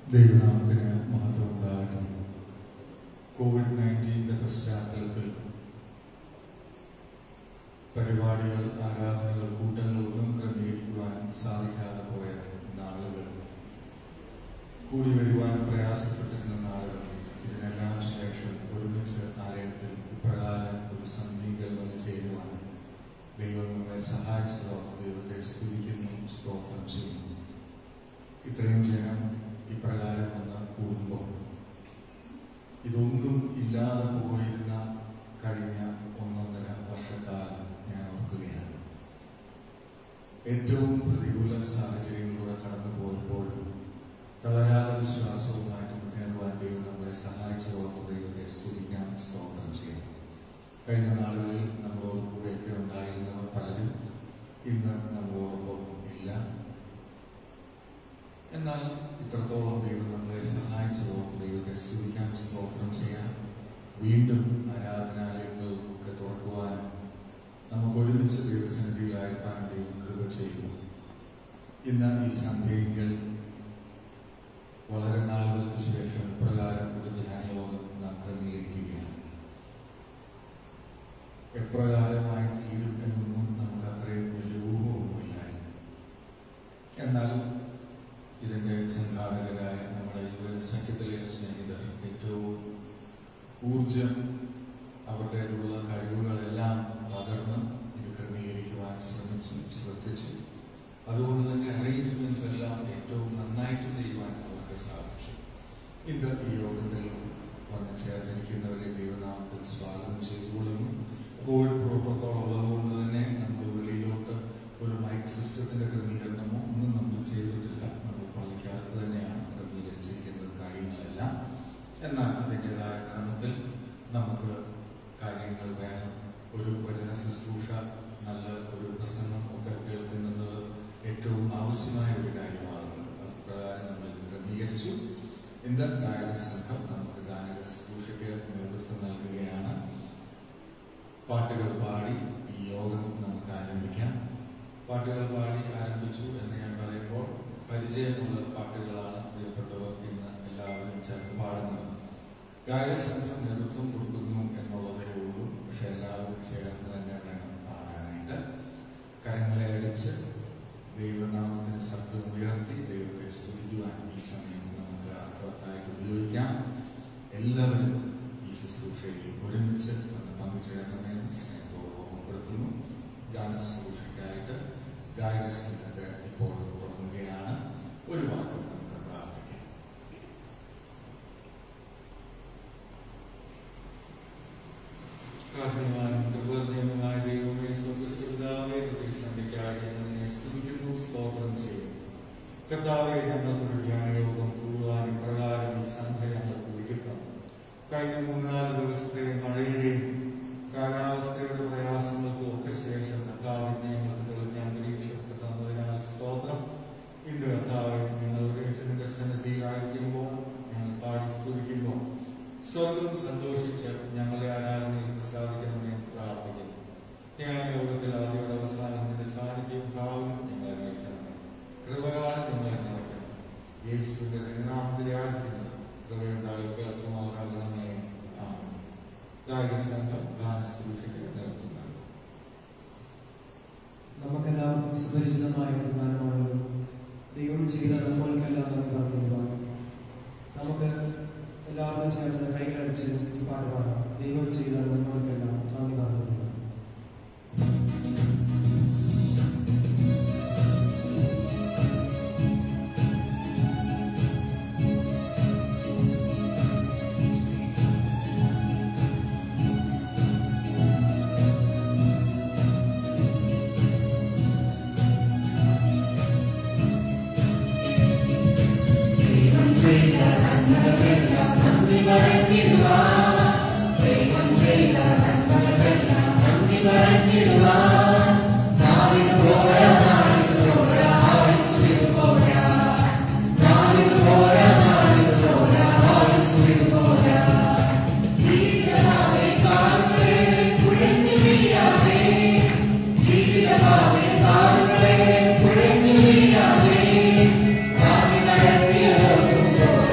ദൈവനാമത്തിന് മഹത്വം ഉണ്ടാകട്ടെ. കോവിഡ്-19 പശ്ചാത്തലത്തിൽ പരിപാടികൾ, ആരാധനകൾ, കൂട്ടങ്ങളൊന്നും ക്രമീകരിക്കുവാൻ സാധിക്കാതെ പോയ നാളുകൾ, കൂടി വരുവാൻ പ്രയാസപ്പെട്ടിരുന്ന നാളുകൾ, ഇതിനെല്ലാം ശേഷം ഒരുമിച്ച് ആലയത്തിൽ ഇപ്രകാരം ഒരു സന്ധികൾ വന്ന് ചേരുവാൻ ദൈവം നമ്മളെ സഹായിച്ചതോർത്ത് ദൈവത്തെ സ്തുതിക്കുന്നു, സ്തോത്രം ചെയ്യുന്നു. ഇത്രയും ജനം ഇപ്രകാരം വന്ന് കൂടുമ്പോൾ ഇതൊന്നും ഇല്ലാതെ പോയിരുന്ന കഴിഞ്ഞ 1.5 വർഷക്കാലം ഞാൻ ഓർക്കുകയാണ്. ഏറ്റവും പ്രതികൂല സാഹചര്യങ്ങളിലൂടെ കടന്നു പോയപ്പോഴും തളരാതെ വിശ്വാസവുമായിട്ട് മുന്നേറുവാൻ ദൈവം നമ്മളെ സഹായിച്ചതോർത്ത് ദൈവത്തെ സ്തുതിക്കാൻ, സ്തോത്രം ചെയ്യാം. കഴിഞ്ഞ നാളുകളിൽ നമ്മളോട് കൂടെയൊക്കെ ഉണ്ടായിരുന്നവർ പലരും ഇന്ന് നമ്മളോടൊപ്പം ഇല്ല. എന്നാൽ ഇത്രത്തോളം ദൈവം നമ്മളെ സഹായിച്ചതോർത്ത് ദൈവത്തെ സ്തുതിക്കാൻ, സ്തോത്രം ചെയ്യാൻ, വീണ്ടും ആരാധനാലയങ്ങളൊക്കെ തുറക്കുവാനും നമുക്ക് ഒരുമിച്ച് ദൈവസന്നിധിയിലായിരിക്കാൻ ദൈവം കൃപ ചെയ്തു. ഇന്ന് ഈ സന്ധ്യയിൽ വളരെ നാളുകൾക്ക് ശേഷം പ്രകാരം ഒരു ധ്യാനയോഗം നാം ക്രമീകരിക്കുകയാണ്. എപ്രകാരമായി തീരും എന്നൊന്നും നമുക്ക് അത്രയും വലിയ ഊഹമൊന്നുമില്ലായിരുന്നു. എന്നാൽ ഇതിൻ്റെ സംഘാടകരായ നമ്മുടെ യുവജനസംഘത്തിലെ സ്നേഹിതർ ഏറ്റവും ഊർജം, അവരുടേതുള്ള കഴിവുകളെല്ലാം പകർന്ന് ഇത് ക്രമീകരിക്കുവാൻ ശ്രദ്ധിച്ചു. അതുകൊണ്ട് തന്നെ അറേഞ്ച്മെന്റ്സ് എല്ലാം ഏറ്റവും നന്നായിട്ട് ചെയ്യുവാൻ അവർക്ക് സാധിച്ചു. ഇന്ന് ഈ യോഗത്തിൽ വന്ന് ചേർന്നിരിക്കുന്നവരെ ദൈവനാമത്തിൽ സ്വാഗതം ചെയ്തുകൊള്ളുന്നു. കോവിഡ് പ്രോട്ടോകോൾ ഉള്ളതുകൊണ്ട് തന്നെ നമ്മൾ വെളിയിലോട്ട് ഒരു മൈക്ക് സിസ്റ്റത്തിന്റെ ക്രമീകരണമോ ഒന്നും നമ്മൾ ചെയ്തിട്ടില്ല. നമ്മൾ പള്ളിക്കകത്ത് തന്നെയാണ് ക്രമീകരിച്ചിരിക്കുന്നത് കാര്യങ്ങളെല്ലാം. എന്നാൽ അതിൻ്റെതായ ക്രമത്തിൽ നമുക്ക് കാര്യങ്ങൾ വേണം. ഒരു വചന ശുശ്രൂഷ, നല്ല ഒരു പ്രസംഗം ഒക്കെ കേൾക്കുന്നത് ഏറ്റവും ആവശ്യമായ ഒരു കാര്യമാകുന്നു. അതുപ്രകാരം നമ്മൾ ഇത് ക്രമീകരിച്ചു. ഇന്ന് ഗായക സംഘം നമുക്ക് ഗാനക ശുശ്രൂഷയ്ക്ക് നേതൃത്വം നൽകുകയാണ്. പാട്ടുകൾ പാടി ഈ യോഗം നമുക്ക് ആരംഭിക്കാം. പാട്ടുകൾ പാടി ആരംഭിച്ചു എന്ന് ഞാൻ പറയുമ്പോൾ പരിചയമുള്ള പാട്ടുകളാണ് പ്രിയപ്പെട്ടവർ ഇന്ന് എല്ലാവരും ചേർന്ന് പാടുന്നത്. ഗായക സംഘം നേതൃത്വം കൊടുക്കുന്നു എന്നുള്ളതേ ഉള്ളൂ. പക്ഷെ എല്ലാവരും ചേർന്ന് തന്നെ വേണം പാടാനായിട്ട്. കരങ്ങളെ അടിച്ച് ദൈവനാമത്തിന് ശബ്ദം ഉയർത്തി ദൈവത്തെ സ്തുതിക്കുവാൻ ഈ സമയം നമുക്ക് അർത്ഥവത്തായിട്ട് ഉപയോഗിക്കാം. എല്ലാവരും ഈ ശുശ്രൂഷയിൽ ഒരുമിച്ച് വന്ന് പങ്കുചേരണമെന്ന് സ്നേഹത്തോട് ഓർമ്മപ്പെടുത്തുന്നു. ഗാന ശുശ്രൂഷയ്ക്കായിട്ട് ഗായക സംഘത്തെ ഇപ്പോൾ തുടങ്ങുകയാണ്. ഒരു വാക്ക് നമുക്ക് പ്രാർത്ഥിക്കാം. കാരുണ്യവാനും കൃപാനിയമായ ദൈവമേ, സ്വർഗ്ഗസ്ഥപിതാവേ, സന്ധ്യയ്ക്കായി ഞങ്ങളെ സ്തുതിക്കുന്നു, സ്തോത്രം ചെയ്യുന്നു. കർത്താവേ, ഞങ്ങൾക്കൊരു ധ്യാനയോഗം കൂടുവാനും പ്രകാരം ഈ സന്ധ്യ ഞങ്ങൾക്ക് വിളിക്കുന്നു. കഴിഞ്ഞ 3-4 ദിവസത്തെ മഴയുടെയും കാലാവസ്ഥയുടെ പ്രയാസങ്ങൾക്കും ഒക്കെ ശേഷം കർത്താവിനെ ഞങ്ങൾക്ക് തെളിഞ്ഞ അന്തരീക്ഷത്തിൽ തന്നതിനാൽ സ്തോത്രം. ഇന്ന് കർത്താവെ, ഞങ്ങൾ ഒരുമിച്ചതിന്റെ സന്നിധിയിലായിരിക്കുമ്പോൾ, ഞങ്ങൾ പാടി സ്തുതിക്കുമ്പോൾ സ്വർഗം സന്തോഷിച്ച് ഞങ്ങളെ ആരാധനയിൽ പ്രസാദിക്കണമെന്ന് പ്രാർത്ഥിക്കുന്നു. ധ്യാനയോഗത്തിൽ ആദ്യയുടെ അവസാനം നിന്റെ സാന്നിധ്യവും ഭാവവും ഞങ്ങളെ നയിക്കണമേ. കൃപകളാൽ ഞങ്ങളെ നയിക്കണം. യേശുവിന്റെ നാമത്തിൽ യാചിക്കുന്നത് കൃപയുണ്ടായി കേൾക്കുമാറാകണമേ. ആമേൻ. ഗായക സംഘം ഗാനശുശ്രൂഷയ്ക്ക് നേതൃത്വം നൽകും. നമുക്കെല്ലാവർക്കും സുപരിചിതമായ ഒരു ഗാനമാണ് ദൈവം ചെയ്ത നമ്മൾക്കെല്ലാം നൽകുവാൻ. നമുക്ക് എല്ലാവർക്കും ചേർന്ന് കൈകളടിച്ച് ഈ പാട്ട് പാടാം. ദൈവം ചെയ്ത നമ്മൾക്കെല്ലാം നന്ദി പറഞ്ഞു. Thank you.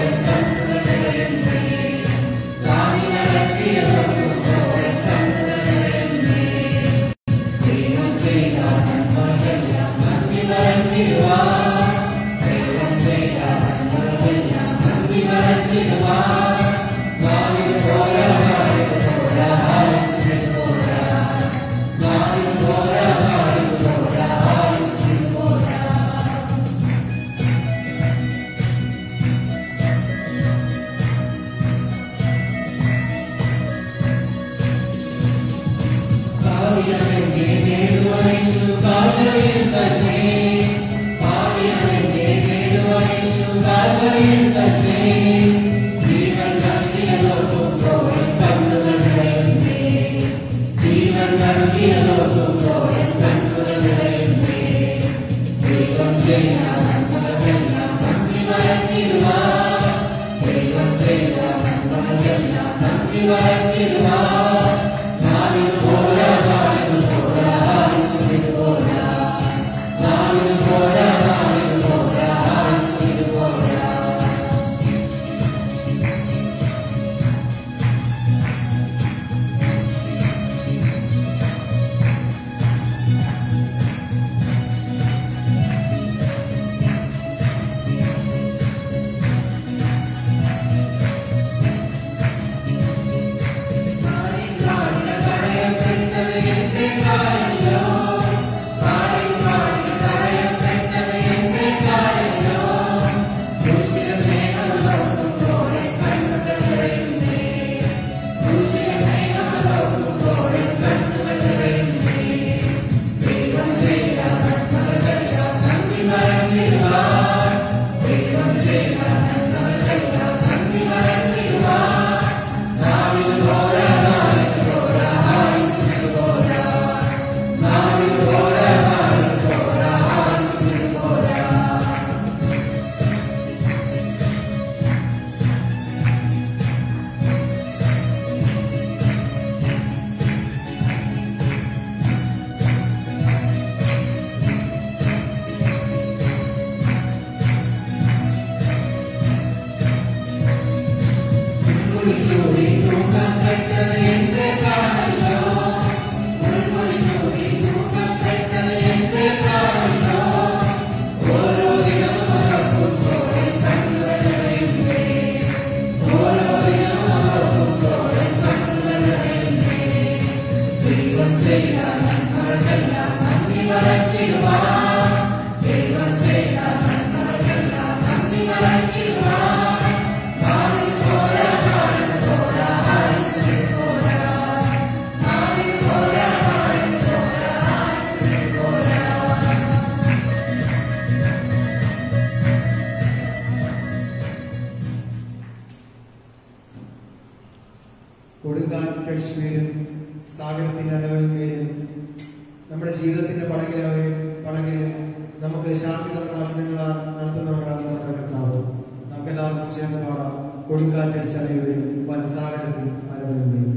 കൊടുങ്കാറ്റടിച്ചുമേലും സാഗരത്തിൻ്റെ അലകളിന്മേലും നമ്മുടെ ജീവിതത്തിൻ്റെ പടകിൽ നമുക്ക് ശാന്തി പ്രകാശനങ്ങൾ നടത്തുന്നവരാണ് നമ്മുടെ കർത്താവ്. നമുക്കെല്ലാവർക്കും ചേർന്ന് പാടാം. കൊടുങ്കാറ്റടിച്ചലയുടെയും വൻസാഗരത്തിൽ അലകളിന്മേലും.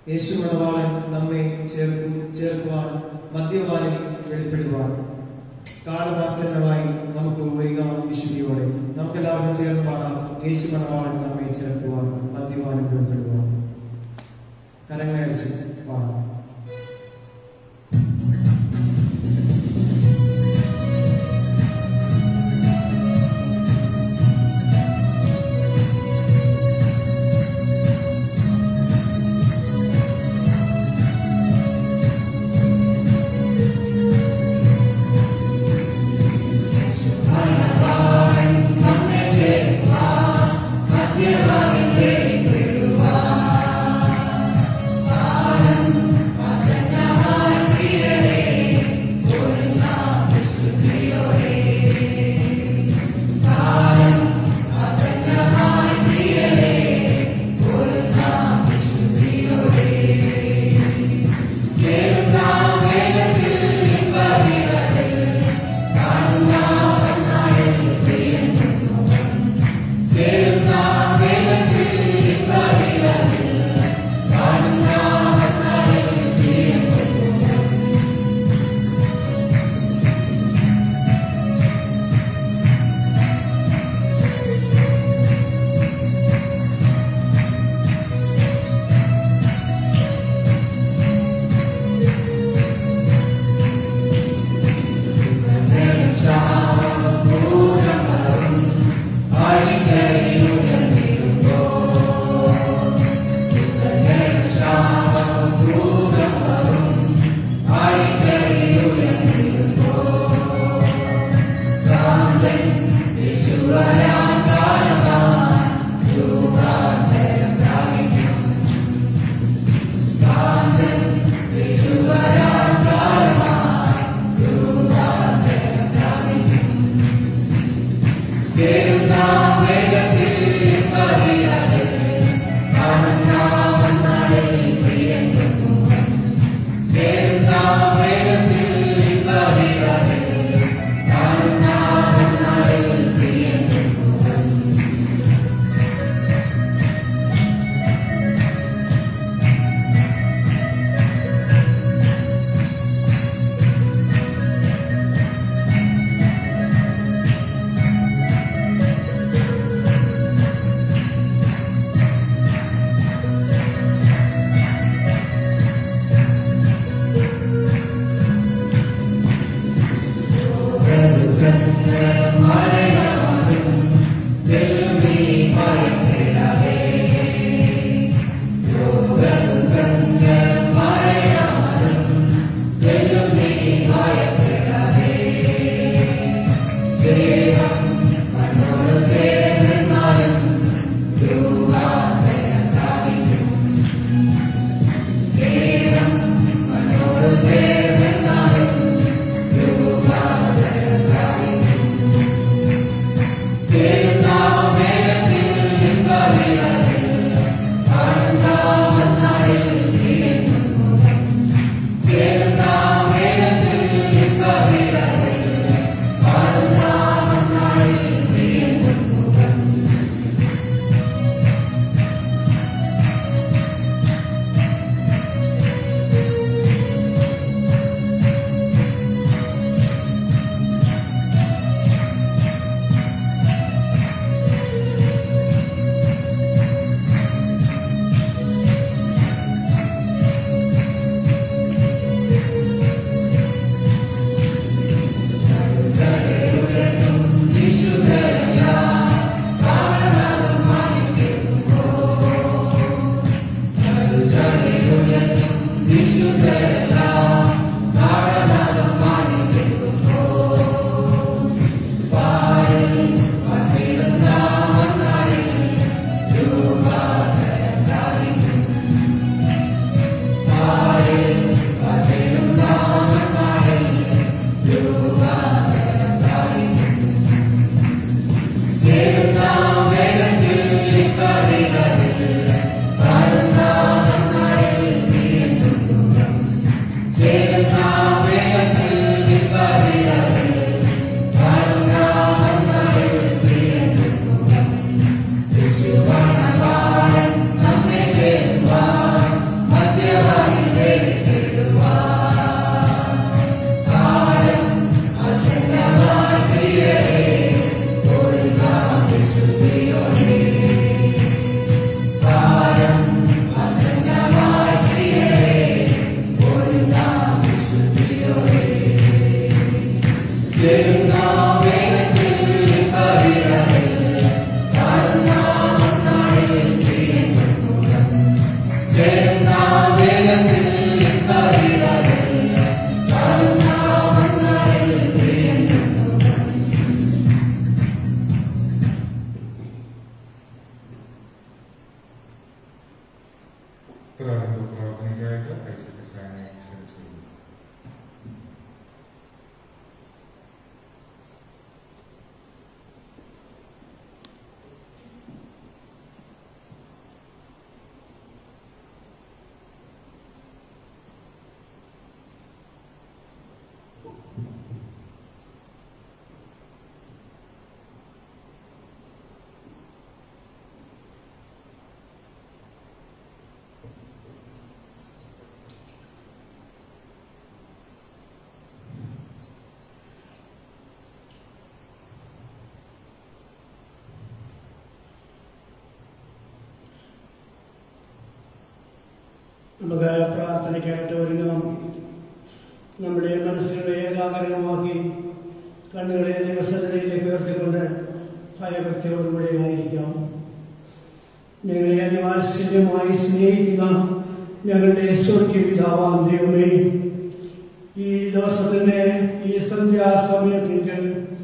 യേശു മണവാളൻ നമ്മെ ചേർക്കുവാൻ മദ്യപാനിൽ വെളിപ്പെടുവാൻ കാലദാസനമായി നമുക്ക് ഉപയോഗിക്കാം. വിശുദ്ധിയോടെ നമുക്കെല്ലാവരും ചേർന്ന് പാടാം. യേശു മണവാളൻ നമ്മെ ചേർക്കുവാൻ മദ്യപാനിൽ വെളിപ്പെടുവാൻ. കരങ്ങളയച്ച് പാടാം. പ്രാർത്ഥനയ്ക്കായിട്ട് ഐസക് ചായനെ ക്ഷണിച്ചു. നമുക്ക് പ്രാർത്ഥനയ്ക്കായിട്ട് ഒരുങ്ങാം. നമ്മുടെ മനസ്സുകളെ ഏകാഗ്രമാക്കി കണ്ണുകളെ ദൈവസന്നിധിയിലേക്ക് ഉയർത്തിക്കൊണ്ട് ഭയഭക്തിയോടുകൂടെ ആയിരിക്കാം. ഞങ്ങളെ അതിവാത്സല്യമായി സ്നേഹിക്കുന്ന ഞങ്ങളുടെ സ്വർഗീയ പിതാവാം ദൈവമേ, ഈ ദിവസത്തിൻ്റെ ഈ സന്ധ്യാസമയത്തിൽ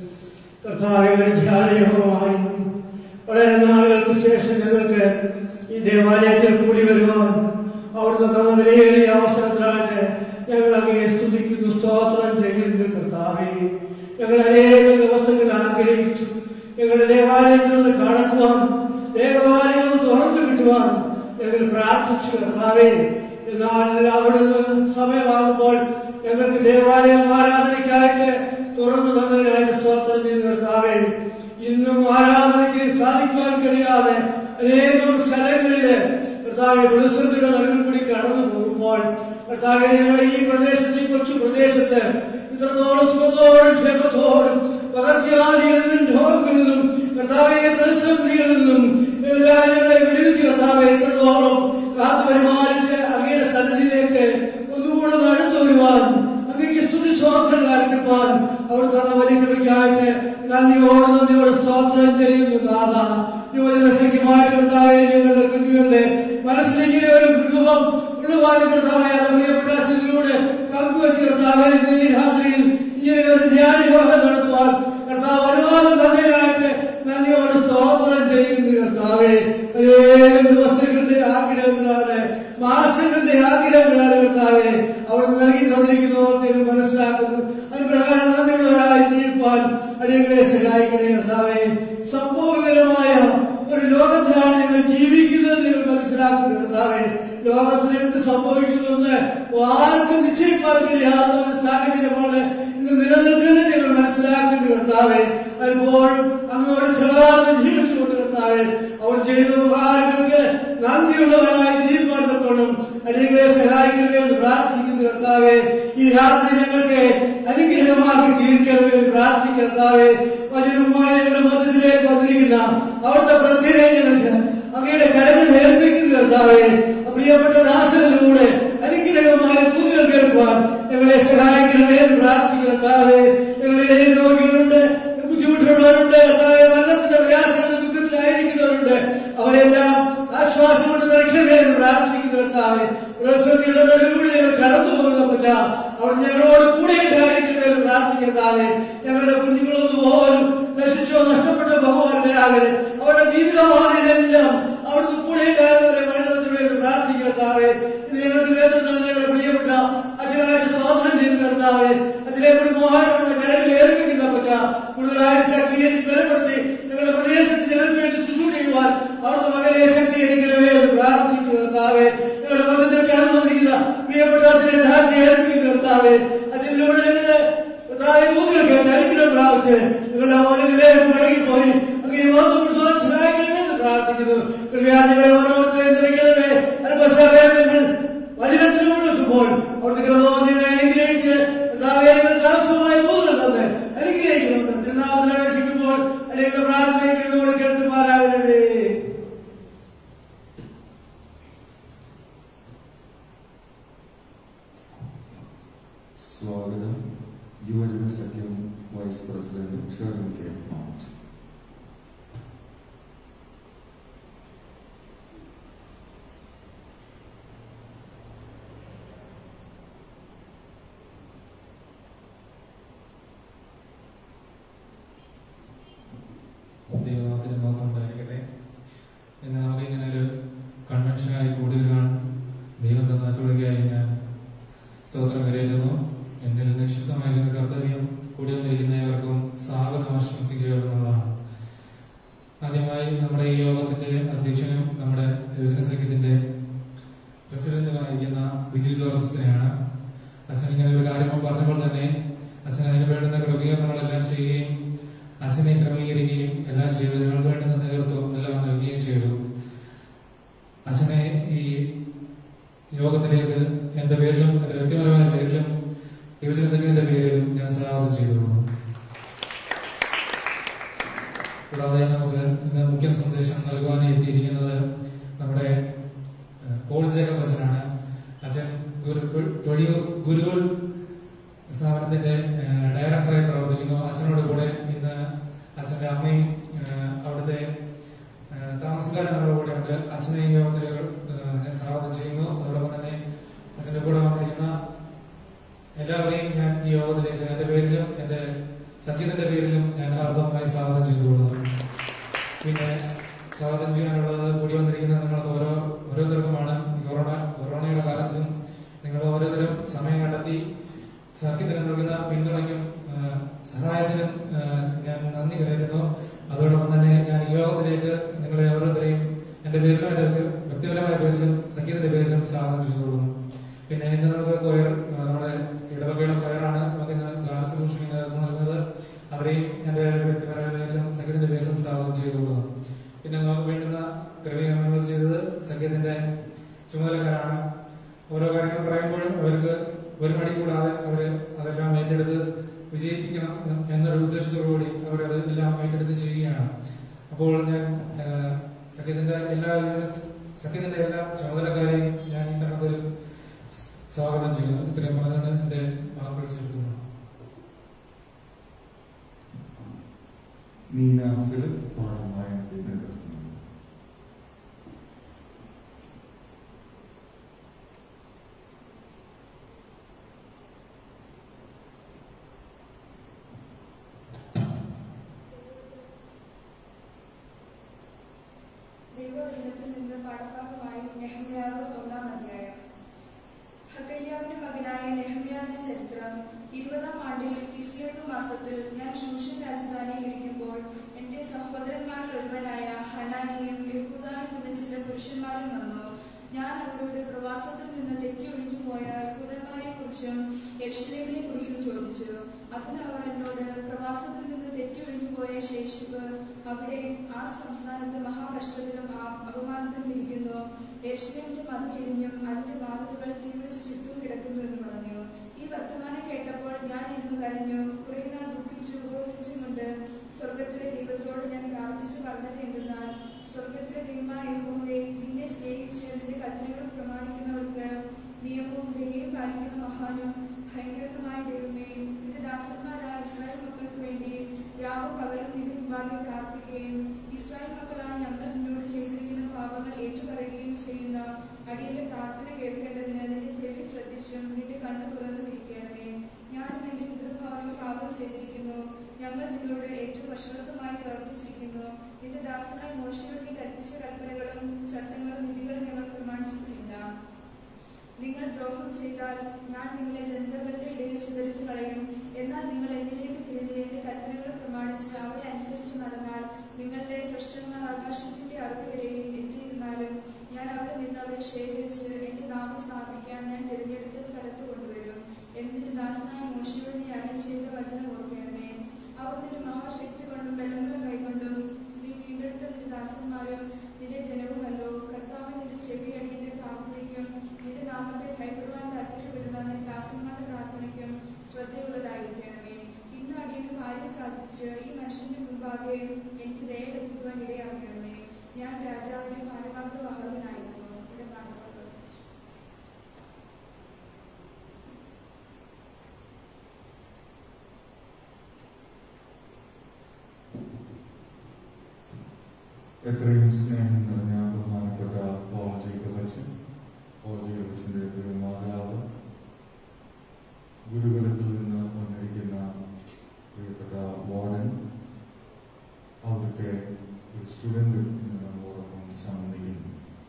കർത്താവേ ധ്യാനയോഗമായും വളരെ നാളുകൾക്ക് ശേഷം ഞങ്ങൾക്ക് ഈ ദേവാലയത്തിൽ കൂടി വരുവാൻ അവിടുന്ന് തന്ന വിലയേറിയ അവസരത്തിലായിട്ട് ഞങ്ങൾ അങ്ങയെ സ്തുതിക്കുന്നു, സ്തോത്രം ചെയ്യുന്നു. കർത്താവേ, ഞങ്ങൾ അനേകം ദിവസങ്ങൾ ആഗ്രഹിച്ചു ഞങ്ങളുടെ ദേവാലയത്തിൽ നിന്ന് കടക്കുവാൻ, ദേവാലയം ഒന്ന് തുറന്നു കിട്ടുവാൻ ഞങ്ങൾ പ്രാർത്ഥിച്ചു. കർത്താവേ, എന്നാൽ അവിടുന്ന് സമയമാകുമ്പോൾ ഞങ്ങൾക്ക് ദേവാലയം ആരാധനയ്ക്കായിട്ട് തുറന്നു തന്നതിനായിട്ട് സ്തോത്രം ചെയ്തു. കർത്താവേ, ഇന്നും ആരാധനയ്ക്ക് സാധിക്കുവാൻ കഴിയാതെ അനേകം സ്ഥലങ്ങളില് കർത്താവെ പ്രതിസന്ധിയുടെ നടുവിൽ കൂടി കടന്നു പോകുമ്പോൾ കർത്താവെ, ഞങ്ങളുടെ ഈ പ്രദേശത്ത്, ഈ കൊച്ചു പ്രദേശത്ത് ഇത്രത്തോളം സുഖത്തോടും ക്ഷേമത്തോടും പകർച്ചവ്യാധികളിൽ നിന്നും രോഗങ്ങളിൽ നിന്നും കർത്താവെ പ്രതിസന്ധികളിൽ നിന്നും എല്ലാം ഞങ്ങളെ വിടുവിച്ച് കർത്താവെ ഇത്രത്തോളം കാത്തു പരിപാലിച്ച് അങ്ങയുടെ സന്നിധിയിലേക്ക് ഒന്നുകൂടെ അടുത്തു വരുവാൻ, അങ്ങേക്ക് സ്തുതി സ്തോത്രങ്ങൾ അർപ്പിപ്പാൻ അവർ തന്ന വലിയ കൃപയ്ക്കായിട്ട് നന്ദിയോടെ സ്തോത്രം ചെയ്യുന്നു. നാഥ, യുവജനസഖ്യമായിട്ട് കർത്താവെ ഞങ്ങളുടെ കുഞ്ഞുങ്ങളുടെ മനസ്സിലേക്ക് ഒരു രൂപം ഉള്ളുവാനും കർത്താവെ അത് പ്രിയപ്പെട്ട അച്ഛനിലൂടെ പങ്കുവെച്ച് കർത്താവെ ഈ രാത്രിയിൽ ഇങ്ങനെ ഒരു ധ്യാനയോഗം നടത്തുവാൻ കർത്താവ് അനുവാദം തന്നതിനായിട്ട് നന്ദിയോട് സ്തോത്രം ചെയ്യുന്നു. കർത്താവെ, അനേകം ദിവസങ്ങളുടെ ആഗ്രഹങ്ങളാണ്, മാസങ്ങളുടെ ആഗ്രഹങ്ങളാണ് കർത്താവെ അവിടുന്ന് നൽകി തന്നിരിക്കുന്നവർക്ക് മനസ്സിലാക്കുന്നു. അതിന് പ്രകാരം നന്ദിയുള്ളവരായി ജീവിപ്പാൻ അടിയങ്ങളെ സഹായിക്കണേ. കർത്താവെ, സംഭവകരമായ ഒരു ലോകത്തിലാണ് ഞങ്ങൾ ജീവിക്കുന്നത് നിങ്ങൾ മനസ്സിലാക്കുന്നത്. കർത്താവെ, ലോകത്തിൽ എന്ത് സംഭവിക്കുന്നുവെന്ന് ആർക്കും നിശ്ചയിക്കാൻ കഴിയാത്ത ഒരു സാഹചര്യമാണ് ഇന്ന് നിലനിൽക്കുന്നത് ഞങ്ങൾ മനസ്സിലാക്കുന്നത്. കർത്താവെ, അതിപ്പോഴും അങ്ങോട്ട് ചേർന്ന് ജീവിച്ചുകൊണ്ട് കർത്താവെ അവർ ചെയ്യുന്ന ഉപകാരങ്ങൾക്ക് നന്ദിയുള്ളവരായി ജീവിക്കാൻ തക്കോണം അടിയങ്ങളെ സഹായിക്കണമേ എന്ന് പ്രാർത്ഥിക്കുന്നു. കർത്താവെ, ഈ രാത്രി ഞങ്ങൾക്ക് അനുഗ്രഹമാക്കി തീർക്കണമേ എന്ന് പ്രാർത്ഥിക്കും. കർത്താവെ, വചനവുമായി ഞങ്ങളുടെ മധ്യത്തിലേക്ക് വന്നിരിക്കുന്ന അവിടുത്തെ പ്രത്യേകത ഞങ്ങൾക്ക് അങ്ങയുടെ കരങ്ങളിൽ ഏൽപ്പിക്കുന്നു. കർത്താവെ, പ്രിയപ്പെട്ട ദാസനിലൂടെ അനുഗ്രഹമായ തൂതുകൾ കേൾക്കുവാൻ ഞങ്ങളെ സഹായിക്കണമേ എന്ന് പ്രാർത്ഥിക്കും. കർത്താവെ, ഞങ്ങളുടെ രോഗികളുണ്ട്, ബുദ്ധിമുട്ടുള്ളവരുണ്ട്, കർത്താവെ മരണത്തിന്റെ പ്രയാസങ്ങളും ദുഃഖത്തിലായിരിക്കുന്നവരുണ്ട്, അവരെല്ലാം ആശ്വാസം കൊണ്ട് നിറയ്ക്കണമേ എന്ന് പ്രാർത്ഥിക്കുന്നു. കർത്താവെ, പ്രതിസന്ധിയുടെ നടുവിലൂടെ ഞങ്ങൾ കടന്നു പോകുന്ന പറ്റ അവർ ഞങ്ങളോട് കൂടെ ഉണ്ടായിരിക്കണമേ എന്ന് പ്രാർത്ഥിക്കുന്നതാവെ. ഞങ്ങളുടെ കുഞ്ഞുങ്ങളൊന്നുപോലും നശിച്ചോ നഷ്ടപ്പെട്ടോ ഭഗവാന്റെ ആകെ അവരുടെ ജീവിതപാതയിലെല്ലാം അവിടുന്ന് കൂടെ ഉണ്ടായിരുന്നവരെ വഴിനടത്തണമെന്ന് പ്രാർത്ഥിക്കുന്നതാവെ. ഇത് ഞങ്ങൾക്ക് നേതൃത്വം ഞങ്ങളുടെ പ്രിയപ്പെട്ട അച്ഛനായിട്ട് സ്തോത്രം ചെയ്ത് കർത്താവെ, അതിനെപ്പറ്റി മോഹനങ്ങളുടെ കരങ്ങളിൽ ഏൽപ്പിക്കുന്ന പച്ച കൂടുതലായിട്ട് ശക്തീകരിച്ച് ബലപ്പെടുത്തി ഞങ്ങളുടെ പ്രദേശത്ത് ഞങ്ങൾക്ക് വേണ്ടി ശുശ്രൂഷ ചെയ്യുവാൻ അവിടുത്തെ മകനെ ശക്തീകരിക്കണമേ എന്ന് പ്രാർത്ഥിക്കുന്നു. കർത്താവെ, ഞങ്ങളുടെ മതത്തിൽ കടന്നു വന്നിരിക്കുന്ന പ്രിയപ്പെട്ട അച്ഛനെ ധാർച്ച ഏൽപ്പിക്കുന്ന കർത്താവെ, അതിലൂടെ ഞങ്ങളുടെ ദൂതുകൾ കേട്ട് അനുഗ്രഹം പ്രാപിച്ച് ഞങ്ങളുടെ അവനിലേക്ക് മടങ്ങിപ്പോയി അങ്ങനെ ഓർമ്മപ്പെടുത്തുവാൻ സഹായിക്കണമെന്ന് പ്രാർത്ഥിക്കുന്നു. കൃപയാദികളെ ഓരോരുത്തരെയും നിറയ്ക്കണമേ. അല്പസമയങ്ങൾ വചനത്തിനുള്ളിലെത്തുമ്പോൾ അവിടുത്തെ കൃപയെ അനുഗ്രഹിച്ച് താമസമായ ദൂതുകൾ തന്നെ അനുഗ്രഹിക്കണം. തിരുനാമത്തിൽ അപേക്ഷിക്കുമ്പോൾ അല്ലെങ്കിൽ പ്രാർത്ഥനയോട് കേട്ടുമാരാകണമേ. സ്വാഗതം. യുവജന സഖ്യം വൈസ് പ്രസിഡന്റ് ഷെറിൻ കെ മൗണ്ട്. ദൈവനാമത്തിന് മാത്രം ഉണ്ടായിരിക്കട്ടെ. എന്നാകെ ഇങ്ങനെ ഒരു കൺവെൻഷനായി കൂടി വരുവാൻ ദൈവദാസനായിരിക്കുന്ന ബിജു ജോസഫിനെയാണ്. അച്ഛൻ ഇങ്ങനെ ഒരു കാര്യം പറഞ്ഞപ്പോൾ തന്നെ അച്ഛൻ അതിന് വേണ്ടുന്ന ക്രമീകരണങ്ങളെല്ലാം ചെയ്യുകയും അച്ഛനെ ക്രമീകരിക്കുകയും എല്ലാം ചെയ്തു. ഞങ്ങൾക്ക് വേണ്ടുന്ന നേതൃത്വം എല്ലാം നൽകുകയും ചെയ്തു. അച്ഛനെ ഈ യോഗത്തിലേക്ക് എന്റെ പേരിലും എന്റെ വ്യക്തിപരമായ പേരിലും യുവജന സംഘത്തിന്റെ പേരിലും ഞാൻ സ്വാഗതം ചെയ്തിരുന്നു. കൂടാതെ നമുക്ക് ഇന്ന് മുഖ്യ സന്ദേശം നൽകുവാനായി എത്തിയിരിക്കുന്നത് നമ്മുടെ പോൾ ജേക്കബ് അച്ഛനാണ്. അച്ഛൻ തൊഴിയൂർ ഗുരുകുൽ സ്ഥാപനത്തിന്റെ ഡയറക്ടറായി പ്രവർത്തിക്കുന്നു. അച്ഛനോട് കൂടെ ഇന്ന് അച്ഛന്റെ അമ്മയും അവിടുത്തെ താമസക്കാരും നമ്മുടെ കൂടെ ഉണ്ട്. അച്ഛനെ ഈ യോഗത്തിലേക്ക് സ്വാഗതം ചെയ്യുന്നു. അതോടൊപ്പം തന്നെ അച്ഛന്റെ കൂടെ വന്നിരിക്കുന്ന എല്ലാവരെയും ഞാൻ ഈ യോഗത്തിലേക്ക് എന്റെ പേരിലും എന്റെ സംഗീതത്തിന്റെ പേരിലും ഞാൻ ഹാർദവമായി സ്വാഗതം ചെയ്തുകൊള്ളുന്നു. പിന്നെ സ്വാഗതം ചെയ്യാനുള്ളത് കൂടി വന്നിരിക്കുന്ന നിങ്ങൾക്ക് ഓരോരുത്തർക്കുമാണ്. കൊറോണയുടെ കാലത്തും നിങ്ങൾ ഓരോരുത്തരും സമയം കണ്ടെത്തി സംഗീതത്തിന് നൽകുന്ന പിന്തുണയ്ക്കും സഹായത്തിനും ഞാൻ നന്ദി കരുതുന്നു. അതോടൊപ്പം തന്നെ ഞാൻ ഈ യോഗത്തിലേക്ക് നിങ്ങളെ ഓരോരുത്തരെയും എന്റെ പേരിലും എന്റെ വ്യക്തിപരമായ പേരിലും സംഗീതത്തിന്റെ പേരിലും സ്വാഗതം ചെയ്തുകൊള്ളുന്നു. പിന്നെ ഇന്ന് നമുക്ക് കൊയർ, നമ്മുടെ ഇടവകയുടെ കൊയറാണ് നമുക്ക് ഇന്ന് ഗാനശുശ്രൂഷയ്ക്ക് നേതൃത്വം നൽകുന്നത്. അവരെയും എന്റെ വ്യക്തിപരമായ പേരിലും സംഗീതത്തിന്റെ പേരിലും സ്വാഗതം ചെയ്തുകൊള്ളുന്നു. പിന്നെ നമുക്ക് വേണ്ടുന്ന ക്രമീകരണങ്ങൾ ചെയ്തത് സംഗീതത്തിന്റെ ചുമതലക്കാരാണ്. ഓരോ കാര്യങ്ങൾ പറയുമ്പോഴും അവർക്ക് ഒരു മടി കൂടാതെ അവര് അതെല്ലാം ഏറ്റെടുത്ത് വിജയിപ്പിക്കണം എന്നൊരു ഉദ്ദേശത്തോടുകൂടി അവരത് എല്ലാം ഏറ്റെടുത്ത് ചെയ്യുകയാണ്. അപ്പോൾ ഞാൻ സംഗീതത്തിന്റെ എല്ലാ ചുമതലക്കാരെയും ഞാൻ ഈ തരണത്തിൽ സ്വാഗതം ചെയ്യുന്നു. ഇത്രയും പറഞ്ഞാണ് എന്റെ വാക്കുകൾ ചേർക്കുന്നത്. നീന ഫിലിപ്പ് പാഠമായി നേതൃത്വം. ദൈവവചനത്തിൽ നിന്ന് പാഠഭാഗമായി നെഹമ്യാവ് 1-ാം അധ്യായം. ഹഗര്യാവിന്റെ മകനായ നെഹമ്യാവിന്റെ ചരിത്രം. 20-ാം ആണ്ടിൽ കിസ്ലേവ് മാസത്തിൽ ഞാൻ ശൂഷൻ രാജധാനിയിൽ ഇരിക്കുമ്പോൾ എന്റെ സഹോദരന്മാരിൽ ഒരുവനായ ഹനാനിയും യഹൂദയിൽ നിന്ന് ചില പുരുഷന്മാരും വന്നു. ഞാൻ അവരോട് പ്രവാസത്തിൽ നിന്ന് തെറ്റി ഒഴിഞ്ഞുപോയ യഹൂദന്മാരെ കുറിച്ചും യെരുശലേമിനെ കുറിച്ചും ചോദിച്ചു. അതിന് അവർ എന്നോട്, പ്രവാസത്തിൽ നിന്ന് തെറ്റി ഒഴിഞ്ഞുപോയ ശേഷിപ്പ് അവിടെ ആ സംസ്ഥാനത്ത് മഹാകഷ്ടത്തിലും അപമാനത്തിലും ഇരിക്കുന്നു. യെരുശലേമിന്റെ മതിൽ ഇടിഞ്ഞും അതിന്റെ വാതിലുകൾ തീവച്ച് ചുറ്റും കിടക്കുന്നു എന്ന് പറഞ്ഞു. ഈ വർത്തമാനം കേട്ടപ്പോൾ ഞാൻ ഇരുന്ന് കരഞ്ഞു. കുറെ നാൾ ദുഃഖിച്ചു ഉപവസിച്ചുകൊണ്ട് സ്വർഗത്തിലെ ദൈവത്തോട് ഞാൻ പ്രാർത്ഥിച്ചു പറഞ്ഞത് എന്തെന്നാൽ, സ്വർഗത്തിലെ ദൈവമായ യഹോവേ, നിന്നെ സ്നേഹിച്ച് നിന്റെ കൽപ്പനകൾ പ്രമാണിക്കുന്നവർക്ക് നിയമവും ദയയും പാലിക്കുന്ന മഹാനും ഭയങ്കരമായ ദൈവമേ, നിന്റെ ദാസന്മാരായ ഇസ്രായേൽ മക്കൾക്ക് വേണ്ടി രാവും പകലും നിന്റെ മുമ്പാകെ പ്രാർത്ഥിക്കുകയും ഇസ്രായേൽ മക്കളായ ഞങ്ങൾ നിന്നോട് ചെയ്തിരിക്കുന്ന പാപങ്ങൾ ഏറ്റുപറയുകയും ചെയ്യുന്ന അടിയന്റെ പ്രാർത്ഥന കേൾക്കേണ്ടതിന് നിന്റെ ചെവി ശ്രദ്ധിച്ചും നിന്റെ കണ്ണു തുറന്നു ഇരിക്കണമേ. ഞാനും എന്റെ പിതൃഭവനിൽ പാപം ചെയ്തിരിക്കുന്നു. ഞങ്ങൾ നിന്നോട് ഏറ്റവും വഷളത്വമായി പ്രവർത്തിച്ചിരിക്കുന്നു. നിന്റെ ദാസനായ മോശയോട് നീ കൽപ്പിച്ച കൽപ്പനകളും ചട്ടങ്ങളും വിധികളും ഞങ്ങൾ പ്രമാണിച്ചിട്ടില്ല. നിങ്ങൾ ദ്രോഹം ചെയ്താൽ ഞാൻ നിങ്ങളെ ജനതകളുടെ ഇടയിൽ ചിതറിച്ചു കളയും. എന്നാൽ നിങ്ങൾ എന്നിലേക്ക് തിരിഞ്ഞ് എന്റെ കൽപ്പനകൾ പ്രമാണിച്ച് അവയെ അനുസരിച്ച് നടന്നാൽ നിങ്ങളുടെ ഭ്രഷ്ടന്മാർ ആകാശത്തിന്റെ അറുതിവരെയും എത്തിയിരുന്നാലും ഞാൻ അവിടെ നിന്ന് അവരെ ശേഖരിച്ച് എന്റെ നാമം സ്ഥാപിക്കാൻ ഞാൻ തിരഞ്ഞെടുത്ത സ്ഥലത്ത് കൊണ്ടുവരും. എന്നിട്ട് ദാസനായ മോശയോട് നീ അരുളി ചെയ്ത വചനം ഓർക്കണമേ. അവർ നിന്റെ മഹാശക്തി കൊണ്ടും ബലമുള്ള കൈകൊണ്ടും നീ വീണ്ടെടുത്ത നിന്റെ ദാസന്മാരും നിന്റെ ജനവുമല്ലോ. കർത്താവ് നിന്റെ ചെവി അടിയന്റെ പ്രാർത്ഥനയ്ക്കും നിന്റെ നാമത്തെ ഭയപ്പെടുവാൻ താല്പര്യപ്പെടുന്ന നിന്റെ ദാസന്മാരുടെ പ്രാർത്ഥനയ്ക്കും ശ്രദ്ധയുള്ളതായിരിക്കണമേ. ഇന്ന് അടിയന് കാര്യം സാധിച്ച് ഈ മനുഷ്യന്റെ മുമ്പാകെ എനിക്ക് ദയ ലഭിക്കുവാൻ ഇടയാക്കണമേ. ഞാൻ രാജാവിന്റെ മാനവാന്തവാഹകനായിരുന്നു. ഇവിടെ പാഠഭാഗം പ്രസംഗിച്ചു. എത്രയും സ്നേഹം നിറഞ്ഞ ബഹുമാനപ്പെട്ട പോൾ ജേക്കബ് അച്ഛൻ, പോൾ ജേക്കബ് അച്ഛൻ്റെ പ്രിയ മാതാവ്, ഗുരുകുലത്തിൽ നിന്ന് വന്നിരിക്കുന്ന പ്രിയപ്പെട്ട വാർഡൻ, അവിടുത്തെ ഒരു സ്റ്റുഡൻറ് ഇന്ന് നമ്മളോടൊപ്പം സംബന്ധിക്കുന്നു.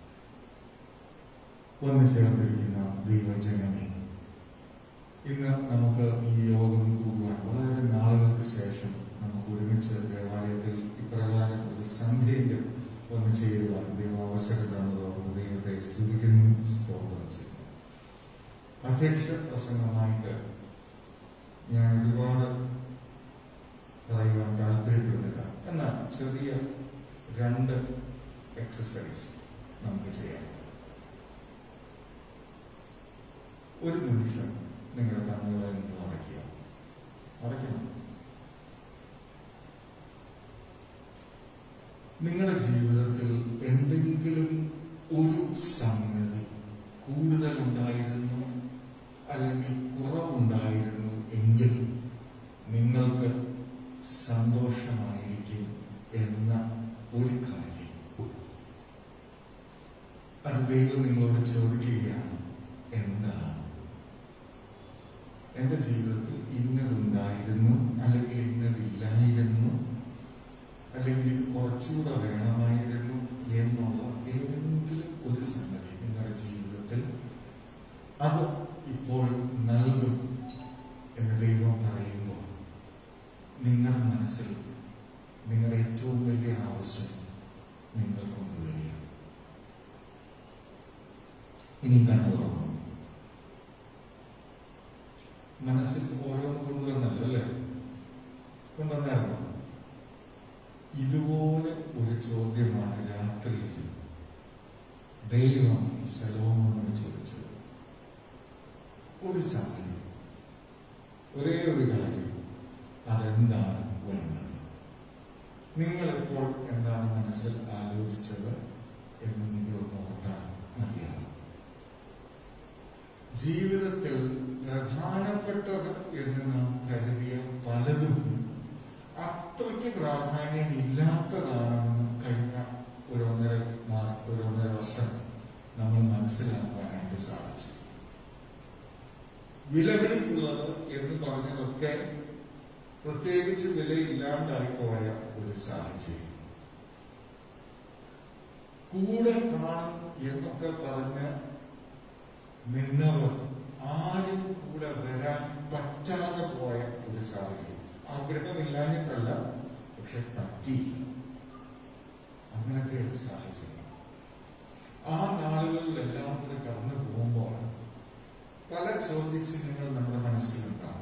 വന്നു ചേർന്നിരിക്കുന്ന ദൈവജനമേ, ഇന്ന് നമുക്ക് ഈ യോഗം കൂടുവാൻ വളരെ നാളുകൾക്ക് ശേഷം നമുക്ക് ഒരുമിച്ച് ദേവാലയത്തിൽ ഇപ്രകാരം ഒരു സന്ധ്യയിൽ വന്നു ചേരുവാൻ ദൈവം അവസരം തന്നതോർന്ന് ദൈവത്തെ സ്തുതിക്കുന്നു, സ്തോത്രം ചെയ്യുന്നു. അധ്യക്ഷ പ്രസംഗമായിട്ട് ഞാൻ ഒരുപാട് പറയുവാൻ താല്പര്യപ്പെടുന്നില്ല. എന്നാൽ ചെറിയ 2 എക്സസൈസ് നമുക്ക് ചെയ്യാം. ഒരു നിമിഷം നിങ്ങളുടെ കണ്ണുകളെ നിങ്ങൾ അടയ്ക്കണം. നിങ്ങളുടെ ജീവിതത്തിൽ എന്തെങ്കിലും ഒരു സംഗതി കൂടുതൽ ഉണ്ടായിരുന്നു അല്ലെങ്കിൽ കുറവുണ്ടായിരുന്നു എങ്കിൽ നിങ്ങൾക്ക് സന്തോഷമായിരിക്കും എന്ന ഒരു കാര്യം അത് ദൈവം നിങ്ങളോട് ചോദിക്കുകയാണ്. എന്താണ്? എൻ്റെ ജീവിതത്തിൽ ഇന്നതുണ്ടായിരുന്നു അല്ലെങ്കിൽ ഇന്നതില്ലായിരുന്നു അല്ലെങ്കിൽ ഇത് കുറച്ചുകൂടെ വേണമായിരുന്നു എന്നുള്ള ഏതെങ്കിലും ഒരു സംഗതി നിങ്ങളുടെ ജീവിതത്തിൽ അത് ഇപ്പോൾ നൽകും എന്ന് ദൈവം പറയുമ്പോൾ നിങ്ങളുടെ മനസ്സിൽ നിങ്ങളുടെ ഏറ്റവും വലിയ ആവശ്യം നിങ്ങൾ കൊണ്ടുവരിക. ഇനി കണ്ണു തുറന്നു. മനസ്സിൽ ഓരോന്ന് കൊണ്ടുവന്നല്ലോ അല്ലേ? കൊണ്ടുവന്നായിരുന്നു. ഇതുപോലെ ഒരു ചോദ്യമാണ് രാത്രിയിൽ ദൈവം ശലോമോനോട് ചോദിച്ചത്. ഒരു സമയം, ഒരേ ഒരു കാര്യം, അതെന്താണ് വേണ്ടത്? നിങ്ങളിപ്പോൾ എന്താണ് മനസ്സിൽ ആലോചിച്ചത് എന്ന് നിങ്ങളൊന്ന് ഓർത്താൽ മതിയാകും. ജീവിതത്തിൽ പ്രധാനപ്പെട്ടത് എന്ന് നാം കരുതിയ പലതും അത്രയ്ക്ക് പ്രാധാന്യം ഇല്ലാത്തതാണെന്ന് കഴിഞ്ഞ ഒരു 1.5 വർഷം നമ്മൾ മനസ്സിലാക്കാനായിട്ട് സാധിച്ചു. വിലപിടിപ്പുള്ളത് എന്ന് പറഞ്ഞതൊക്കെ പ്രത്യേകിച്ച് വിലയില്ലാണ്ടായി പോയ ഒരു സാഹചര്യം. കൂടെ കാണും എന്നൊക്കെ പറഞ്ഞ് നിന്നവർ ആരും കൂടെ വരാൻ പറ്റാതെ പോയ ഒരു സാഹചര്യം. ആഗ്രഹമില്ലാഞ്ഞിട്ടല്ല, പക്ഷെ പറ്റിയില്ല. അങ്ങനത്തെ ഒരു സാഹചര്യം. ആ നാളുകളിലെല്ലാം കൂടെ കടന്നു പോകുമ്പോൾ പല ചോദ്യചിഹ്നങ്ങൾ നമ്മുടെ മനസ്സിലുണ്ടാകും.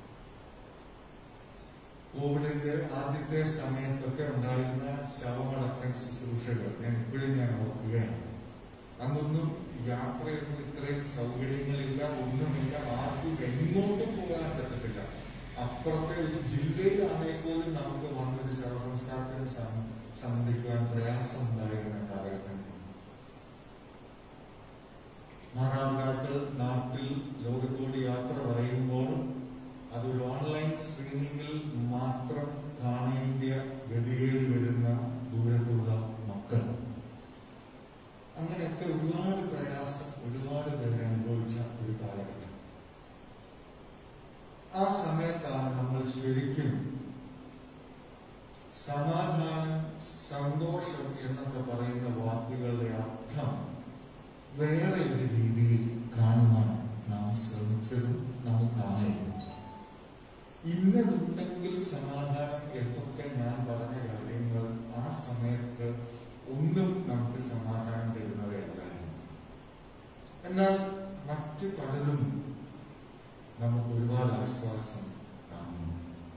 കോവിഡിന്റെ ആദ്യത്തെ സമയത്തൊക്കെ ഉണ്ടായിരുന്ന ശവമടക്കം ശുശ്രൂഷകൾ ഞാൻ ഓർക്കുകയാണ്. അന്നൊന്നും യാത്രയൊന്നും ഇത്രയും സൗകര്യങ്ങളില്ല, ഒന്നുമില്ല. ആർക്കും എങ്ങോട്ടും പോകാൻ പറ്റത്തില്ല. അപ്പുറത്തെ ഒരു ജില്ലയിലാണെങ്കിൽ പോലും നമുക്ക് വന്നൊരു ശവസംസ്കാരത്തിന് സംബന്ധിക്കുവാൻ പ്രയാസമുണ്ടായിരുന്ന കാലഘട്ടം. മാതാപിതാക്കൾ നാട്ടിൽ ലോകത്തോട് യാത്ര പറയുമ്പോൾ അതൊരു ഓൺലൈൻ സ്ട്രീമിങ്ങിൽ മാത്രം കാണേണ്ട ഗതികേട് വരുന്ന ദൂരത്തുള്ള മക്കൾ, അങ്ങനെയൊക്കെ ഒരുപാട് പ്രയാസം ഒരുപാട് പേര് അനുഭവിച്ച ഒരു കാലഘട്ടം. ആ സമയത്താണ് നമ്മൾ ശരിക്കും സമാധാനം, സന്തോഷം എന്നൊക്കെ പറയുന്ന വാക്കുകളുടെ അർത്ഥം വേറെ ഒരു രീതിയിൽ കാണുവാൻ നാം ശ്രമിച്ചതും നാം കാണുന്നു. ഇന്നതുണ്ടെങ്കിൽ സമാധാനം എന്നൊക്കെ ഞാൻ പറഞ്ഞ കാര്യങ്ങൾ ആ സമയത്ത് ഒന്നും നമുക്ക് സമാധാനം തരുന്നവയല്ലായിരുന്നു. എന്നാൽ മറ്റു പലരും നമുക്ക് ഒരുപാട് ആശ്വാസം തന്നു.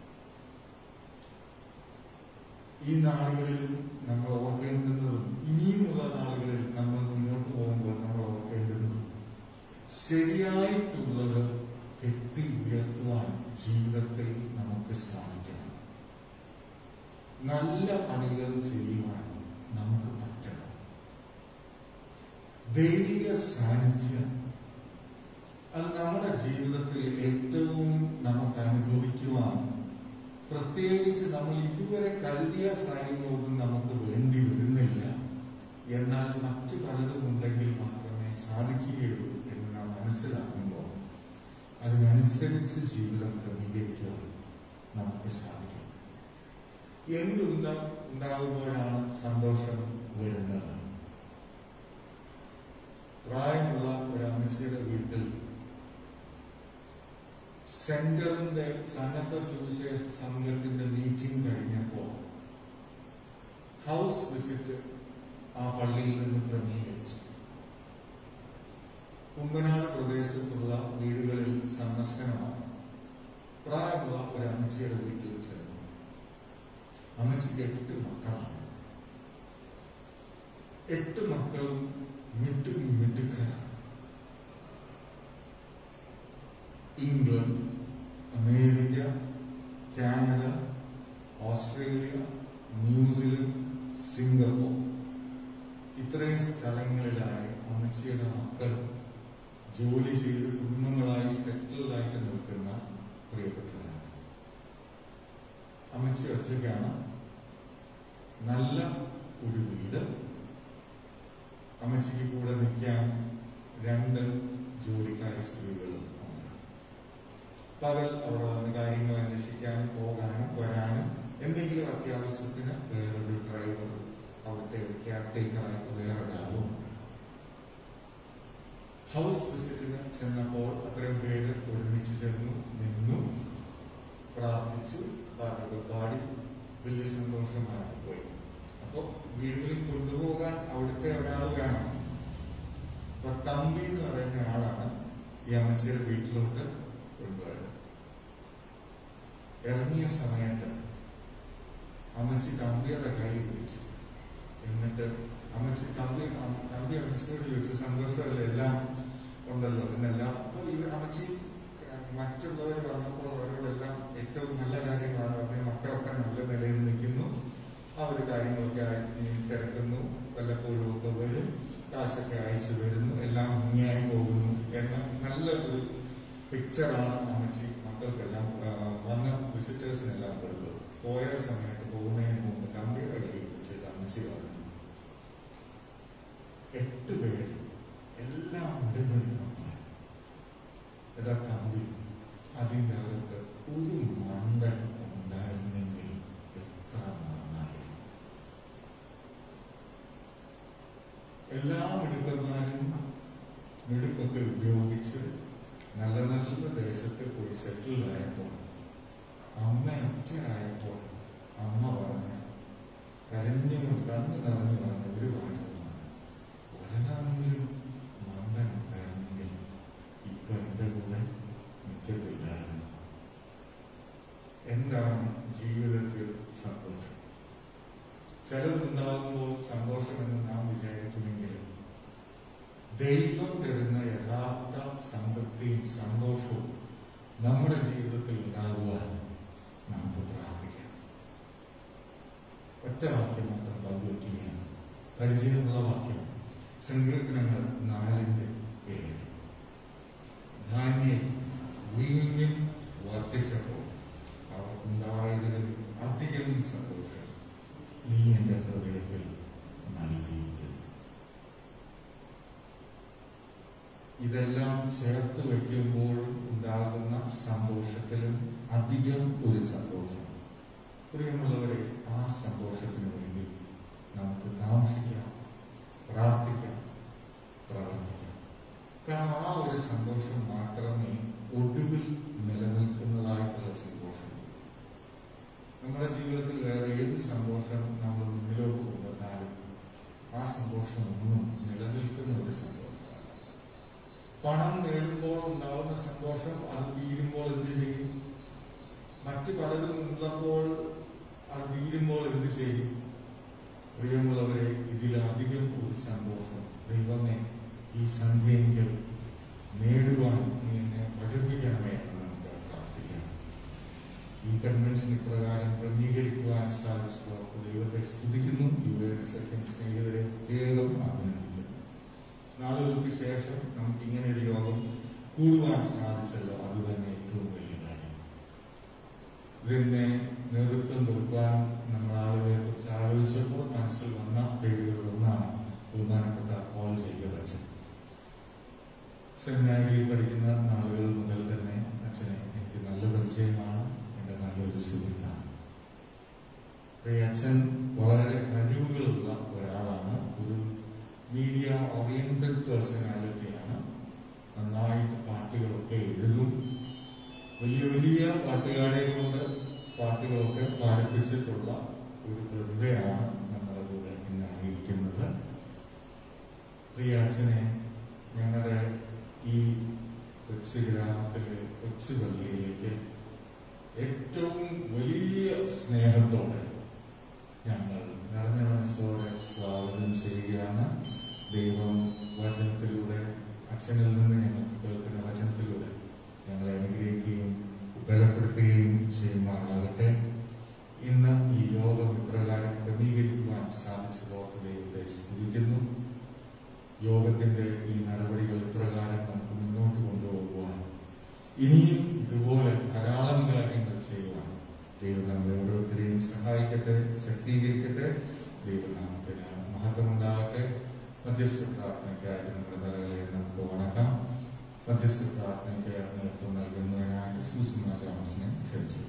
ഈ നാളുകളിലും നമ്മൾ ഓർക്കേണ്ടുന്നതും ഇനിയുമുള്ള നാളുകളിൽ നമ്മൾ മുന്നോട്ട് പോകുമ്പോൾ നമ്മൾ ഓർക്കേണ്ടുന്നതും ശരിയായിട്ടുള്ളത് കെട്ടി ഉയർത്തുവാൻ ജീവിതത്തിൽ നമുക്ക് സാധിക്കണം. നല്ല പണികൾ ചെയ്യുവാൻ നമുക്ക് പറ്റണം. ദൈവിക സാന്നിധ്യം അത് നമ്മുടെ ജീവിതത്തിൽ ഏറ്റവും നമുക്ക് അനുഭവിക്കുവാൻ, പ്രത്യേകിച്ച് നമ്മൾ ഇതുവരെ കരുതിയ കാര്യങ്ങളൊന്നും നമുക്ക് വേണ്ടി വരുന്നില്ല. എന്നാൽ മറ്റു പലതും ഉണ്ടെങ്കിൽ മാത്രമേ സാധിക്കുകയുള്ളൂ എന്ന് നാം മനസ്സിലാക്കുമ്പോൾ അതിനനുസരിച്ച് ജീവിതം ക്രമീകരിക്കുവാൻ നമുക്ക് സാധിക്കും. എന്തുണ്ടാകുമ്പോഴാണ് സന്തോഷം വരുന്നത്? പ്രായമുള്ള ഒരു അമ്മച്ചിയുടെ വീട്ടിൽ സെന്ററിന്റെ സന്നദ്ധ സുവിശേഷ സംഘത്തിന്റെ മീറ്റിംഗ് കഴിഞ്ഞപ്പോൾ ഹൗസ് വിസിറ്റ് ആ പള്ളിയിൽ നിന്ന് ക്രമീകരിച്ചു. കുമ്പനാട് പ്രദേശത്തുള്ള വീടുകളിൽ സന്ദർശനമാണ്. പ്രായമുള്ള ഒരു അമ്മച്ചിയുടെ വീട്ടിൽ ചെന്നു. അമ്മച്ചിക്ക് 8 മക്കളാണ്. 8 മക്കളും മിടുക്കരാണ്. England, America, Canada, Australia, New Zealand, Singapore ഇത്രയും സ്ഥലങ്ങളിലായി അമ്മച്ചിയുടെ മക്കൾ ജോലി ചെയ്ത് കുടുംബങ്ങളായി സെറ്റിൽഡായിട്ട് നിൽക്കുന്ന പ്രിയപ്പെട്ടവരാണ്. അമ്മച്ചി ഒറ്റയ്ക്കാണ്. നല്ല ഒരു വീട്. അമ്മച്ചിക്ക് കൂടെ നിൽക്കാൻ 2 ജോലിക്കാരി സ്ത്രീകളും ഉണ്ട്. പകൽ അവിടെ വന്ന് കാര്യങ്ങൾ അന്വേഷിക്കാനും പോകാനും വരാനും എന്തെങ്കിലും അത്യാവശ്യത്തിന് വേറൊരു ഡ്രൈവർ, അവിടുത്തെ കെയർടേക്കറായിട്ട് വേറൊരാളും ഉണ്ട്. ഹൗസ് വിസിറ്റിന് ചെന്നപ്പോൾ അത്രയും പേര് ഒരുമിച്ച് ചെന്നു, നിന്നു, പ്രാർത്ഥിച്ചു, പാട്ടൊക്കെ പാടി വലിയ സന്തോഷമായി പോയി. അപ്പോൾ വീടുകളിൽ കൊണ്ടുപോകാൻ അവിടുത്തെ ഒരാൾ വേണം. അപ്പൊ തമ്പി എന്ന് പറയുന്ന ആളാണ് ഈ അമ്മച്ചിയുടെ വീട്ടിലോട്ട് കൊണ്ടുപോയത്. ഇറങ്ങിയ സമയത്ത് അമ്മച്ചി തമ്പിയുടെ കൈ പിടിച്ചു. എന്നിട്ട് തമ്പി അമ്മച്ചിയോട് ചോദിച്ചു, സന്തോഷമല്ല, എല്ലാം ഉണ്ടല്ലോ എന്നെല്ലാം. അപ്പൊ ഈ അമ്മച്ചി മറ്റുള്ളവർ വന്നപ്പോൾ അവരോടെല്ലാം ഏറ്റവും നല്ല കാര്യങ്ങളാണ് പറഞ്ഞത്. മക്കളൊക്കെ നല്ല നിലയിൽ നിൽക്കുന്നു, ആ ഒരു കാര്യങ്ങളൊക്കെ തിരക്കുന്നു, വല്ലപ്പോഴും ഒക്കെ വരും, കാശൊക്കെ അയച്ചു വരുന്നു, എല്ലാം ഭംഗിയായി പോകുന്നു എന്ന നല്ല ഒരു പിക്ചറാണ് അമ്മച്ചി മക്കൾക്കെല്ലാം വന്ന വിസിറ്റേഴ്സിനെല്ലാം കൊടുത്തത്. പോയ സമയത്ത് പോകുന്നതിന് മുമ്പ് തമ്പിയുടെ കയ്യിൽ വെച്ച് അമ്മച്ചി പറഞ്ഞു, 8 പേര് എല്ലാം ഇടപെടുന്നവർ. എടാ തമ്പി, അതിൻ്റെ അകത്ത് ഒരു മണ്ടൻ ഉണ്ടായിരുന്നെങ്കിൽ എത്ര നന്നായിരുന്നു. എല്ലാ മിടുക്കന്മാരും മിടുക്കൊക്കെ ഉപയോഗിച്ച് നല്ല നല്ല ദേശത്ത് പോയി സെറ്റിൽഡായപ്പോൾ, അമ്മ ഒറ്റയായപ്പോൾ അമ്മ പറഞ്ഞ കരഞ്ഞു കണ്ണു നിറഞ്ഞു പറഞ്ഞ ഒരു വാചകമാണ്, ഒരെണ്ണമെങ്കിലും മണ്ടൻ ഉണ്ടായിരുന്നെങ്കിൽ ഇപ്പൊ എന്റെ കൂടെ നിൽക്കത്തില്ലായിരുന്നു. എന്താണ് ജീവിതത്തിൽ സന്തോഷം? ചിലതുണ്ടാകുമ്പോൾ സന്തോഷമെന്ന് നാം വിചാരിക്കുമെങ്കിലും ദൈവം തരുന്ന യഥാർത്ഥ സംതൃപ്തിയും സന്തോഷവും നമ്മുടെ ജീവിതത്തിൽ ഉണ്ടാകുവാൻ നമുക്ക് പ്രാർത്ഥിക്കാം. ഒറ്റ വാക്യം മാത്രം പങ്കുവയ്ക്കുകയാണ്. പരിചയമുള്ള വാക്യം സങ്കീർത്തനങ്ങൾ 4:7. ധാന്യം വീഞ്ഞും വർദ്ധിച്ചപ്പോൾ അവർക്കുണ്ടായതിൽ അധികം സന്തോഷം നീ എന്റെ ഹൃദയത്തിൽ നൽകിയിരിക്കുന്നു. ഇതെല്ലാം ചേർത്ത് വയ്ക്കുമ്പോഴും ഉണ്ടാകുന്ന സന്തോഷത്തിലും അധികം ഒരു സന്തോഷം. പ്രിയമുള്ളവരെ, ആ സന്തോഷത്തിന് വേണ്ടി നമുക്ക് കാക്ഷിക്കാം, പ്രാർത്ഥിക്കാം, പ്രവർത്തിക്കാം. കാരണം ആ ഒരു സന്തോഷം മാത്രമേ ഒടുവിൽ നിലനിൽക്കുന്നതായിട്ടുള്ള സന്തോഷം. നമ്മുടെ ജീവിതത്തിൽ വേറെ ഏത് സന്തോഷം നമ്മൾ മുന്നിലോട്ട് കൊണ്ടുവന്നാലും ആ സന്തോഷം ഒന്നും നിലനിൽക്കുന്ന ഒരു സന്തോഷമാണ്. പണം നേടുമ്പോൾ ഉണ്ടാവുന്ന സന്തോഷം അത് തീരുമ്പോൾ എന്ത് ചെയ്യും? മറ്റു പലതും ഉള്ളപ്പോൾ അത് തീരുമ്പോൾ എന്ത് ചെയ്യും? പ്രിയമുള്ളവരെ, ഇതിലധികം ഒരു സന്തോഷം ദൈവമേ ഈ സന്ധ്യയെങ്കിൽ നേടുവാൻ നീ എന്നെ പഠിപ്പിക്കണമേ എന്ന് നമുക്ക് പ്രാർത്ഥിക്കാം. ഈ കൺവെൻഷൻ ഇപ്രകാരം ക്രമീകരിക്കുവാൻ സാധിച്ചവർക്ക് ദൈവത്തെ സ്തുതിക്കുന്നു. സ്നേഹിതരെ പ്രത്യേകം അഭിനന്ദിക്കുന്നു. നാളുകൾക്ക് ശേഷം നമുക്ക് ഇങ്ങനെ ഒരു യോഗം കൂടുവാൻ സാധിച്ചല്ലോ, അത് തന്നെ ഏറ്റവും വലിയ കാര്യം. ഇതിനെ നേതൃത്വം കൊടുക്കാൻ നമ്മൾ ആളുകളെ കുറിച്ച് ആലോചിച്ചപ്പോൾ മനസ്സിൽ വന്ന പേരുകളിലൊന്നാണ് ബഹുമാനപ്പെട്ട പോൾ ജേക്കബ് അച്ഛൻ. സെമിനാരിയിൽ പഠിക്കുന്ന നാളുകൾ മുതൽ തന്നെ അച്ഛനെ എനിക്ക് നല്ല പരിചയമാണ്, എൻ്റെ നല്ലൊരു സുഹൃത്താണ്. അച്ഛൻ വളരെ കഴിവുകളുള്ള ഒരാളാണ്. ഒരു മീഡിയ ഓറിയന്റഡ് പേഴ്സണാലിറ്റിയാണ്. നന്നായിട്ട് പാട്ടുകളൊക്കെ എഴുതും. വലിയ വലിയ പാട്ടുകാരെ കൊണ്ട് പാട്ടുകളൊക്കെ പാടിപ്പിച്ചിട്ടുള്ള ഒരു പ്രതിഭയാണ് നമ്മുടെ കൂടെ ഇന്ന് ആയിരിക്കുന്നത്. പ്രിയ അച്ഛനെ ഞങ്ങളുടെ കൊച്ചു ഗ്രാമത്തിലെ കൊച്ചു പള്ളിയിലേക്ക് ഏറ്റവും വലിയ സ്നേഹത്തോടെ ഞങ്ങൾ നിറഞ്ഞ മനസ്സോടെ സ്വാഗതം ചെയ്യുകയാണ്. ദൈവം വചനത്തിലൂടെ, അച്ഛനിൽ നിന്ന് ഞങ്ങൾക്ക് കേൾക്കുന്ന വചനത്തിലൂടെ ഞങ്ങളെ അനുഗ്രഹിക്കുകയും ബലപ്പെടുത്തുകയും ചെയ്യുമാറാകട്ടെ. ഇന്ന് ഈ യോഗം ഇപ്രകാരം ക്രമീകരിക്കുവാൻ സാധിച്ചതോർത്ത് ദൈവത്തെ സ്തുതിക്കുന്നു. യോഗത്തിന്റെ ഈ നടപടികൾ ഇപ്രകാരം നമുക്ക് മുന്നോട്ട് കൊണ്ടുപോകുവാൻ ഇനിയും ഇതുപോലെ ധാരാളം കാര്യങ്ങൾ ചെയ്യുവാൻ ദൈവം നമ്മളെ ഓരോരുത്തരെയും സഹായിക്കട്ടെ, ശക്തീകരിക്കട്ടെ. ദൈവനാമത്തിന് മഹത്വമുണ്ടാകട്ടെ. മധ്യസ്ഥ പ്രാർത്ഥനയ്ക്കായിട്ട് നമ്മുടെ തലകളെ നമുക്ക് വണക്കാം. മധ്യസ്ഥ പ്രാർത്ഥനയ്ക്ക് നേതൃത്വം നൽകുന്നതിനായിട്ട് സൂസമ്മ തോമസിനെ ക്ഷണിച്ചു.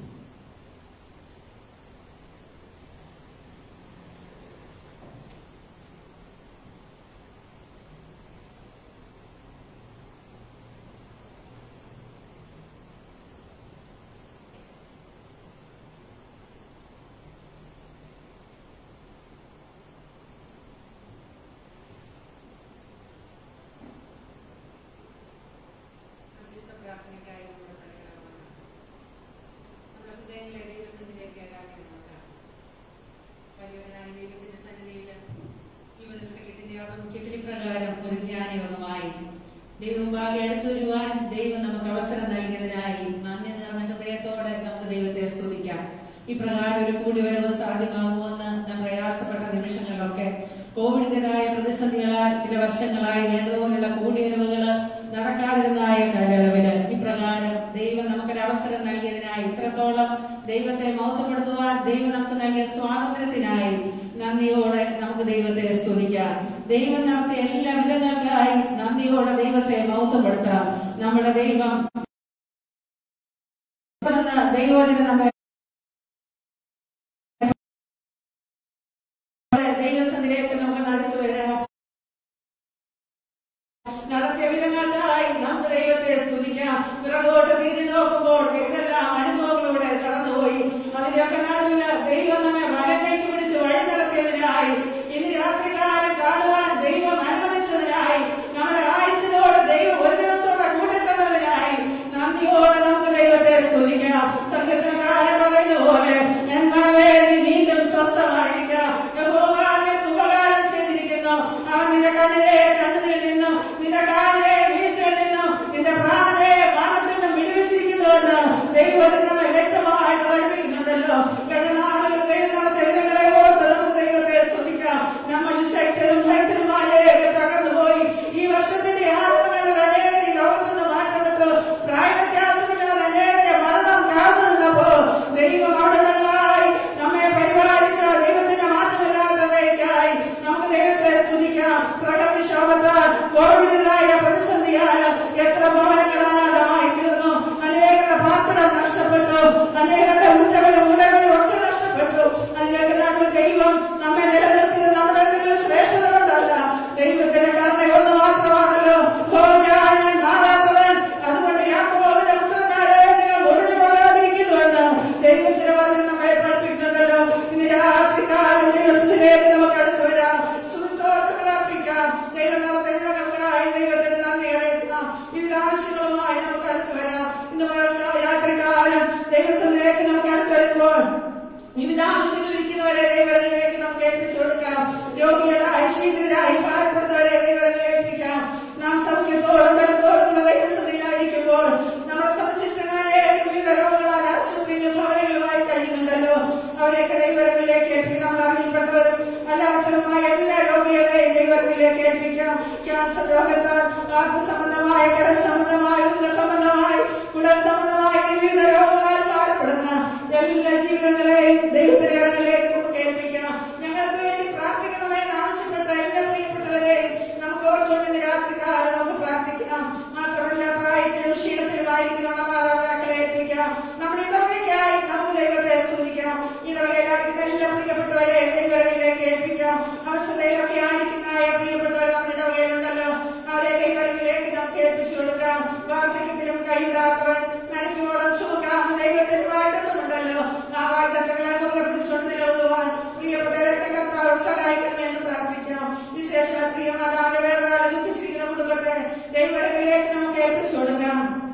ദൈവമുമ്പാകെ എടുത്തുവരുവാൻ ദൈവം നമുക്ക് അവസരം നൽകിയതിനായി നന്ദി നിറഞ്ഞ ഹൃദയത്തോടെ നമുക്ക് ദൈവത്തെ സ്തുതിക്കാം. ഇപ്രകാരം ഒരു കൂടിവരവ് സാധ്യമാകുമെന്ന് നാം പ്രയാസപ്പെട്ട നിമിഷങ്ങളിലൊക്കെ കോവിഡിന്റേതായ പ്രതിസന്ധികളാൽ ചില വർഷങ്ങളായി വേണ്ടതുപോലുള്ള കൂടിവരവുകൾ നടക്കാതിരുന്നായ കാലയളവില് ഇപ്രകാരം ദൈവം നമുക്കൊരു അവസരം നൽകിയതിനായി, ഇത്രത്തോളം ദൈവത്തെ മഹത്വപ്പെടുത്തുവാൻ ദൈവം നമുക്ക് നൽകിയ സ്വാതന്ത്ര്യത്തിനായി നന്ദിയോടെ നമുക്ക് ദൈവത്തെ സ്തുതിക്കാം. ദൈവം നടത്തിയ എല്ലാ വിധങ്ങൾക്കായി നന്ദിയോടെ ദൈവത്തെ മഹത്വപ്പെടുത്താം. നമ്മുടെ ദൈവം ദൈവത്തിന് നമ്മെ ദൈവസന്നിധിയിലേക്ക് നമുക്ക് നടത്തി വരാം. നടത്തിയ വിധങ്ങൾക്കായി നമുക്ക് ദൈവത്തെ സ്തുതിക്കാം. പിറകോട്ട് തിരിഞ്ഞു നോക്കുമ്പോൾ എന്തെല്ലാം അനുഭവങ്ങളിലൂടെ കടന്നുപോയി, അതിന്റെയൊക്കെ നടുവില് ദൈവം നമ്മെ വലത്തേക്ക് പിടിച്ച് വഴി നടത്തിയതിനായി, ഇന്ന് രാത്രികാലം കാണുവാൻ ദൈവം അനുവദിച്ചതിനായി, നമ്മുടെ ആയുസിനോട് ദൈവം ഒരു ദിവസത്തോടെ കൂട്ടിത്തന്നതിനായി നന്ദിയോടെ നമുക്ക് ദൈവത്തെ സ്തുതിക്കാം. സംഗീതകാരൻ പറയുന്ന പോലെ എന്മേ നീ വീണ്ടും സ്വസ്ഥമായിരിക്കാം. യഹോവ നിനക്ക് ഉപകാരം ചെയ്തിരിക്കുന്നു. അവൻ നിന്റെ കണ്ണിനെ കണ്ണുനീരിൽ നിന്നും നിന്റെ കാലിനെ വീഴ്ചയിൽ നിന്നും നിന്റെ പ്രാണനെ മരണത്തിൽ നിന്നും വിടുവിച്ചിരിക്കുന്നുവെന്ന് ദൈവത്തിന് നമ്മെ വ്യക്തമായിട്ട് പഠിപ്പിക്കുന്നുണ്ടല്ലോ. കഴിഞ്ഞ നാളുകൾ ദൈവം നടത്തിയ വിധങ്ങളെ ഓർത്ത് നമുക്ക് ദൈവത്തെ സ്തുതിക്കാം. നമ്മൾ ശക്തരും ഭക്തരുമാരേക്ക് തകർന്നു പോയി. ഈ വർഷത്തിന്റെ ആത്മകണ്ഠ അനേകരെ ലോകത്തു നിന്ന് മാറ്റപ്പെട്ടു. പ്രായ വ്യത്യാസമില്ലാതെ അനേകരെ മരണം കാർന്നു നിന്നപ്പോ ദൈവം അവിടങ്ങളായി നമ്മെ പരിപാലിച്ച ദൈവത്തിന്റെ മാറ്റമില്ലാത്തതേക്കായി നമുക്ക് ദൈവത്തെ സ്തുതിക്കാം. പ്രകൃതിക്ഷോഭത്താൽ കോവിഡിനായ പ്രതിസന്ധിയാൽ എത്ര ഭവനങ്ങൾ അനാഥമായി തീർന്നു. അനേകരുടെ പാർപ്പിടം നഷ്ടപ്പെട്ടു. അനേകരുടെ ഉറ്റവരും ഉടവരും ഒക്കെ നഷ്ടപ്പെട്ടു. അതിലേക്ക് നടുവിൽ ദൈവം നമ്മെ നിലനിർത്തിയത് നമ്മുടെ എന്തെങ്കിലും ശ്രേഷ്ഠത കൊണ്ടല്ല, ദൈവത്തിന്റെ കരുണ ഒന്ന് മാത്രമാണല്ലോ. ഞാൻ മാറാത്തവൻ, അതുകൊണ്ട് യാക്കോബിന്റെ പുത്രന്മാരെ നിങ്ങൾ ഒടിഞ്ഞു പോകാതിരിക്കുന്നുവെന്ന് ദൈവത്തിന്റെ വചനം നമ്മെ പഠിപ്പിക്കുന്നുണ്ടല്ലോ. ഇന്ന് രാത്രികാലം ദൈവത്തിലേക്ക് നമുക്ക് അടുത്തു വരാം. സ്തുതിസ്തോത്രങ്ങൾ അർപ്പിക്കാം. ദൈവം നടത്തിയ വിധങ്ങൾക്കായി ദൈവത്തിന് നന്ദി അറിയിക്കാം. വിവിധ ആവശ്യങ്ങളുമായി നമുക്ക് അടുത്തു വരാം. ഇന്ന് രാത്രികാലം ദൈവത്തിലേക്ക് നമുക്ക് അടുത്ത് വരുമ്പോൾ വിവിധ ആവശ്യങ്ങളിരിക്കുന്നവരെ ദൈവങ്ങളിലേക്ക് നമുക്ക് ഏൽപ്പിച്ചു കൊടുക്കാം. രോഗികളായി ക്ഷീണിതരായി ഭാരപ്പെടുന്നവരെ ദൈവങ്ങളിലേക്ക് ഏൽപ്പിക്കാം. നാം സൗഖ്യത്തോടും ബലത്തോടും ദൈവസന്നിധിയിലായിരിക്കുമ്പോൾ നമ്മുടെ സംശിഷ്ടങ്ങളെ വിവിധ രോഗങ്ങളാൽ ആശുപത്രിയിലും ഭവനങ്ങളുമായി കഴിയുന്നുണ്ടല്ലോ. അവരെയൊക്കെ ദൈവങ്ങളിലേക്ക് ഏൽപ്പിക്കും. നമ്മൾ അറിയപ്പെട്ടവരും അല്ലാത്തവരുമായ എല്ലാ രോഗികളെയും ദൈവങ്ങളിലേക്ക് ഏൽപ്പിക്കാം. ക്യാൻസർ രോഗത്താൽ വാർത്ത സംബന്ധമായ, കരൾ സംബന്ധമായ, ഉദര സംബന്ധമായി, കുടൽ സംബന്ധമായ വിവിധ രോഗങ്ങളാൽ ഭാരപ്പെടുന്ന എല്ലാ ജീവിതങ്ങളെയും ദൈവത്തിന്റെ കരങ്ങളിലേക്ക് നമുക്ക് ഏൽപ്പിക്കാം. ഞങ്ങൾക്ക് വേണ്ടി പ്രാർത്ഥിക്കണമെന്ന് ആവശ്യപ്പെട്ട എല്ലാ പ്രിയപ്പെട്ടവരെയും നമുക്ക് ഓർത്തുകൊണ്ട് രാത്രികാലം നമുക്ക് പ്രാർത്ഥിക്കാം. മാത്രമല്ല പ്രായത്തിലും ക്ഷീണത്തിലുമായിരിക്കും നമ്മുടെ മാതാപിതാക്കളെ ഏൽപ്പിക്കാം. നമ്മുടെ ഇടവകയ്ക്കായി നമുക്ക് ദൈവത്തെ സ്തുതിക്കാം. ഇടവകയിലായിരിക്കുന്ന എല്ലാ പ്രിയപ്പെട്ടവരെ ദൈവങ്ങളിലേക്ക് ഏൽപ്പിക്കാം. അവസ്ഥയിലൊക്കെ ആയിരിക്കുന്ന പ്രിയപ്പെട്ടവർ നമ്മുടെ ഇടവകയിലുണ്ടല്ലോ, അവരെ ദൈവങ്ങളിലേക്ക് നമുക്ക് ഏൽപ്പിച്ചു കൊടുക്കാം. വാർദ്ധക്യത്തിലും കൈവിടാത്തവൻ നനയ്ക്കോളം ചുമക്കാവുന്ന ദൈവത്തിന്റെ വാഗ്ദത്തമുണ്ടല്ലോ. ആ വാഗ്ദത്തങ്ങളെ മുറുകെ പിടിച്ചുകൊണ്ട് നിലകൊള്ളുവാൻ പ്രിയപ്പെട്ട രക്തകർത്താവ് സഹായിക്കണമെന്ന് പ്രാർത്ഥിക്കാം. വിശേഷ പ്രിയ മാതാവിന്റെ വേറൊരാളെ ദുഃഖിച്ചിരിക്കുന്ന കുടുംബത്തെ ദൈവങ്ങളിലേക്ക് നമുക്ക് ഏൽപ്പിച്ചു കൊടുക്കാം.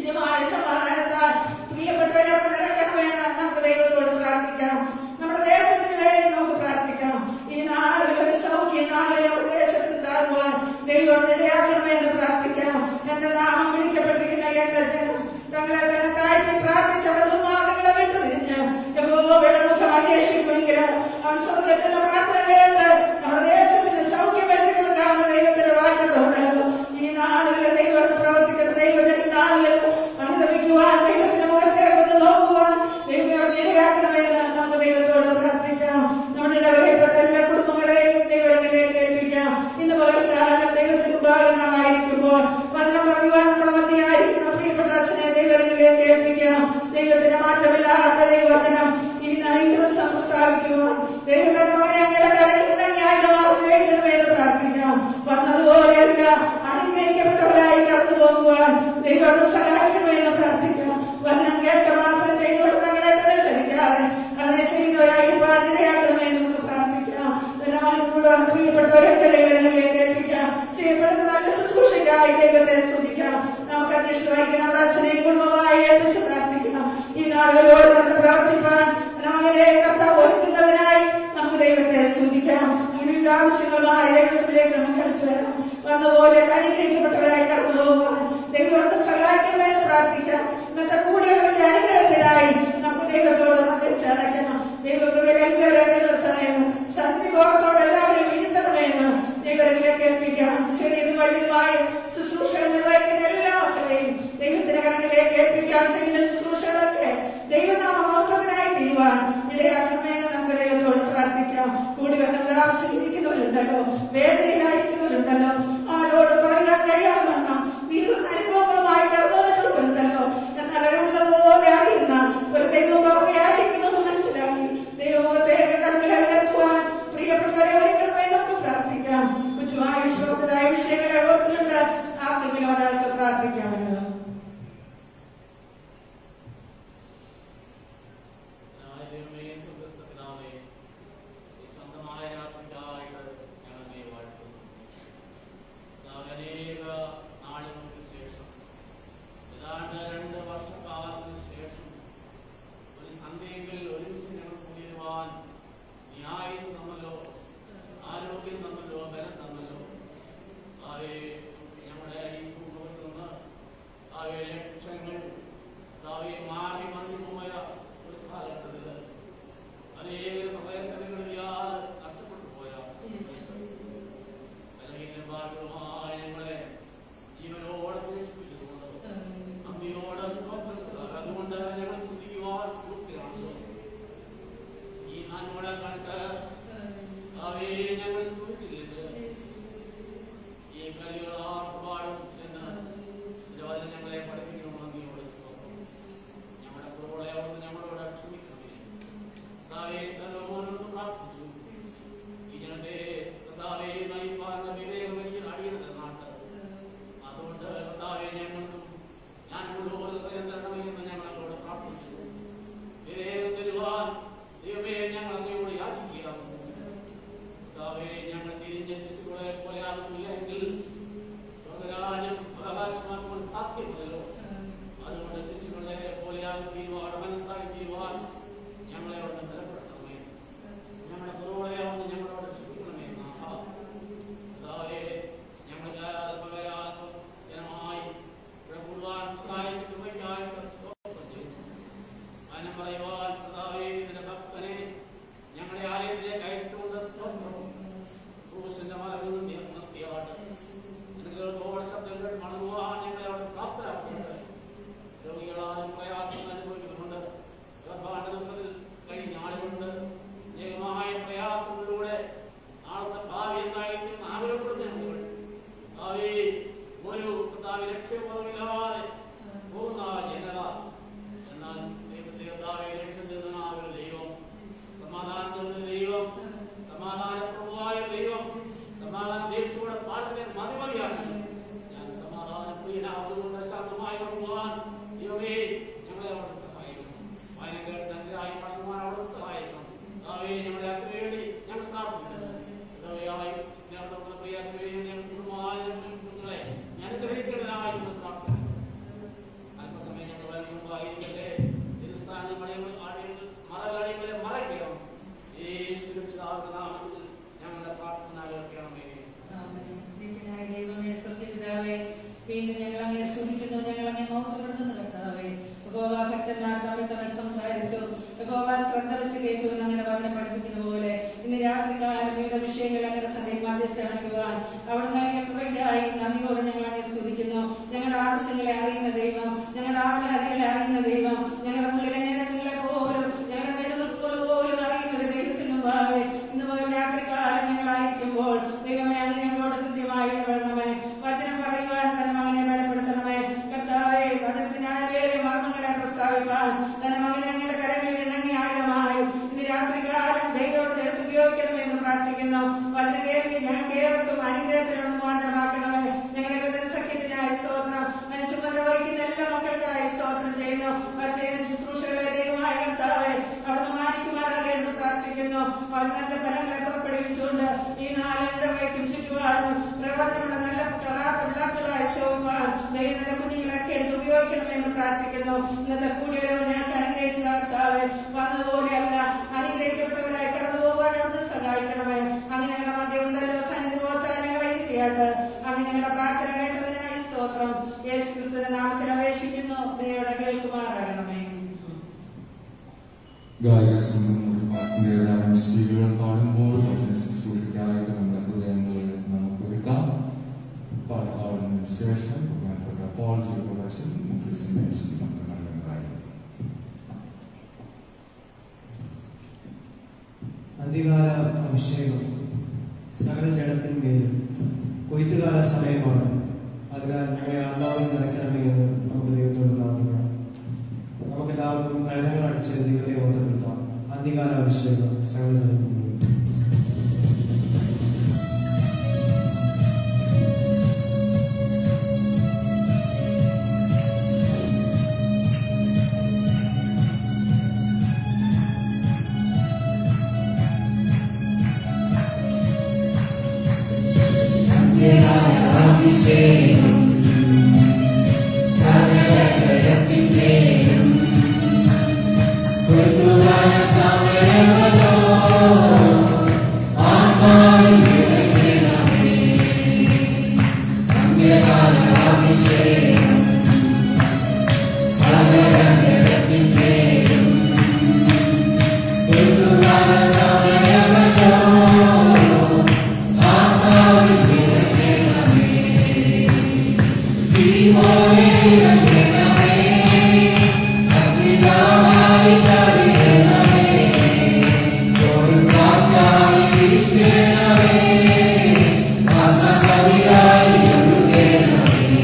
നിത്യമായ സമാധാനത്താൽ പ്രിയപ്പെട്ടവരെ അവിടെ നിറയ്ക്കണമെന്ന് നമുക്ക് ദൈവത്തോട് പ്രാർത്ഥിക്കാം. നമ്മുടെ ദേശത്തിന് വേണ്ടി നമുക്ക് പ്രാർത്ഥിക്കാം. ഈ നാളിൽ ഒരു സൗഖ്യ നാളിൽ നമ്മുടെ ദേശത്തുണ്ടാകുവാൻ ദൈവം ഇടയാക്കണമെന്ന് പ്രാർത്ഥിക്കാം. എന്റെ നാമം വിളിക്കപ്പെട്ടിരിക്കുന്ന എന്റെ ജനം തങ്ങളെ തന്നെ താഴ്ത്തി പ്രാർത്ഥിച്ചവർ ദുർമാർഗ്ഗങ്ങളെ വിട്ടുതിരിഞ്ഞ് യഹോവയുടെ മുഖം അന്വേഷിക്കുമെങ്കിൽ അവൻ സ്വർഗ്ഗത്തിന്റെ പ്രാർത്ഥന കേട്ട് നമ്മുടെ ദേശത്തിന് സൗഖ്യം വരുത്തി കൊടുക്കാവുന്ന ദൈവത്തിന്റെ വാഗ്ദത്തമുണ്ടല്ലോ. ഈ നാളുകളിൽ ദൈവം പ്രവർത്തിക്കേണ്ട ദൈവജന നാളുകളിൽ അനുഭവിക്കുവാൻ ദൈവത്തിന്റെ മുഖത്തേക്ക് ഒന്ന് നോക്കുവാൻ ദൈവം ഇടയാക്കണമെന്ന് നമുക്ക് ദൈവത്തോട് പ്രാർത്ഥിക്കാം. നമ്മുടെ ഇടവകപ്പെട്ട എല്ലാ കുടുംബങ്ങളെയും ദൈവങ്ങളിലേക്ക് ഏൽപ്പിക്കാം. ഇന്ന് പകൽക്കാലം ദൈവത്തിന് മുമ്പാകണമായിരിക്കുമ്പോൾ വചനം പറയുവാൻ നമ്മുടെ മധ്യയായിരിക്കുന്ന പ്രിയപ്പെട്ട അച്ഛനെ ദൈവങ്ങളിലേക്ക് ഏൽപ്പിക്കാം. ദൈവത്തിന്റെ മാറ്റമില്ലാത്ത ദൈവവചനം ഈ ദിവസം പ്രസ്താവിക്കുവാൻ ദൈവത്തിന്റെ മകനെ അങ്ങയുടെ കരങ്ങളിൽ ആയുധമാകുകയെന്ന് പ്രാർത്ഥിക്കാം. വന്നതുപോലെയല്ല അനുഗ്രഹിക്കപ്പെട്ടവരായി കടന്നു പോകുവാൻ ദൈവം സഹായിക്കണമെന്ന് പ്രാർത്ഥിക്കാം. വചനം കേൾക്ക മാത്രം ചെയ്തുകൊണ്ട് തങ്ങളെ തന്നെ ചതിക്കാതെ അങ്ങനെ ചെയ്യുന്നവരായി ഇടയാക്കണമെന്ന് നമുക്ക് പ്രാർത്ഥിക്കാം. കൂടാതെ പ്രിയപ്പെട്ടവരൊക്കെ ദൈവങ്ങളിലേക്ക് ഏൽപ്പിക്കാം. ചെയ്യപ്പെടുന്ന നല്ല ശുശ്രൂഷയ്ക്കായി ദൈവത്തെ സ്തുതിക്കാം. നമുക്ക് അധ്യക്ഷമായിരിക്കുന്ന നമ്മുടെ അച്ഛനെയും കുടുംബമായി ഏൽപ്പിച്ച് പ്രാർത്ഥിക്കാം. ഈ നാളുകളോട് നമുക്ക് പ്രവർത്തിപ്പാൻ മകനെ കർത്താവ് ഒരുക്കുന്നതിനായി നമുക്ക് ദൈവത്തെ സ്തുതിക്കാം. അങ്ങനെ വിവിധ ആവശ്യങ്ങളുമായി ദൈവത്തിലേക്ക് നമുക്ക് അടുത്തു വരാം. വന്നപോലെ അനുഗ്രഹിക്കപ്പെട്ടവരായി കടന്നു പോകുവാൻ ദൈവത്തെ സഹായിക്കണമെന്ന് പ്രാർത്ഥിക്കാം. ഇന്നത്തെ കൂടിയ അനുഗ്രഹത്തിനായി നമുക്ക് ദൈവത്തോട് മധ്യസ്ഥ അടയ്ക്കണം. ദൈവകൃപയിൽ എല്ലാവരെയും നിലനിർത്തണമെന്ന് സന്ധിബോധത്തോടെ എല്ലാവരെയും ഇരുത്തണമെന്ന് ദൈവങ്ങളിലേക്ക് ഏൽപ്പിക്കാം. ചെറിയതും വലുതുമായ ശുശ്രൂഷകൾ നിർവഹിക്കുന്ന എല്ലാ മക്കളെയും ദൈവത്തിന്റെ കടങ്ങളിലേക്ക് ഏൽപ്പിക്കാൻ. ചെയ്യുന്ന ശുശ്രൂഷകളൊക്കെ ദൈവനാമ മഹത്വത്തിനായി തീരുവാൻ ഇടയാക്കണമെന്ന് നമുക്ക് ദൈവത്തോട് പ്രാർത്ഥിക്കാം. കൂടി വന്നവരുടെ ആവശ്യമിരിക്കുന്നവരുണ്ടല്ലോ, വേദനയിലായിരിക്കുന്നവരുണ്ടല്ലോ, ആരോട് പറയാൻ കഴിയാതെ വണ്ണം നീറുന്ന അനുഭവങ്ങളുമായി കടന്നു വന്നിട്ടുള്ളവരുണ്ടല്ലോ. എന്നാൽ അവരുള്ളതുപോലെ അറിയുന്ന ഒരു ദൈവം ആയിരിക്കുന്നത് മനസ്സിലാക്കി ദൈവമുഖത്തെ കണ്ണുകളെ ഉയർത്തുവാൻ പ്രിയപ്പെട്ടവരെ ഒരുക്കണമെന്ന് നമുക്ക് പ്രാർത്ഥിക്കാം. മറ്റുമായ വിശ്വാസതായ വിഷയങ്ങളെ ഓർത്തുകൊണ്ട് ആർക്കെങ്കിലും ഒരാൾക്ക് പ്രാർത്ഥിക്കാമല്ലോ. ആവശ്യങ്ങളെ അറിയുന്ന ദൈവം, ഞങ്ങളുടെ ആവലാദികളെ അറിയുന്ന ദൈവം, ഞങ്ങളുടെ ഉള്ളിലെ ഞരക്കങ്ങളെ പോലും ഞങ്ങളുടെ നെടുവീർപ്പുകൾ പോലും അറിയുന്ന ഒരു ദൈവത്തിന് മുമ്പാകെ ഇന്ന് പോലും രാത്രികാലം ഞങ്ങളായിരിക്കുമ്പോൾ ദൈവമേ അങ്ങ് ഞങ്ങളോട് കൃത്യമായി ഇടപെടണമേ. വചനം പറയുവാൻ തന്നെ മകനെ ബലപ്പെടുത്തണമേ. കർത്താവേ, വചനത്തിന് ആഴമേറിയ മർമ്മങ്ങളെ പ്രസ്താവിക്കാൻ തന്നെ മകനെ അങ്ങയുടെ കരങ്ങളിൽ ഇണങ്ങിയ ആയുധമായി ഇന്ന് രാത്രികാലം ദൈവത്തോട് എടുത്ത് ഉപയോഗിക്കണമെന്ന് പ്രാർത്ഥിക്കുന്നു. വചന കേൾവി ഞങ്ങൾക്ക് ഏവർക്കും അനുഗ്രഹത്തിലുള്ള മുഖാന്തരമാക്കണമേ. ഞങ്ങളുടെ വചന സഖ്യത്തിനായി സ്തോത്രം. അതിന് ചുമതല വഹിക്കുന്ന എല്ലാ മക്കൾക്കായി സ്തോത്രം ചെയ്യുന്നു. അവർ ചെയ്യുന്ന ശുശ്രൂഷകളെ ദൈവമായ കർത്താവേ അവിടുന്ന് മാനിക്കുമാറാകണമെന്ന് പ്രാർത്ഥിക്കുന്നു. അവർ നല്ല ഫലങ്ങളെ പുറപ്പെടുവിച്ചുകൊണ്ട് ഈ നാളുകളുടെ വഴിക്കും ചുറ്റുപാടും പ്രയോജനമുള്ള നല്ല കളാത്ത വിളക്കുകളായി ശോഭിക്കാൻ ദൈവം നല്ല കുഞ്ഞുങ്ങളൊക്കെ എടുത്ത് ഉപയോഗിക്കണമെന്ന് പ്രാർത്ഥിക്കുന്നു. ഇന്നത്തെ കൂടിയൊരു ഞങ്ങൾക്ക് അനുഗ്രഹിച്ച കർത്താവേ, വന്നതുപോലെയല്ല അനുഗ്രഹിക്കപ്പെട്ടവരായി കടന്നു പോകാൻ അവിടുന്ന് സഹായിക്കണമേ. അങ്ങനെ ഞങ്ങളുടെ മധ്യ ഉണ്ടല്ലോ സന്നിധി പോത്താൻ ഞങ്ങളെ ഇരുത്തിയാട്ട് അങ്ങനെ ഞങ്ങളുടെ പ്രാർത്ഥന കേട്ടതിനായി സ്തോത്രം. യേശു ക്രിസ്തുവിന്റെ നാമത്തിൽ അപേക്ഷിക്കുന്നു. ദൈവയുടെ കേൾക്കുമാറാകണമേ. ഗായക സംഘം സ്ത്രീകൾ പാടുമ്പോൾ വചന ശുശ്രൂഷയ്ക്കായിട്ട് നമ്മുടെ ഹൃദയങ്ങളിൽ നമുക്ക് എടുക്കാം. പാടുന്നതിന് ശേഷം ബഹുമാനപ്പെട്ട പോൾ ജേക്കബ് അച്ഛൻ മുഖ്യ സന്ദേശം നമുക്ക് നൽകുന്നതായിരിക്കും. അന്ത്യകാല അഭിഷേകം സകല ജഡത്തിന്മേലും കൊയ്ത്തുകാല സമയമാണ്. അതിനാൽ ഞങ്ങളെ ആത്മാവിൽ നിറയ്ക്കണമേ എന്ന് നമുക്ക് ദൈവത്തോട് പ്രാർത്ഥിക്കാം. നമുക്കെല്ലാവർക്കും കരങ്ങൾ അടിച്ച് ദൈവത്തെ ഓർമ്മപ്പെടുത്താം. അന്ത്യകാല അഭിഷേകം സകല ജഡത്തിന്മേലും. അഭിഷേകം സകല ജഗത്തിന്മേലും കൊയ്ത്തുകാല സമയമല്ലോ ആത്മാവിൽ നിറയ്ക്കണമേ. അന്ത്യകാല അഭിഷേകം സകല ജഗത്തിന്മേലും കൊയ്ത്തുകാല സമയമല്ലോ ആത്മാവിൽ നിറയ്ക്കണമേ. തീപോലെ ഇറങ്ങണമേ, അഗ്നിതാവായി കരിയണമേ, കൊടുങ്കാറ്റായി വീശണമേ, ആത്മകവിയായി ഒഴുകണമേ.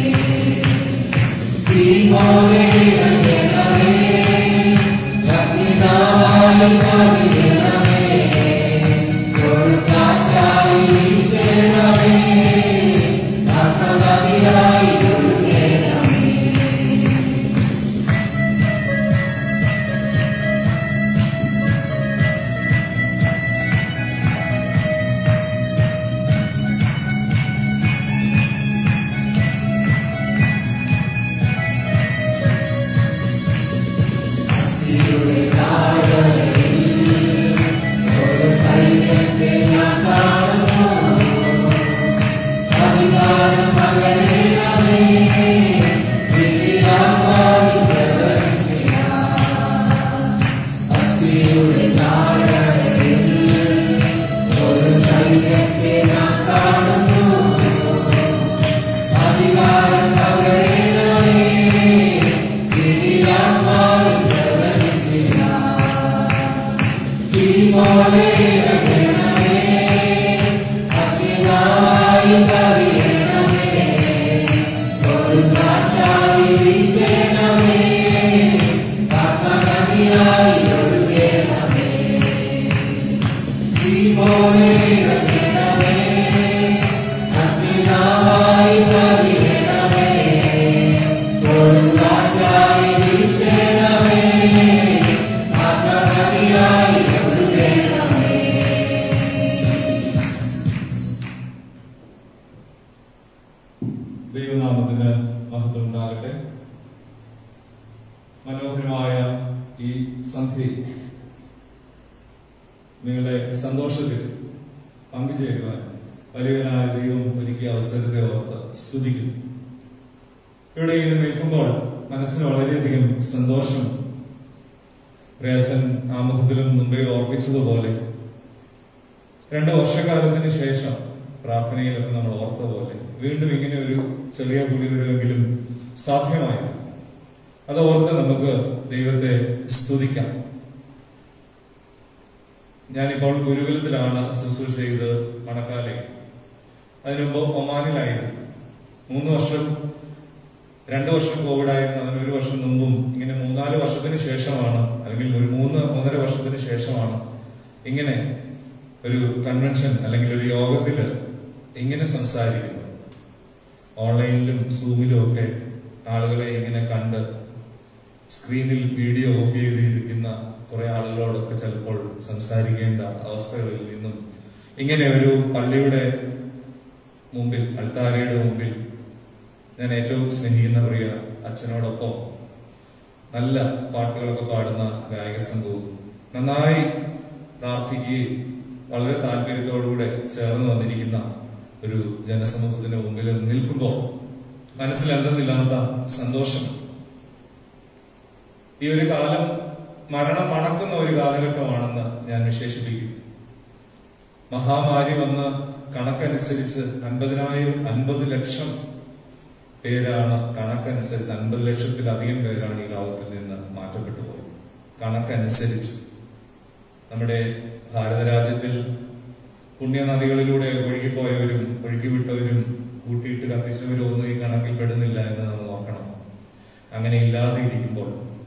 തീപോലെ ഇറങ്ങണമേ, അഗ്നിതാവായി കരിയണമേ, കൊടുങ്കാറ്റായി വീശണമേ, ആത്മകവിയായി ഒഴുകണമേ. അസ്ഥിയുടെ താഴ്വരയിൽ ഒരു സൈന്യത്തെ ഞാൻ കാണുന്നു. അധികാരം പകരണമേ, വിധിയായി പ്രവചിക്കാം. അസ്ഥിയുടെ താഴ്വരയിൽ ഒരു സൈന്യത്തെ ഞാൻ കാണുന്നു. അധികാരം പകരണമേ, വിധിയായി പ്രവചിക്കാം. തീപോലെ ഇറങ്ങണമേ, അഗ്നിതാവായി കരിയണമേ, കൊടുങ്കാറ്റായി വീശണമേ, ആത്മകവിയായി ഒഴുകണമേ. തീപോലെ ഇറങ്ങണമേ, അഗ്നിതാവായി കരിയണമേ, കൊടുങ്കാറ്റായി വീശണമേ, ആത്മകവിയായി ഒഴുകണമേ. ദൈവനാമത്തിന് മഹത്വം ഉണ്ടാകട്ടെ. മനോഹരമായ ഈ സന്ധ്യയിൽ നിങ്ങളുടെ സന്തോഷത്തിൽ പങ്കുചേരുവാൻ വലിയവനായ ദൈവം ഒരുക്കിയ അവസരത്തെ ഓർത്ത് സ്തുതിക്കുന്നു. ഇവിടെ ഇങ്ങനെ നിൽക്കുമ്പോൾ മനസ്സിന് വളരെയധികം സന്തോഷം. പ്രിയച്ചൻ ആമുഖത്തിലും മുമ്പേ ഓർപ്പിച്ചതുപോലെ 2 വർഷക്കാലത്തിന് ശേഷം പ്രാർത്ഥനയിലൊക്കെ നമ്മൾ ഓർത്ത പോലെ വീണ്ടും ഇങ്ങനെ ഒരു ചെറിയ കൂടി വരുമെങ്കിലും സാധ്യമായി. അത് ഓർത്ത് നമുക്ക് ദൈവത്തെ സ്തുതിക്കാം. ഞാനിപ്പോൾ ഗുരുകുലത്തിലാണ് ശുശ്രൂഷ ചെയ്ത് മണക്കാലേ. അതിനുമുമ്പ് ഒമാനിലായിരുന്നു. 3 വർഷം 2 വർഷം കോവിഡായിരുന്നു. അതിന് 1 വർഷം മുമ്പും ഇങ്ങനെ 3-4 വർഷത്തിന് ശേഷമാണ്, അല്ലെങ്കിൽ ഒരു 3-3.5 വർഷത്തിന് ശേഷമാണ് ഇങ്ങനെ ഒരു കൺവെൻഷൻ അല്ലെങ്കിൽ ഒരു യോഗത്തില് ഇങ്ങനെ സംസാരിക്കുന്നത്. ഓൺലൈനിലും സൂമിലും ഒക്കെ ആളുകളെ ഇങ്ങനെ കണ്ട് സ്ക്രീനിൽ വീഡിയോ ഓഫ് ചെയ്തിരിക്കുന്ന കുറെ ആളുകളോടൊക്കെ ചിലപ്പോൾ സംസാരിക്കേണ്ട അവസ്ഥകളിൽ നിന്നും ഇങ്ങനെ ഒരു പള്ളിയുടെ മുമ്പിൽ, അൾത്താരയുടെ മുമ്പിൽ ഞാൻ ഏറ്റവും സ്നേഹിക്കുന്ന പ്രിയ അച്ഛനോടൊപ്പം നല്ല പാട്ടുകളൊക്കെ പാടുന്ന ഗായക സംഘവും നന്നായി പ്രാർത്ഥിക്കുകയും വളരെ താല്പര്യത്തോടുകൂടെ ചേർന്ന് വന്നിരിക്കുന്ന ഒരു ജനസമൂഹത്തിന് മുമ്പിൽ നിൽക്കുമ്പോൾ മനസ്സിൽ എന്തെന്നില്ലാത്ത സന്തോഷം. ഈ ഒരു കാലം മരണം മണക്കുന്ന ഒരു കാലഘട്ടമാണെന്ന് ഞാൻ വിശേഷിപ്പിക്കും. മഹാമാരി വന്ന് കണക്കനുസരിച്ച് 50 ലക്ഷം പേരാണ്, കണക്കനുസരിച്ച് 50 ലക്ഷത്തിലധികം പേരാണ് ഈ ലോകത്തിൽ നിന്ന് മാറ്റപ്പെട്ടു പോയത്. കണക്കനുസരിച്ച് നമ്മുടെ ഭാരതരാജ്യത്തിൽ പുണ്യനദികളിലൂടെ ഒഴുകിപ്പോയവരും ഒഴുക്കിവിട്ടവരും കൂട്ടിയിട്ട് കത്തിച്ചവരും ഒന്നും ഈ കണക്കിൽ പെടുന്നില്ല എന്ന് നമ്മൾ നോക്കണം. അങ്ങനെ ഇല്ലാതെ ഇരിക്കുമ്പോൾ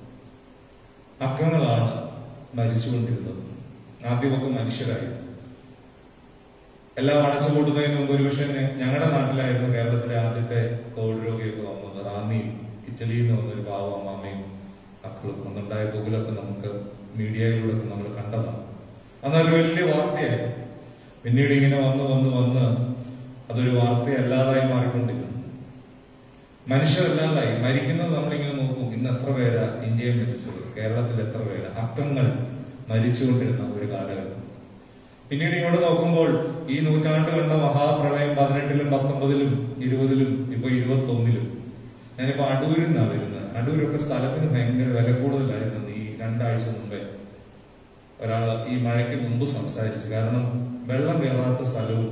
അക്കങ്ങളാണ് മരിച്ചുകൊണ്ടിരുന്നത്. ആദ്യമൊക്കെ മനുഷ്യരായി. എല്ലാം അടച്ചുപൂട്ടുന്നതിന് മുമ്പ് ഒരുപക്ഷെ ഞങ്ങളുടെ നാട്ടിലായിരുന്നു കേരളത്തിലെ ആദ്യത്തെ കോവിഡ് രോഗിയൊക്കെ വന്നത്. റാന്നിയിൽ ഇറ്റലിയിൽ നിന്ന് വന്നൊരു പാവ അമ്മാമ്മയും മക്കളും ഒന്നുണ്ടായ ഗൂഗിളൊക്കെ നമുക്ക് മീഡിയയിലൂടെ നമ്മൾ കണ്ടതാണ്. അന്നൊരു വലിയ വാർത്തയായിരുന്നു. പിന്നീട് ഇങ്ങനെ വന്ന് അതൊരു വാർത്തയല്ലാതായി മാറിക്കൊണ്ടിരുന്നു. മനുഷ്യരല്ലാതായി മരിക്കുന്നത് നമ്മളിങ്ങനെ നോക്കും. ഇന്ന് എത്ര പേരാ ഇന്ത്യയിൽ മരിച്ചത്, കേരളത്തിൽ എത്ര പേരാ, അക്കങ്ങൾ മരിച്ചുകൊണ്ടിരുന്ന ഒരു കാലഘട്ടം. പിന്നീട് ഇങ്ങോട്ട് നോക്കുമ്പോൾ ഈ നൂറ്റാണ്ട് കണ്ട മഹാപ്രളയം 18-ലും 19-ലും 20-ലും ഇപ്പൊ 21-ലും. ഞാനിപ്പോ അടൂരിൽ നിന്നാണ് വരുന്നത്. അടൂരൊക്കെ സ്ഥലത്തിന് ഭയങ്കര വില കൂടുതലായിരുന്നു. ഈ 2 ആഴ്ച മുമ്പേ ഒരാൾ ഈ മഴയ്ക്ക് മുമ്പ് സംസാരിച്ചു. കാരണം വെള്ളം കയറാത്ത സ്ഥലവും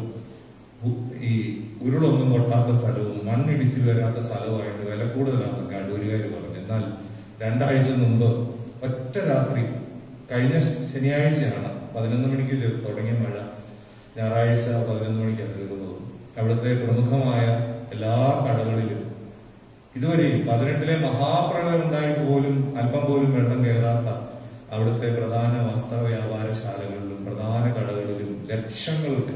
ഈ ഉരുളൊന്നും പൊട്ടാത്ത സ്ഥലവും മണ്ണിടിച്ചിൽ വരാത്ത സ്ഥലവുമായിട്ട് വില കൂടുതലാണെന്നൊക്കെ അടൂരുകാർ പറഞ്ഞു. എന്നാൽ 2 ആഴ്ച മുമ്പ് ഒറ്റ രാത്രി, കഴിഞ്ഞ ശനിയാഴ്ചയാണ് 11 മണിക്ക് തുടങ്ങിയ മഴ, ഞായറാഴ്ച 11 മണിക്കാണ് തീർന്നത്. അവിടുത്തെ പ്രമുഖമായ എല്ലാ കടകളിലും ഇതുവരെയും 18-ലെ മഹാപ്രളയം ഉണ്ടായിട്ട് പോലും അല്പം പോലും വെള്ളം കയറാത്ത അവിടുത്തെ പ്രധാന വസ്ത്ര വ്യാപാരശാലകളിലും പ്രധാന കടകളിലും ലക്ഷങ്ങളുടെ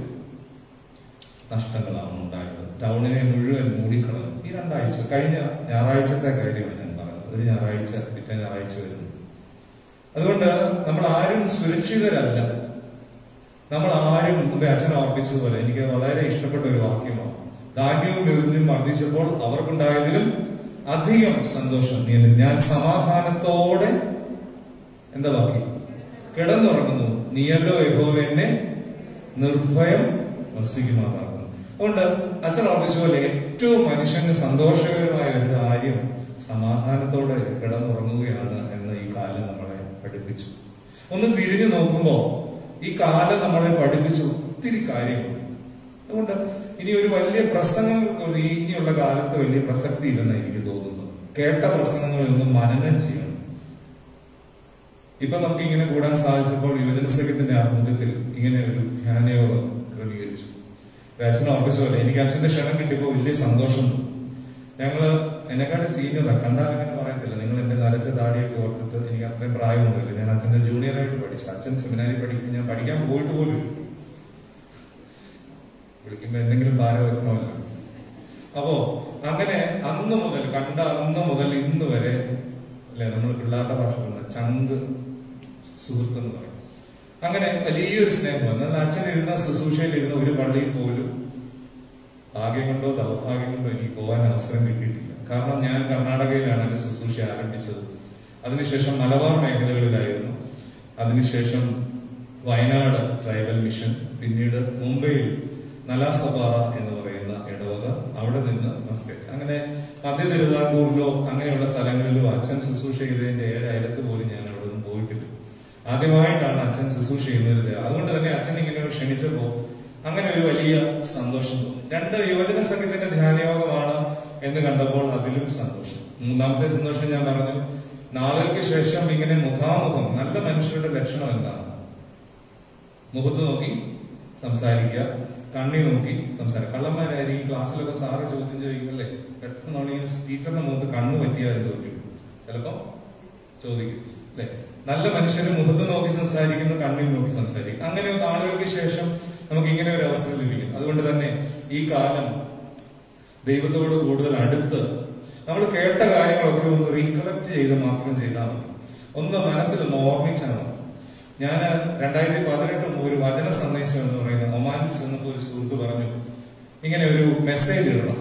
നഷ്ടങ്ങളാണ് ഉണ്ടായത്. ടൗണിനെ മുഴുവൻ മൂടിക്കളഞ്ഞു. ഈ 2 ആഴ്ച, കഴിഞ്ഞ ഞായറാഴ്ചത്തെ കാര്യമാണ് ഞാൻ പറഞ്ഞത്. ഒരു ഞായറാഴ്ച പിറ്റേ ഞായറാഴ്ച വരുന്നു. അതുകൊണ്ട് നമ്മൾ ആരും സുരക്ഷിതരല്ല. നമ്മൾ ആരും മുമ്പേ അച്ഛൻ ഓർപ്പിച്ചതുപോലെ എനിക്ക് വളരെ ഇഷ്ടപ്പെട്ട ഒരു വാക്യമാണ്. ധാന്യവും മെറിഞ്ഞും വർദ്ധിച്ചപ്പോൾ അവർക്കുണ്ടായതിലും അധികം സന്തോഷം ഞാൻ സമാധാനത്തോടെ എന്താ വാക്യം കിടന്നുറങ്ങുന്നു. നീയല്ലോ യഹോവ എന്നെ നിർഭയം വസിക്കുമാറാകുന്നു. അതുകൊണ്ട് അച്ഛൻ ഓർപ്പിച്ച പോലെ ഏറ്റവും മനുഷ്യന് സന്തോഷകരമായ ഒരു കാര്യം സമാധാനത്തോടെ കിടന്നുറങ്ങുകയാണ് എന്ന് ഈ കാലം നമ്മളെ പഠിപ്പിച്ചു. ഒന്ന് തിരിഞ്ഞു നോക്കുമ്പോൾ ഈ കാലം നമ്മളെ പഠിപ്പിച്ചു ഒത്തിരി കാര്യങ്ങൾ. അതുകൊണ്ട് ഇനി ഒരു വലിയ പ്രസംഗങ്ങൾക്ക് ഇനിയുള്ള കാലത്ത് വലിയ പ്രസക്തി ഇല്ലെന്ന് എനിക്ക് തോന്നുന്നു. കേട്ട പ്രസംഗങ്ങളൊന്നും മനനം ചെയ്യണം. ഇപ്പൊ നമുക്ക് ഇങ്ങനെ കൂടാൻ സാധിച്ചപ്പോൾ യുവജന സംഘത്തിന്റെ ആഭിമുഖ്യത്തിൽ ഇങ്ങനെ ഒരു ധ്യാനയോഗം ക്രമീകരിച്ചു. അച്ഛനെ ഓർപ്പിച്ച പോലെ എനിക്ക് അച്ഛന്റെ ക്ഷണം കിട്ടിയപ്പോൾ വലിയ സന്തോഷം. ഞങ്ങള് എന്നെക്കാളും സീനിയറാ, കണ്ടാൽ അങ്ങനെ പറയത്തില്ല. നിങ്ങൾ എന്റെ നരച്ച താടിയൊക്കെ ഓർത്തിട്ട് എനിക്ക് അത്രയും പ്രായമൊന്നുമില്ല. ഞാൻ അച്ഛന്റെ ജൂനിയറായിട്ട് പഠിച്ചു. അച്ഛൻ സെമിനാരി പഠിക്കും. ഞാൻ പഠിക്കാൻ പോയിട്ട് പോലും വിളിക്കുമ്പോ എന്തെങ്കിലും ഭാരം വെക്കണമല്ലോ. അപ്പോ അങ്ങനെ അന്ന് മുതൽ ഇന്ന് വരെ അല്ലെ നമ്മൾ പിള്ളേരുടെ ഭാഷ ചങ്ക് സുഹൃത്തെന്ന് പറയും. അങ്ങനെ വലിയൊരു സ്നേഹം. എന്നാൽ അച്ഛൻ ഇരുന്ന ശുശ്രൂഷയിൽ ഇരുന്ന ഒരു പള്ളിയിൽ പോലും ഭാഗ്യം കൊണ്ടോ ദൗർഭാഗ്യം കൊണ്ടോ എനിക്ക് പോകാൻ അവസരം കിട്ടിയിട്ടില്ല. കാരണം ഞാൻ കർണാടകയിലാണ് എന്റെ ശുശ്രൂഷ ആരംഭിച്ചത്. അതിനുശേഷം മലബാർ മേഖലകളിലായിരുന്നു. അതിനുശേഷം വയനാട് ട്രൈബൽ മിഷൻ, പിന്നീട് മുംബൈയിൽ നലാസപാറ എന്ന് പറയുന്ന ഇടവക, അവിടെ നിന്ന് മസ്കറ്റ്. അങ്ങനെ മധ്യ തിരുവിതാംകൂറിലോ അങ്ങനെയുള്ള സ്ഥലങ്ങളിലോ അച്ഛൻ ശുശ്രൂഷ ചെയ്തതിന്റെ 7 അയലത്ത് പോലും ഞാൻ അവിടെ ഒന്നും പോയിട്ടില്ല. ആദ്യമായിട്ടാണ് അച്ഛൻ ശുശ്രൂഷ ചെയ്യുന്നത്. അതുകൊണ്ട് തന്നെ അച്ഛൻ ഇങ്ങനെ ക്ഷണിച്ചപ്പോ അങ്ങനെ ഒരു വലിയ സന്തോഷം തോന്നി. 2 യുവജന സംഘത്തിന്റെ ധ്യാനയോഗമാണ് എന്ന് കണ്ടപ്പോൾ അതിലും സന്തോഷം. മൂന്നാമത്തെ സന്തോഷം ഞാൻ പറഞ്ഞു, നാളുകൾക്ക് ശേഷം ഇങ്ങനെ മുഖാമുഖം നല്ല മനുഷ്യരുടെ ലക്ഷണം എന്താണ്? മുഖത്ത് നോക്കി സംസാരിക്കുക, കണ്ണി നോക്കി സംസാരിക്കുക. കള്ളന്മാരായിരിക്കും ക്ലാസ്സിലൊക്കെ സാറ് ചോദ്യം ചോദിക്കല്ലേ, പെട്ടെന്ന് ടീച്ചറിന്റെ മുഖത്ത് കണ്ണു പറ്റിയാൽ ചോദിക്കും, ചിലപ്പോ ചോദിക്കും അല്ലെ. നല്ല മനുഷ്യന് മുഖത്ത് നോക്കി സംസാരിക്കുന്നു, കണ്ണിൽ നോക്കി സംസാരിക്കും. അങ്ങനെ നാളുകൾക്ക് ശേഷം നമുക്ക് ഇങ്ങനെ ഒരു അവസരം ലഭിക്കും. അതുകൊണ്ട് തന്നെ ഈ കാലം ദൈവത്തോട് കൂടുതൽ അടുത്ത് നമ്മൾ കേട്ട കാര്യങ്ങളൊക്കെ ഒന്ന് റീകളക്ട് ചെയ്ത് മാത്രം ചെയ്താൽ മതി. ഒന്ന് മനസ്സിലൊന്ന് ഓർമ്മിച്ചാൽ മതി. ഞാൻ 2018 ഒരു വചന സന്ദേശം എന്ന് പറയുന്നത് ഒമാനിൽ ചെന്നപ്പോൾ ഒരു സുഹൃത്ത് പറഞ്ഞു, ഇങ്ങനെ ഒരു മെസ്സേജ് ഇടണം.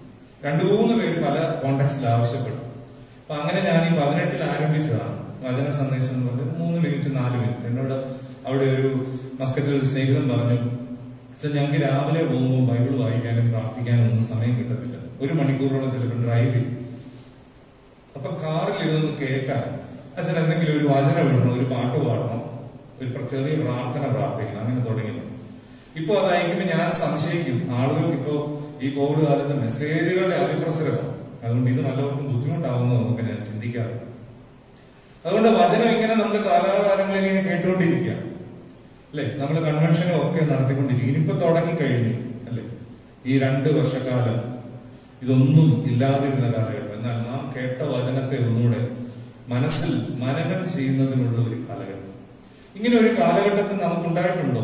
2-3 പേര് പല കോണ്ടാക്ട്സിൽ ആവശ്യപ്പെട്ടു. അപ്പൊ അങ്ങനെ ഞാൻ ഈ 18 ആരംഭിച്ചതാണ് വചന സന്ദേശം എന്ന് പറഞ്ഞത്. 3 മിനിറ്റ് 4 മിനിറ്റ്. എന്നോട് അവിടെ ഒരു മസ്കറ്റിൽ ഒരു സ്നേഹിതൻ പറഞ്ഞു, ഞങ്ങൾക്ക് രാവിലെ പോകുമ്പോൾ ബൈബിൾ വായിക്കാനും പ്രാർത്ഥിക്കാനും ഒന്നും സമയം കിട്ടത്തില്ല. 1 മണിക്കൂറോളം ചിലപ്പോൾ ഡ്രൈവ് ചെയ്യും. അപ്പൊ കാറിൽ ഇതൊന്ന് കേൾക്കാൻ അച്ഛൻ എന്തെങ്കിലും ഒരു വചനം ഇടണം, ഒരു പാട്ട് പാടണം, ഒരു ചെറിയ പ്രാർത്ഥന പ്രാർത്ഥിക്കണം, അങ്ങനെ തുടങ്ങി. ഇപ്പൊ അതയക്കുമ്പോൾ ഞാൻ സംശയിക്കും, ആളുകൾക്ക് ഇപ്പോ ഈ കോവിഡ് കാലത്ത് മെസ്സേജുകളുടെ അതിപ്രസരമാണ്. അതുകൊണ്ട് ഇത് നല്ലവർക്കും ബുദ്ധിമുട്ടാവുന്നോ എന്നൊക്കെ ഞാൻ ചിന്തിക്കാറുണ്ട്. അതുകൊണ്ട് വചനം ഇങ്ങനെ നമ്മൾ കാലാകാലങ്ങളിൽ ഇങ്ങനെ കേട്ടുകൊണ്ടിരിക്കുക അല്ലെ. നമ്മൾ കൺവെൻഷനും ഒക്കെ നടത്തിക്കൊണ്ടിരിക്കും. ഇനിയിപ്പോ തുടങ്ങിക്കഴിഞ്ഞു അല്ലെ. ഈ 2 വർഷക്കാലം ഇതൊന്നും ഇല്ലാതിരുന്ന കാലഘട്ടം. എന്നാൽ നാം കേട്ട വചനത്തെ ഒന്നുകൂടെ മനസ്സിൽ മനനം ചെയ്യുന്നതിനുള്ള ഒരു കാലഘട്ടം. ഇങ്ങനെ ഒരു കാലഘട്ടത്തിൽ നമുക്കുണ്ടായിട്ടുണ്ടോ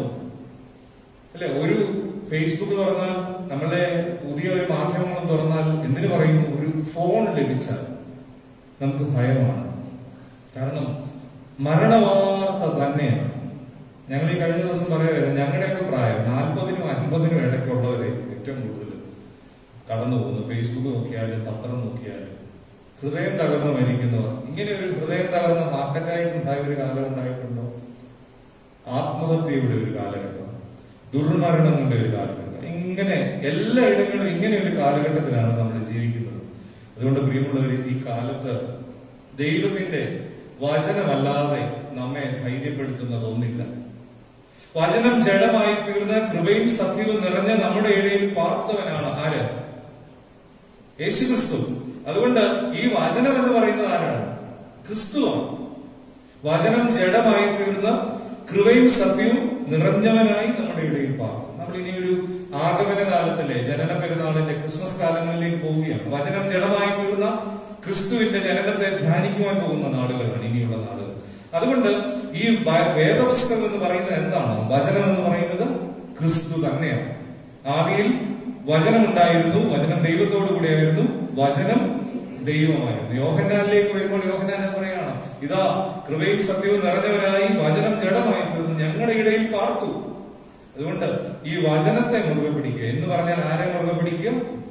അല്ലെ? ഒരു ഫേസ്ബുക്ക് തുറന്നാൽ, നമ്മളെ പുതിയ ഒരു മാധ്യമങ്ങളും തുറന്നാൽ എന്തിനു പറയുന്നു, ഒരു ഫോൺ ലഭിച്ചാൽ നമുക്ക് ഭയമാണ്. കാരണം മരണവാർത്ത തന്നെയാണ്. ഞങ്ങൾ ഈ കഴിഞ്ഞ ദിവസം പറയുമായിരുന്നു, ഞങ്ങളുടെയൊക്കെ പ്രായം 40-നും 50-നും ഇടയ്ക്കുള്ളവരെ ഏറ്റവും കൂടുതൽ കടന്നു പോകുന്നു. ഫേസ്ബുക്ക് നോക്കിയാലും പത്രം നോക്കിയാലും ഹൃദയം തകർന്ന് മരിക്കുന്നവർ. ഇങ്ങനെ ഒരു ഹൃദയം തകർന്ന് ഹാർട്ട് അറ്റാക്ക് ഉണ്ടായ ഒരു കാലം ഉണ്ടായിട്ടുണ്ടോ? ആത്മഹത്യയുടെ ഒരു കാലഘട്ടം, ദുർമരണങ്ങളുടെ ഒരു കാലഘട്ടം. ഇങ്ങനെ എല്ലായിടങ്ങളിലും ഇങ്ങനെ ഒരു കാലഘട്ടത്തിലാണ് നമ്മൾ ജീവിക്കുന്നത്. അതുകൊണ്ട് പ്രിയമുള്ളവർ, ഈ കാലത്ത് ദൈവത്തിന്റെ വചനമല്ലാതെ നമ്മെ ധൈര്യപ്പെടുത്തുന്നത് ഒന്നില്ല. വചനം ജഡമായി തീർന്ന കൃപയും സത്യവും നിറഞ്ഞ നമ്മുടെ ഇടയിൽ പാർത്തവനാണ് ആര്? യേശുക്രിസ്തു. അതുകൊണ്ട് ഈ വചനം എന്ന് പറയുന്നത് ആരാണ്? ക്രിസ്തുവാണ്. വചനം ജഡമായി തീർന്ന കൃപയും സത്യവും നിറഞ്ഞവനായി നമ്മുടെ ഇടയിൽ പാർത്തു. നമ്മൾ ഇനി ഒരു ആഗമന കാലത്തിലെ ജനന പെരുന്നാളിന്റെ ക്രിസ്മസ് കാലങ്ങളിലേക്ക് പോവുകയാണ്. വചനം ജഡമായി തീർന്ന ക്രിസ്തുവിന്റെ ജനനത്തെ ധ്യാനിക്കുവാൻ പോകുന്ന നാളുകളാണ് ഇനിയുള്ള നാളുകൾ. അതുകൊണ്ട് ഈ വേദപുസ്തകം എന്ന് പറയുന്നത് എന്താണ്? വചനം എന്ന് പറയുന്നത് ക്രിസ്തു തന്നെയാണ്. ആദിയിൽ വചനം ഉണ്ടായിരുന്നു, വചനം ദൈവത്തോടു കൂടെയായിരുന്നു, വചനം ദൈവമായിരുന്നു. യോഹന്നാനിലേക്ക് വരുമ്പോൾ യോഹന്നാൻ പറയുകയാണ്, ഇതാ കൃപയും സത്യവും നിറഞ്ഞവരായി വചനം ജഡമായി തീർന്നു ഞങ്ങളുടെ ഇടയിൽ പാർത്തു. അതുകൊണ്ട് ഈ വചനത്തെ മുറുകെ പിടിക്കുക എന്ന് പറഞ്ഞാൽ ആരെ മുറുകെ പിടിക്കുക?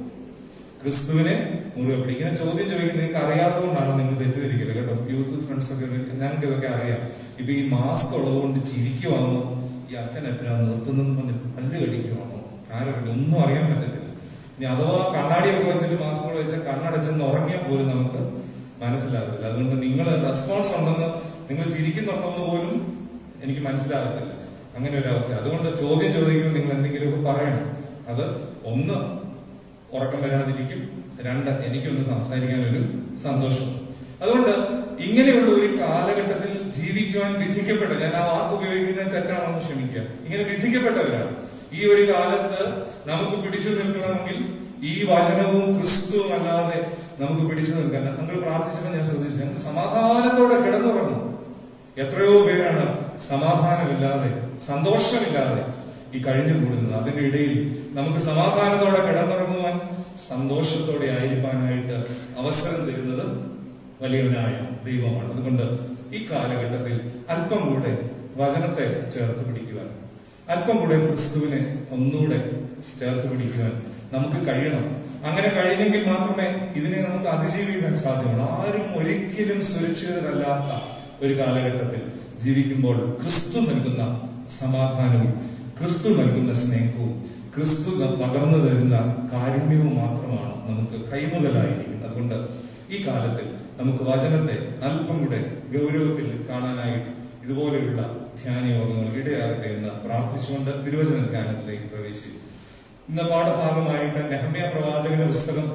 ക്രിസ്തുവിനെ മുറുകെ പിടിക്കുക. ചോദ്യം ചോദിക്കുന്നത് നിങ്ങൾക്ക് അറിയാത്തതുകൊണ്ടാണ് നിങ്ങൾ തെറ്റിദ്ധരിക്കല് കേട്ടോ. യൂത്ത് ഫ്രണ്ട്സ് ഒക്കെ ഞങ്ങൾക്ക് ഇതൊക്കെ അറിയാം. ഇപ്പൊ ഈ മാസ്ക് ഉള്ളതുകൊണ്ട് ചിരിക്കുവാണോ, ഈ അച്ഛൻ എപ്പോഴാണ് നിർത്തുന്നതെന്ന് പറഞ്ഞ് പല്ല് കടിക്കുവാണോ, ആരൊക്കെ ഒന്നും അറിയാൻ പറ്റത്തില്ല. ഇനി അഥവാ കണ്ണാടിയൊക്കെ വെച്ചിട്ട് മാസ്കുകൾ വെച്ചാൽ കണ്ണടച്ചെന്ന് ഉറങ്ങിയാൽ പോലും നമുക്ക് മനസ്സിലാകത്തില്ല. അതുകൊണ്ട് നിങ്ങൾ റെസ്പോൺസ് ഉണ്ടെന്ന്, നിങ്ങൾ ചിരിക്കുന്നുണ്ടെന്ന് പോലും എനിക്ക് മനസ്സിലാകത്തില്ല. അങ്ങനെ ഒരു അവസ്ഥ. അതുകൊണ്ട് ചോദ്യം ചോദിക്കുമ്പോൾ നിങ്ങൾ എന്തെങ്കിലുമൊക്കെ പറയണം. അത് 1 ഉറക്കം വരാതിരിക്കും, 2 എനിക്കൊന്ന് സംസാരിക്കാനൊരു സന്തോഷം. അതുകൊണ്ട് ഇങ്ങനെയുള്ള ഒരു കാലഘട്ടത്തിൽ ജീവിക്കുവാൻ വിധിക്കപ്പെട്ട, ഞാൻ ആ വാക്ക് ഉപയോഗിക്കുന്നത് തെറ്റാണെന്ന് ക്ഷമിക്കുക, ഇങ്ങനെ വിധിക്കപ്പെട്ടവരാണ്. ഈ ഒരു കാലത്ത് നമുക്ക് പിടിച്ചു നിൽക്കണമെങ്കിൽ ഈ വചനവും ക്രിസ്തുവും അല്ലാതെ നമുക്ക് പിടിച്ചു നിൽക്കാൻ. നമ്മൾ പ്രാർത്ഥിച്ചപ്പോൾ ഞാൻ ശ്രദ്ധിച്ചു, ഞങ്ങൾ സമാധാനത്തോടെ കിടന്നുറങ്ങും. എത്രയോ പേരാണ് സമാധാനമില്ലാതെ, സന്തോഷമില്ലാതെ ഈ കഴിഞ്ഞു കൂടുന്നത്. അതിന്റെ ഇടയിൽ നമുക്ക് സമാധാനത്തോടെ കിടന്നുറങ്ങുവാൻ, സന്തോഷത്തോടെ ആയിരിക്കാനായിട്ട് അവസരം തരുന്നത് വലിയവനായ ദൈവമാണ്. അതുകൊണ്ട് ഈ കാലഘട്ടത്തിൽ അല്പം കൂടെ വചനത്തെ ചേർത്ത് പിടിക്കുവാൻ, അല്പം കൂടെ ക്രിസ്തുവിനെ ഒന്നുകൂടെ ചേർത്ത് പിടിക്കുവാൻ നമുക്ക് കഴിയണം. അങ്ങനെ കഴിഞ്ഞെങ്കിൽ മാത്രമേ ഇതിനെ നമുക്ക് അതിജീവിക്കാൻ സാധ്യമുള്ളൂ. ആരും ഒരിക്കലും സുരക്ഷിതരല്ലാത്ത ഒരു കാലഘട്ടത്തിൽ ജീവിക്കുമ്പോൾ ക്രിസ്തു നൽകുന്ന സമാധാനവും, ക്രിസ്തു നൽകുന്ന സ്നേഹവും, ക്രിസ്തു പകർന്നു തരുന്ന കാരുണ്യവും മാത്രമാണ് നമുക്ക് കൈമുതലായിരിക്കുന്നത്. അതുകൊണ്ട് ഈ കാലത്തിൽ നമുക്ക് വചനത്തെ അല്പം കൂടെ ഗൗരവത്തിൽ കാണാനായിട്ട് ഇതുപോലെയുള്ള ധ്യാനയോഗങ്ങൾ ഇടയാകട്ടെ എന്ന് പ്രാർത്ഥിച്ചുകൊണ്ട് തിരുവചന ധ്യാനത്തിലേക്ക് പ്രവേശിക്കും. ഇന്ന് പാഠഭാഗമായിട്ട് നെഹമ്യാ പ്രവാചകന്റെ പുസ്തകം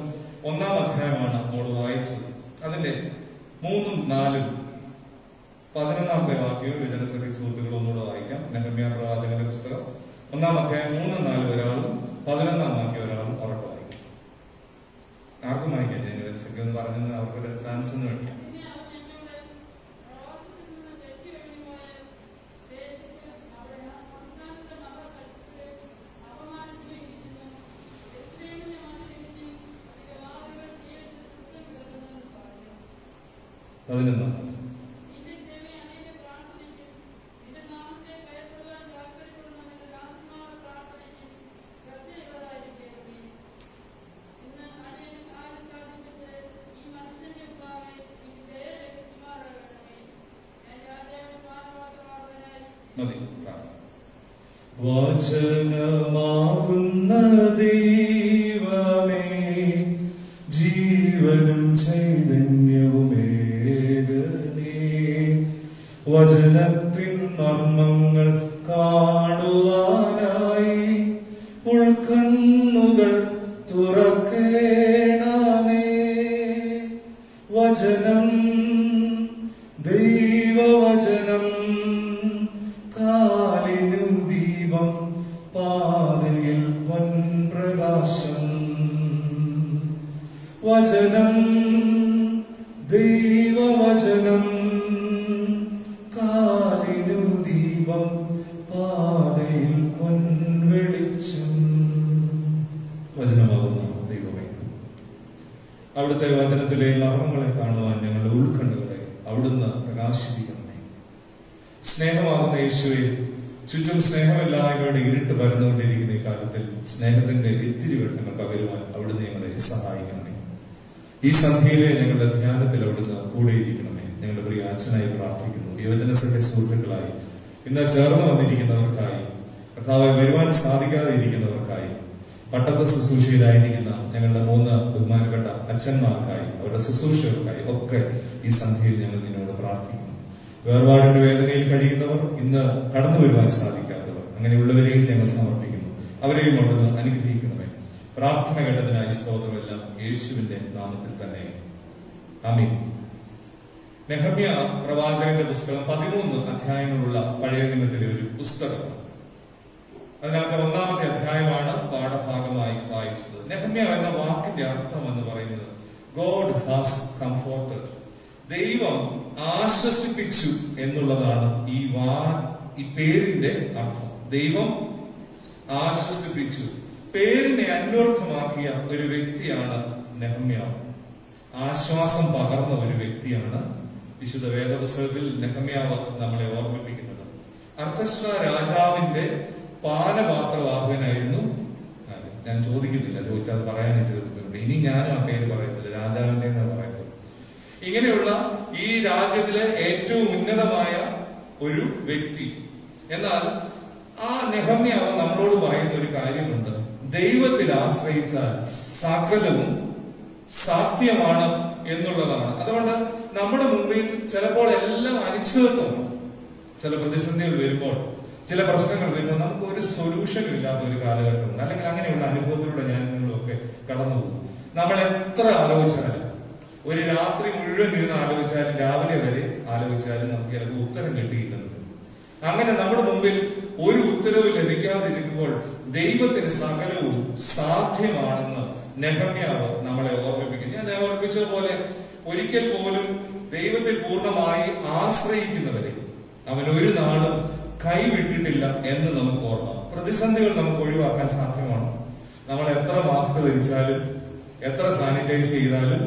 1-ാം അധ്യായമാണ് നമ്മൾ വായിച്ചത്. അതിന്റെ 3, 4, 11-ാമത്തെ വാക്യവും വിജനസഭ സുഹൃത്തുക്കൾ ഒന്നുകൂടെ വായിക്കാം. നെഹമ്യാ പ്രവാചകന്റെ പുസ്തകം 1-ാം അധ്യായം 3, 4 ഒരാളും 11-ാം വാക്യം ഒരാളും ഉറപ്പ് വായിക്കാം. ആർക്കും വായിക്കാം. ഞാൻ വിജനസഭ എന്ന് പറഞ്ഞത് അവർക്കൊരു ചാൻസ് എന്ന് വേണ്ടിയാണ്. വചനമാകുന്ന ദൈവമേ, ജീവനും ചൈതന്യവുമേകനേ, വചനത്തിൻ മർമ്മങ്ങൾ കാണുവാനായി ഉൾക്കണ്ണുകൾ തുറക്കേണമേ. വചനം, ദൈവവചനം, കാലിനു ദീപം, പാതയിൽ പൊൻപ്രകാശം. വചനം, ദൈവവചനം, കാലിനു ദീപം, പാതയിൽ പൊൻവെളിച്ചം. വചനമാകുന്ന ദൈവമേ, അവിടുത്തെ വചനത്തിലെ മർമ്മങ്ങളെ കാണുവാൻ ഞങ്ങളുടെ ഉൾക്കണ്ണുകളെ അവിടുന്ന് പ്രകാശിപ്പിക്കണമേ. സ്നേഹമാകുന്ന യേശുവെ, ചുറ്റും സ്നേഹമില്ലായ്മയുടെ ഇരുട്ട് പരന്നുകൊണ്ടിരിക്കുന്ന ഈ കാലത്തിൽ സ്നേഹത്തിന്റെ ഇത്തിരി വെട്ടങ്ങൾ പകരുവാൻ അവിടുന്ന് ഞങ്ങളെ സഹായിക്കണമേ. ഈ സന്ധ്യയിലെ ഞങ്ങളുടെ ധ്യാനത്തിൽ അവിടുന്ന് കൂടെയിരിക്കണമേ. ഞങ്ങളുടെ പ്രിയ അച്ഛനായി പ്രാർത്ഥിക്കുന്നു. യുവജനസഭ സുഹൃത്തുക്കളായി ഇന്ന് ചേർന്ന് വന്നിരിക്കുന്നവർക്കായി, കർത്താവായി വരുവാൻ സാധിക്കാതെ ഇരിക്കുന്നവർക്കായി, പട്ടത്ത ശുശ്രൂഷയിലായിരിക്കുന്ന ഞങ്ങളുടെ 3 ബഹുമാനപ്പെട്ട അച്ഛന്മാർക്കായി, അവരുടെ ശുശ്രൂഷകർക്കായി ഒക്കെ ഈ സന്ധ്യയിൽ ഞങ്ങൾ നിന്നോട് പ്രാർത്ഥിക്കുന്നു. വേർപാടിന്റെ വേദനയിൽ കഴിയുന്നവർ, ഇന്ന് കടന്നു വരുവാൻ സാധിക്കാത്തവർ, അങ്ങനെയുള്ളവരെയും ഞങ്ങൾ സമർപ്പിക്കുന്നു. അവരെയും അവിടുന്ന് അനുഗ്രഹിക്കണമേ. പ്രാർത്ഥന കേട്ടതിനായി സ്തോത്രമെല്ലാം യേശുവിന്റെ നാമത്തിൽ തന്നെ. ആമീൻ. നെഹമ്യാ പ്രവാചകന്റെ പുസ്തകം 13 അധ്യായങ്ങളുള്ള പഴയ നിയമത്തിലെ ഒരു പുസ്തകമാണ്. അതിനകത്ത് 1-ാമത്തെ അധ്യായമാണ് പാഠഭാഗമായി വായിച്ചത്. നെഹമ്യാ എന്ന വാക്കിന്റെ അർത്ഥം എന്ന് പറയുന്നത് ഗോഡ് ഹാസ് കംഫോർട്ടഡ്, ദൈവം ആശ്വസിപ്പിച്ചു എന്നുള്ളതാണ് ഈ പേരിന്റെ അർത്ഥം. ദൈവം ആശ്വസിപ്പിച്ചു. പേരിനെ അന്വർത്ഥമാക്കിയ ഒരു വ്യക്തിയാണ് നെഹമ്യാവ്. ആശ്വാസം പകർന്ന ഒരു വ്യക്തിയാണ് വിശുദ്ധ വേദപുസ്തകത്തിൽ നെഹമ്യാവ് നമ്മളെ ഓർമ്മിപ്പിക്കുന്നത്. അർത്തശ്ര രാജാവിന്റെ പാനപാത്രവാഹകനായിരുന്നു. ഞാൻ ചോദിക്കുന്നില്ല, ചോദിച്ചാൽ അത് പറയാനേ ചോദിക്കുന്നുണ്ട്. ഇനി ഞാനും ആ പേര് പറയത്തില്ല, രാജാവിന്റെ എന്നാണ് പറയുന്നത്. ഇങ്ങനെയുള്ള ഈ രാജ്യത്തിലെ ഏറ്റവും ഉന്നതമായ ഒരു വ്യക്തി. എന്നാൽ ആ നെഹമ്യാവ് നമ്മളോട് പറയുന്ന ഒരു കാര്യമുണ്ട്. ദൈവത്തിൽ ആശ്രയിച്ചാൽ സകലവും സാധ്യമാണ് എന്നുള്ളതാണ്. അതുകൊണ്ട് നമ്മുടെ മുമ്പിൽ ചിലപ്പോൾ എല്ലാം അനിശ്ചിതത്വമാണ്. ചില പ്രതിസന്ധികൾ വരുമ്പോൾ, ചില പ്രശ്നങ്ങൾ വരുമ്പോൾ നമുക്ക് ഒരു സൊല്യൂഷനും ഇല്ലാത്ത ഒരു കാലഘട്ടമുണ്ട്. അല്ലെങ്കിൽ അങ്ങനെയുള്ള അനുഭവത്തിലൂടെ ഞാൻ നിങ്ങളൊക്കെ കടന്നു പോകും. നമ്മൾ എത്ര ആലോചിച്ചാലും, ഒരു രാത്രി മുഴുവൻ ഇരുന്ന് ആലോചിച്ചാലും, രാവിലെ വരെ ആലോചിച്ചാലും നമുക്ക് ചിലപ്പോൾ ഉത്തരം കിട്ടിയില്ലെന്ന്. അങ്ങനെ നമ്മുടെ മുമ്പിൽ ഒരു ഉത്തരവ് ലഭിക്കാതിരിക്കുമ്പോൾ ദൈവത്തിന് സകലവും സാധ്യമാണെന്ന് നെഹമ്യാവ് നമ്മളെ ഓർമ്മിപ്പിക്കുന്നു. ഞാൻ ഓർമ്മിച്ചതുപോലെ ഒരിക്കൽ പോലും ദൈവത്തിൽ പൂർണ്ണമായി ആശ്രയിക്കുന്നവരെ അവൻ ഒരു നാളും കൈവിട്ടിട്ടില്ല എന്ന് നമുക്ക് ഓർമ്മ. പ്രതിസന്ധികൾ നമുക്ക് ഒഴിവാക്കാൻ സാധ്യമാണ്. നമ്മൾ എത്ര മാസ്ക് ധരിച്ചാലും, എത്ര സാനിറ്റൈസ് ചെയ്താലും,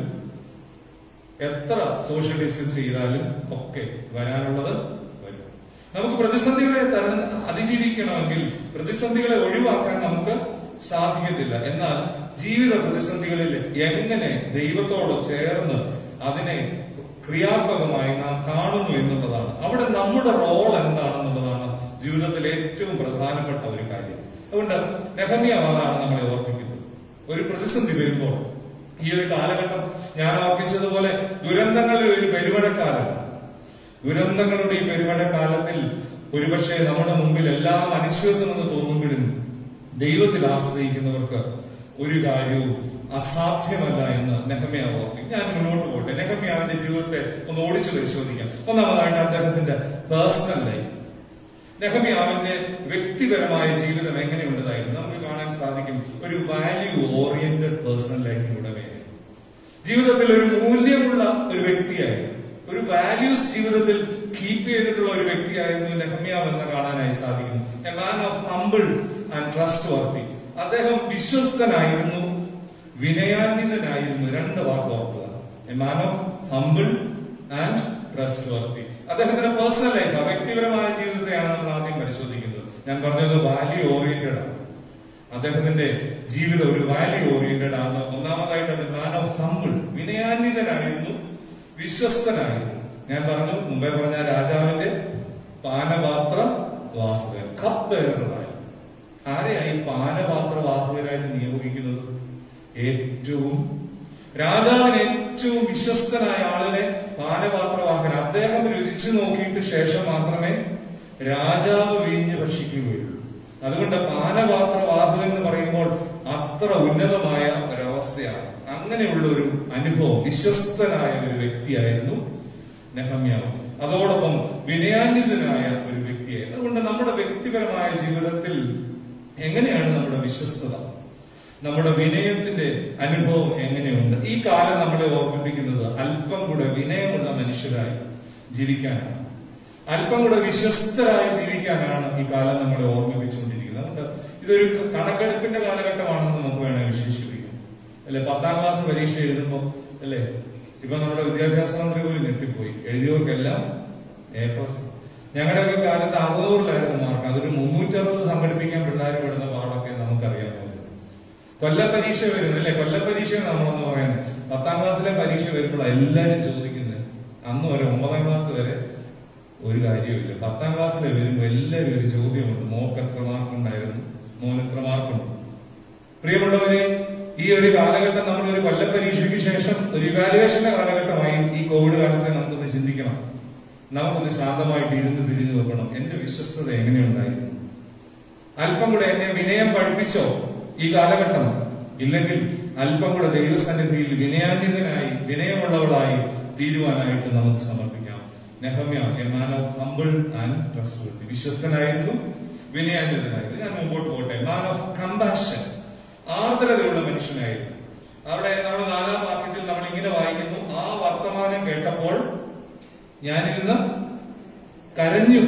എത്ര സോഷ്യൽ ഡിസ്റ്റൻസ് ചെയ്താലും ഒക്കെ വരാനുള്ളത് വരും. നമുക്ക് പ്രതിസന്ധികളെ അതിജീവിക്കണമെങ്കിൽ പ്രതിസന്ധികളെ ഒഴിവാക്കാൻ നമുക്ക് സാധിക്കത്തില്ല. എന്നാൽ ജീവിത പ്രതിസന്ധികളിൽ എങ്ങനെ ദൈവത്തോട് ചേർന്ന് അതിനെ ക്രിയാത്മകമായി നാം കാണുന്നു എന്നുള്ളതാണ്. അവിടെ നമ്മുടെ റോൾ എന്താണെന്നുള്ളതാണ് ജീവിതത്തിൽ ഏറ്റവും പ്രധാനപ്പെട്ട ഒരു കാര്യം. അതുകൊണ്ട് നെഹമ്യാവ് അതാണ് നമ്മളെ ഓർമ്മിക്കുന്നത്. ഒരു പ്രതിസന്ധി വരുമ്പോൾ, ഈ ഒരു കാലഘട്ടം ഞാൻ ഓർമ്മിച്ചതുപോലെ ദുരന്തങ്ങളുടെ ഒരു പെരുമഴക്കാലമാണ്. ദുരന്തങ്ങളുടെ ഈ പെരുമഴക്കാലത്തിൽ ഒരുപക്ഷെ നമ്മുടെ മുമ്പിൽ എല്ലാം അനിശ്ചിതമെന്ന് തോന്നുമ്പോഴും ദൈവത്തിൽ ആശ്രയിക്കുന്നവർക്ക് ഒരു കാര്യവും അസാധ്യമല്ല എന്ന് നെഹമ്യാവ് ഓർക്കും. ഞാൻ മുന്നോട്ട് പോട്ടെ. നെഹമ്യാവിന്റെ ജീവിതത്തെ ഒന്ന് ഓടിച്ചു പരിശോധിക്കാം. ഒന്നാമതായിട്ട് അദ്ദേഹത്തിന്റെ പേഴ്സണൽ ലൈഫ്. നെഹമ്യാവിന്റെ വ്യക്തിപരമായ ജീവിതം എങ്ങനെയുള്ളതായിരുന്നു നമുക്ക് കാണാൻ സാധിക്കും. ഒരു വാല്യൂ ഓറിയന്റഡ് പേഴ്സണൽ ലൈഫിനുടമയായിരുന്നു. ജീവിതത്തിൽ ഒരു മൂല്യമുള്ള ഒരു വ്യക്തിയായിരുന്നു. ഒരു വാല്യൂസ് ജീവിതത്തിൽ കീപ്പ് ചെയ്തിട്ടുള്ള ഒരു വ്യക്തിയായിരുന്നു നെഹമ്യാവ് എന്ന് കാണാനായി സാധിക്കും. A man of humble and trustworthy. അദ്ദേഹം വിശ്വസ്തനായിരുന്നു, വിനയാന്വിതനായിരുന്നു. രണ്ട് വാക്ക് ഓർക്കുക. A man of humble and trustworthy. അദ്ദേഹത്തിന്റെ പേഴ്സണൽ ലൈഫ്, വ്യക്തിപരമായ ജീവിതത്തെയാണ് നമ്മൾ ആദ്യം പരിശോധിക്കുന്നത്. ഞാൻ പറഞ്ഞത് വാല്യൂ ഓറിയന്റഡ് ആണ്. അദ്ദേഹത്തിന്റെ ജീവിതം ഒരു വാല്യൂ ഓറിയന്റഡ് ആണ്. ഒന്നാമതായിട്ട് അത് മാൻ ഓഫ് ഹംബിൾ, വിനയാന്വിതനായിരുന്നു, വിശ്വസ്തനായിരുന്നു. ഞാൻ പറഞ്ഞു, മുമ്പേ പറഞ്ഞ രാജാവിന്റെ പാനപാത്ര വാഹകൻ, കപ്പ് ബെയററായി. ആരെയായി പാനപാത്ര വാഹകരായിട്ട് നിയോഗിക്കുന്നത്? രാജാവിന് ഏറ്റവും വിശ്വസ്തനായ ആളിനെ പാനപാത്രവാഹകൻ. അദ്ദേഹം രുചിച്ചു നോക്കിയിട്ട് ശേഷം മാത്രമേ രാജാവ് വീഞ്ഞ് ഭക്ഷിക്കുകയുള്ളൂ. അതുകൊണ്ട് പാനപാത്രവാഹകൻ എന്ന് പറയുമ്പോൾ അത്ര ഉന്നതമായ ഒരവസ്ഥയാണ്. അങ്ങനെയുള്ള ഒരു അനുഭവം, വിശ്വസ്തനായ ഒരു വ്യക്തിയായിരുന്നു നെഹമ്യാവ്. അതോടൊപ്പം വിനയാന്വിതനായ ഒരു വ്യക്തിയായിരുന്നു. അതുകൊണ്ട് നമ്മുടെ വ്യക്തിപരമായ ജീവിതത്തിൽ എങ്ങനെയാണ് നമ്മുടെ വിശ്വസ്തത, നമ്മുടെ വിനയത്തിന്റെ അനുഭവം എങ്ങനെയുണ്ട്? ഈ കാലം നമ്മളെ ഓർമ്മിപ്പിക്കുന്നത് അല്പം കൂടെ വിനയമുള്ള മനുഷ്യരായി ജീവിക്കാനാണ്, അല്പം കൂടെ വിശ്വസ്തരായി ജീവിക്കാനാണ് ഈ കാലം നമ്മളെ ഓർമ്മിപ്പിച്ചുകൊണ്ടിരിക്കുന്നത്. അതുകൊണ്ട് ഇതൊരു കണക്കെടുപ്പിന്റെ കാലഘട്ടമാണെന്ന് നമുക്ക് വേണേൽ വിശേഷിപ്പിക്കാം. അല്ലെ, 10ാം ക്ലാസ് പരീക്ഷ എഴുതുമ്പോൾ അല്ലെ, ഇപ്പൊ നമ്മുടെ വിദ്യാഭ്യാസ മന്ത്രി പോലും ഞെട്ടിപ്പോയി. എഴുതിയവർക്കെല്ലാം A+. ഞങ്ങളുടെയൊക്കെ കാലത്ത് 600-ലായിരുന്നു മാർക്ക്. അതൊരു 360 സംഘടിപ്പിക്കാൻ പിള്ളേർ വിടുന്ന പാടൊക്കെ നമുക്കറിയാമായിരുന്നു. കൊല്ലപ്പരീക്ഷ വരുന്നു അല്ലെ, കൊല്ലപ്പരീക്ഷ നമ്മളൊന്ന് പറയുന്നത് 10ാം ക്ലാസ്സിലെ പരീക്ഷ വരുമ്പോൾ എല്ലാരും ചോദിക്കുന്നത്, അന്ന് വരെ 9ാം ക്ലാസ് വരെ ഒരു കാര്യമില്ല, 10ാം ക്ലാസ്സിൽ വരുമ്പോൾ എല്ലാവരും ഒരു ചോദ്യമുണ്ട്, മോക്ക് എത്ര മാർക്കുണ്ടായിരുന്നു, മോൻ എത്ര മാർക്കുണ്ട്. പ്രിയമുള്ളവരെ, ഈ ഒരു കാലഘട്ടം നമ്മളൊരു കൊല്ലപ്പരീക്ഷയ്ക്ക് ശേഷം ഒരു ഇവാലുവേഷന്റെ കാലഘട്ടമായി ഈ കോവിഡ് കാലത്തെ നമുക്കൊന്ന് ചിന്തിക്കണം. നമുക്കൊന്ന് ശാന്തമായിട്ട് ഇരുന്ന് തിരിഞ്ഞു നോക്കണം. എന്റെ വിശ്വസ്തത എങ്ങനെയുണ്ടായിരുന്നു? അല്പം കൂടെ എന്നെ വിനയം പഠിപ്പിച്ചോ ഈ കാലഘട്ടം? ഇല്ലെങ്കിൽ അല്പം കൂടെ ദൈവസന്നിധിയിൽ വിനയാന്വിതനായി, വിനയമുള്ളവളായി തീരുവാനായിട്ട് നമുക്ക് സമർപ്പിക്കാം. നെഹമ്യാവ് a man of humble and trustworthy, വിശ്വസ്തനായിരുന്നു, വിനയാന്വിതനായിരുന്നു. ഞാൻ മുമ്പോട്ട് പോട്ടെ. മാൻ ഓഫ് കമ്പാഷൻ, ആർദ്രതയുള്ള മനുഷ്യനായിരുന്നു. അവിടെ നമ്മൾ 4ാം വാക്യത്തിൽ നമ്മൾ ഇങ്ങനെ വായിക്കുന്നു, ആ വർത്തമാനം കേട്ടപ്പോൾ ഞാനിരുന്ന് കരഞ്ഞു.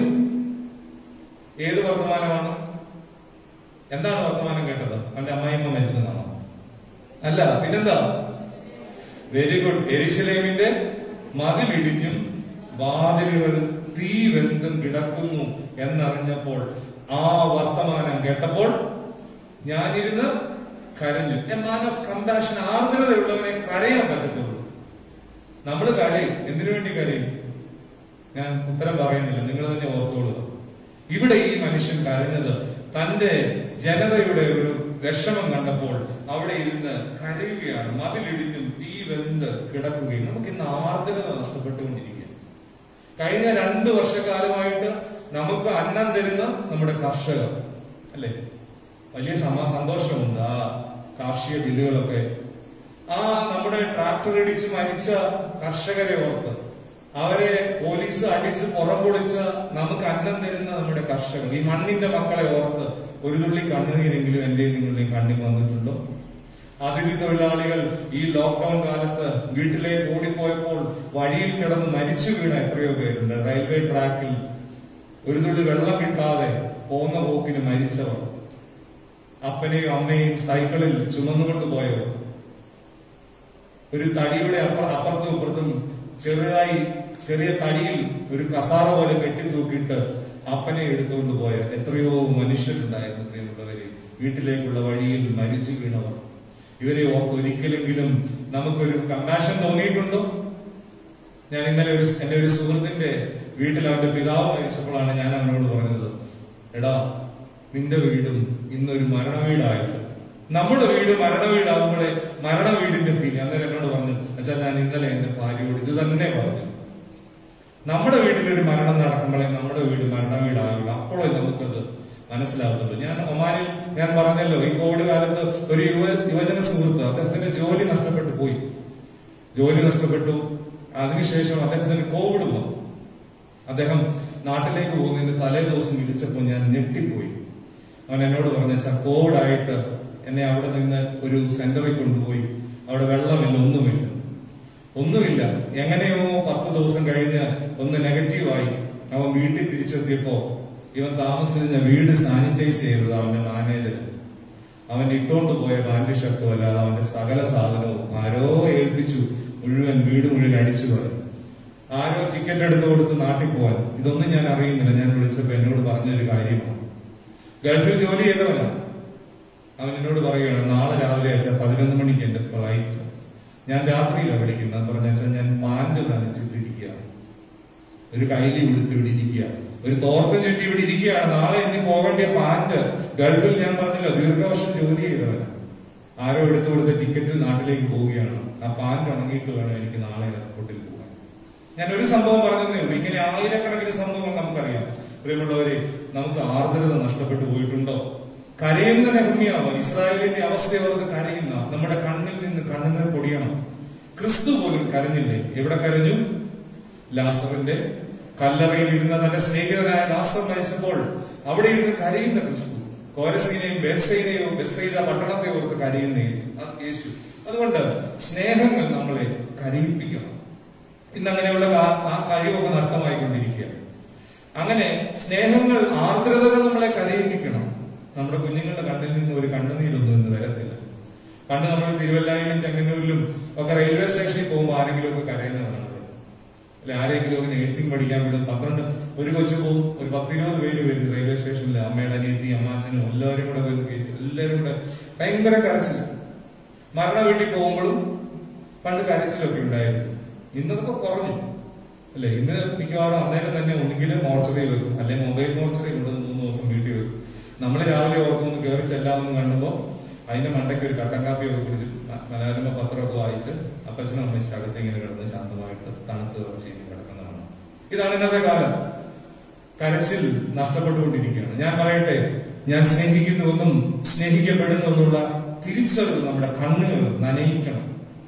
ഏത് വർത്തമാനമാണ്? എന്താണ് വർത്തമാനം കേട്ടത്? അവന്റെ അമ്മായിമ്മ മരിച്ചതാണോ? അല്ല, പിന്നെന്താ? Very good. യെരൂശലേമിന്റെ മതിലിടിഞ്ഞും വാതിലുകൾ തീ വെന്തും കിടക്കുന്നു എന്നറിഞ്ഞപ്പോൾ, ആ വർത്തമാനം കേട്ടപ്പോൾ ഞാനിരുന്ന് കരഞ്ഞു. എ മാൻ ഓഫ് കമ്പാഷൻ, ആർദ്രതയുള്ളവനെ കരയാൻ പറ്റത്തുള്ളൂ. നമ്മൾ കരയും. എന്തിനു വേണ്ടി കരയും? ഞാൻ ഉത്തരം പറയുന്നില്ല, നിങ്ങൾ തന്നെ ഓർത്തോളുക. ഇവിടെ ഈ മനുഷ്യൻ കരഞ്ഞത് തന്റെ ജനതയുടെ ഒരു വിഷമം കണ്ടപ്പോൾ അവിടെ ഇരുന്ന് കരയുകയാണ്. മതിലിടിഞ്ഞും തീ വെന്ത് കിടക്കുകയും. നമുക്ക് ഇന്ന് ആർദ്രത നഷ്ടപ്പെട്ടുകൊണ്ടിരിക്കുക. കഴിഞ്ഞ 2 വർഷക്കാലമായിട്ട് നമുക്ക് അന്നം തരുന്ന നമ്മുടെ കർഷകർ അല്ലെ, വലിയ സന്തോഷമുണ്ട് ആ കാർഷിക ബില്ലുകളൊക്കെ. ആ നമ്മുടെ ട്രാക്ടർ ഇടിച്ച് മരിച്ച കർഷകരെ ഓർത്ത്, അവരെ പോലീസ് അടിച്ച് പുറം പൊളിച്ച നമുക്ക് അന്നം തരുന്ന നമ്മുടെ കർഷകർ, ഈ മണ്ണിന്റെ മക്കളെ ഓർത്ത് ഒരു തുള്ളി കണ്ണുനീരെങ്കിലും എന്റെയും നിങ്ങളുടെയും കണ്ണിൽ വന്നിട്ടുണ്ടോ? അതിഥി തൊഴിലാളികൾ ഈ ലോക്ക്ഡൌൺ കാലത്ത് വീട്ടിലേക്ക് ഓടിപ്പോയപ്പോൾ വഴിയിൽ കിടന്ന് മരിച്ചു വീണ എത്രയോ പേരുണ്ട്. റെയിൽവേ ട്രാക്കിൽ ഒരു തുള്ളി വെള്ളം കിട്ടാതെ പോകുന്ന പോക്കിന് മരിച്ചവർ, അപ്പനെയും അമ്മയും സൈക്കിളിൽ ചുമന്നുകൊണ്ട് പോയവർ, ഒരു തടിയുടെ അപ്പുറത്തും ഇപ്പുറത്തും ചെറിയ തടിയിൽ ഒരു കസാറ പോലെ കെട്ടിത്തൂക്കിയിട്ട് അപ്പനെ എടുത്തുകൊണ്ട് പോയ എത്രയോ മനുഷ്യരുണ്ടായിരുന്നു. പ്രിയമുള്ളവരെ, വീട്ടിലേക്കുള്ള വഴിയിൽ മരിച്ചു വീണവർ, ഇവരെ ഓർത്ത് ഒരിക്കലെങ്കിലും നമുക്കൊരു കമ്പാഷൻ തോന്നിയിട്ടുണ്ടോ? ഞാൻ ഇന്നലെ എന്റെ ഒരു സുഹൃത്തിന്റെ വീട്ടിൽ അവന്റെ പിതാവ് മരിച്ചപ്പോഴാണ് ഞാൻ അവനോട് പറഞ്ഞത്, എടാ, നിന്റെ വീടും ഇന്നൊരു മരണവീടായില്ല. നമ്മുടെ വീട് മരണവീടാകുമ്പോഴേ മരണവീടിന്റെ ഫീൽ. അന്നേരം എന്നോട് പറഞ്ഞു, അച്ഛാ, ഞാൻ ഇന്നലെ എന്റെ ഭാര്യയോട് ഇത് തന്നെ പറഞ്ഞു, നമ്മുടെ വീട്ടിലൊരു മരണം നടക്കുമ്പോഴേ നമ്മുടെ വീട് മരണവീടാകില്ല, അപ്പോഴേ നമുക്കത് മനസ്സിലാവുന്നുള്ളൂ. ഞാൻ ഒമാനിൽ ഞാൻ പറഞ്ഞല്ലോ, ഈ കോവിഡ് കാലത്ത് ഒരു യുവജന സുഹൃത്ത്, അദ്ദേഹത്തിന്റെ ജോലി നഷ്ടപ്പെട്ടു പോയി. ജോലി നഷ്ടപ്പെട്ടു. അതിനുശേഷം അദ്ദേഹത്തിന് കോവിഡ് വന്നു. അദ്ദേഹം നാട്ടിലേക്ക് പോകുന്നതിന് തലേ ദിവസം വിളിച്ചപ്പോൾ ഞാൻ ഞെട്ടിപ്പോയി. അവൻ എന്നോട് പറഞ്ഞു, വെച്ചാൽ കോവിഡ് ആയിട്ട് എന്നെ അവിടെ നിന്ന് ഒരു സെന്ററിൽ കൊണ്ടുപോയി. അവിടെ വെള്ളമില്ല, ഒന്നുമില്ല. എങ്ങനെയോ 10 ദിവസം കഴിഞ്ഞ് ഒന്ന് നെഗറ്റീവായി. അവൻ വീട്ടിൽ തിരിച്ചെത്തിയപ്പോ ഇവൻ താമസിച്ച വീട് സാനിറ്റൈസ് ചെയ്തത് അവന്റെ മാനേജർ. അവൻ ഇട്ടോണ്ട് പോയ പാന്റ് ഷർട്ടും അല്ലാതെ അവന്റെ സകല സാധനവും ആരോ ഏൽപ്പിച്ചു. വീട് മുഴുവൻ അടിച്ചു കളഞ്ഞു. ആരോ ടിക്കറ്റ് എടുത്തു കൊടുത്ത് നാട്ടിൽ പോവാൻ. ഇതൊന്നും ഞാൻ അറിയുന്നില്ല. ഞാൻ വിളിച്ചപ്പോ എന്നോട് പറഞ്ഞൊരു കാര്യമാണ്. ഗൾഫിൽ ജോലി ചെയ്തവനാണ്. അവൻ എന്നോട് പറയുകയാണ്, നാളെ രാവിലെ അയച്ചാൽ 11 മണിക്ക് എന്റെ ഫ്ലൈറ്റ്. ഞാൻ രാത്രിയിലാണ് വിളിക്കുന്നത്. പറഞ്ഞാൽ ഞാൻ പാന്റ് നനച്ചിട്ടിരിക്കുകയാണ്, ഒരു കൈലി ഉടുത്ത് ഇവിടെ ഇരിക്കുക, ഒരു തോർത്തും ചുറ്റി ഇവിടെ ഇരിക്കുകയാണ്. നാളെ ഇനി പോകേണ്ടിയ പാന്റ് ഗൾഫിൽ ഞാൻ പറഞ്ഞില്ല, ദീർഘവർഷം ജോലി ചെയ്തവനാണ്. ആരോ എടുത്തു കൊടുത്ത ടിക്കറ്റിൽ നാട്ടിലേക്ക് പോവുകയാണ്. ആ പാന്റ് ഉണങ്ങിയിട്ട് വേണം എനിക്ക് നാളെ എയർപോർട്ടിൽ പോകാൻ. ഞാൻ ഒരു സംഭവം പറഞ്ഞതേ ഉള്ളൂ. ഇങ്ങനെ ആയിരക്കണക്കിന് സംഭവങ്ങൾ നമുക്കറിയാം. പ്രിയമുള്ളവരെ, നമുക്ക് ആർദ്രത നഷ്ടപ്പെട്ടു പോയിട്ടുണ്ടോ? കരയുന്ന നെഹമ്യാവ്, ഇസ്രായേലിന്റെ അവസ്ഥയോർത്ത് കരയുന്ന, നമ്മുടെ കണ്ണിൽ നിന്ന് കണ്ണുനീർ പൊടിയണം. ക്രിസ്തു പോലും കരഞ്ഞില്ലേ? എവിടെ കരഞ്ഞു? ലാസറിന്റെ കല്ലറയിൽ ഇരുന്ന തന്റെ സ്നേഹിതനായ ലാസർ മരിച്ചപ്പോൾ അവിടെ ഇരുന്ന് കരയുന്ന ക്രിസ്തു. കോരസീനെയും ബെത്സയിദ പട്ടണത്തെ ഓർത്ത് കരയുന്ന യേശു. അതുകൊണ്ട് സ്നേഹങ്ങൾ നമ്മളെ കരയിപ്പിക്കണം. ഇന്നങ്ങനെയുള്ള ആ കഴിവൊക്കെ നഷ്ടമായിക്കൊണ്ടിരിക്കുകയാണ്. അങ്ങനെ സ്നേഹങ്ങൾ, ആർദ്രതകൾ നമ്മളെ കരയിപ്പിക്കണം. നമ്മുടെ കുഞ്ഞുങ്ങളുടെ കണ്ണിൽ നിന്ന് ഒരു കണ്ണുനീരൊന്നും ഇന്ന് വരത്തില്ല. പണ്ട് നമ്മൾ തിരുവല്ലായിലും ചെങ്ങന്നൂരിലും ഒക്കെ റെയിൽവേ സ്റ്റേഷനിൽ പോകുമ്പോൾ ആരെങ്കിലും ഒക്കെ കരയുന്നതാണ്. അല്ലെ, ആരെങ്കിലും ഒക്കെ നഴ്സിംഗ് പഠിക്കാൻ വിടും. ഒരു കൊച്ചു പോവും, ഒരു 10-20 പേര് വരും റെയിൽവേ സ്റ്റേഷനിൽ. അമ്മയുടെ അനിയത്തി, അമ്മാച്ചനും എല്ലാവരും കൂടെ എല്ലാവരും കൂടെ ഭയങ്കര കരച്ചിൽ. മരണ വീട്ടിൽ പോകുമ്പോഴും പണ്ട് കരച്ചിലൊക്കെ ഉണ്ടായിരുന്നു. ഇന്നതൊക്കെ കുറഞ്ഞു അല്ലെ. ഇന്ന് മിക്കവാറും അന്നേരം തന്നെ ഒന്നുകിലും മോർച്ചറിയിൽ വെക്കും, അല്ലെങ്കിൽ മൊബൈൽ മോർച്ചറി കൊണ്ടുവന്ന് 3 ദിവസം വീട്ടിൽ വെക്കും. നമ്മൾ രാവിലെ ഓർക്കൊന്ന് കയറി ചെല്ലാമെന്ന് കാണുമ്പോൾ അതിന്റെ മണ്ടയ്ക്ക് ഒരു കട്ടൻ കാപ്പിയൊക്കെ കുടിച്ച് മനോരമ പത്രമൊക്കെ വായിച്ച് അപ്പച്ചനും അമ്മച്ചും അകത്ത് ഇങ്ങനെ കിടന്ന് ശാന്തമായിട്ട് തണുത്ത് ചെയ്ത് കിടക്കുന്നതാണ്. ഇതാണ് ഇന്നത്തെ കാലം. കരച്ചിൽ നഷ്ടപ്പെട്ടുകൊണ്ടിരിക്കുകയാണ്. ഞാൻ പറയട്ടെ, ഞാൻ സ്നേഹിക്കുന്നുവെന്നും സ്നേഹിക്കപ്പെടുന്നുവെന്നുള്ള തിരിച്ചറിവ് നമ്മുടെ കണ്ണുകൾ നനയിക്കണം.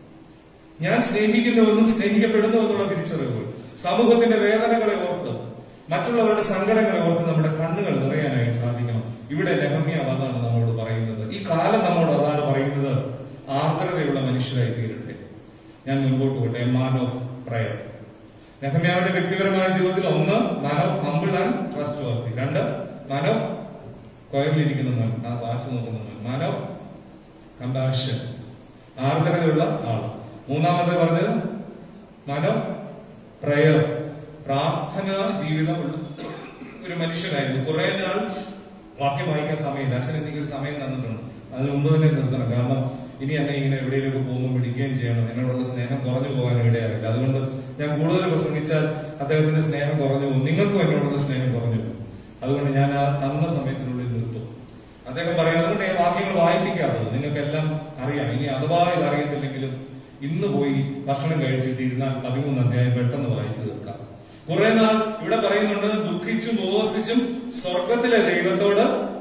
ഞാൻ സ്നേഹിക്കുന്നുവെന്നും സ്നേഹിക്കപ്പെടുന്നുവെന്നുള്ള തിരിച്ചറിവ്, സമൂഹത്തിന്റെ വേദനകളെ ഓർത്ത്, മറ്റുള്ളവരുടെ സങ്കടങ്ങളെ ഓർത്ത് നമ്മുടെ കണ്ണുകൾ നിറയാനായി സാധിക്കണം. ഇവിടെ നെഹമ്യാവ് അതാണ് നമ്മളോട് പറയുന്നത്. ഈ കാലം നമ്മോട് അതാണ് പറയുന്നത്. ആർദ്രതയുള്ള മനുഷ്യരായി തീരട്ടെ. ഞാൻ മുൻപോട്ട് പോട്ടെ. മാൻ ഓഫ് പ്രയർ. നെഹമ്യാവിന്റെ വ്യക്തിപരമായ ജീവിതത്തിൽ 1, man of humble and trustworthy. 2, man of കോയറിലിരിക്കുന്ന വാച്ച് നോക്കുന്ന മാൻ ഓഫ് കമ്പാഷൻ, ആർദ്രതയുള്ള ആൾ. 3-മത് പറഞ്ഞത് മാൻ ഓഫ് പ്രയർ, പ്രാർത്ഥനാ ജീവിതമുള്ള ഒരു മനുഷ്യനായിരുന്നു. കുറെ നാൾ വാക്യം വായിക്കാൻ സമയമില്ല. അച്ഛൻ എനിക്കൊരു സമയം തന്നിട്ടുണ്ട്. അതിന് മുമ്പ് തന്നെ നിർത്തണം. കാരണം ഇനി എന്നെ ഇങ്ങനെ എവിടെയെങ്കിലും പോകുമ്പോൾ വിളിക്കുകയും ചെയ്യണം. എന്നോടുള്ള സ്നേഹം കുറഞ്ഞു പോകാൻ ഇടയാകില്ല. അതുകൊണ്ട് ഞാൻ കൂടുതൽ പ്രസംഗിച്ചാൽ അദ്ദേഹത്തിന്റെ സ്നേഹം കുറഞ്ഞു പോകും, നിങ്ങൾക്കും എന്നോടുള്ള സ്നേഹം കുറഞ്ഞു പോകും. അതുകൊണ്ട് ഞാൻ തന്ന സമയത്തിനുള്ളിൽ നിർത്തും. അദ്ദേഹം പറയും. അതുകൊണ്ട് ഞാൻ വാക്യങ്ങൾ വായിപ്പിക്കാറുള്ളൂ. നിങ്ങൾക്കെല്ലാം അറിയാം. ഇനി അഥവാ ഇത് അറിയത്തില്ലെങ്കിലും ഇന്ന് പോയി ഭക്ഷണം കഴിച്ചിട്ട് ഇരുന്നാൽ 13 അധ്യായം പെട്ടെന്ന് വായിച്ചു തീർക്കാം. കുറെ നാൾ ഇവിടെ പറയുന്നുണ്ട്, ദുഃഖിച്ചും ഉപവസിച്ചും സ്വർഗത്തിലെ ദൈവത്തോട്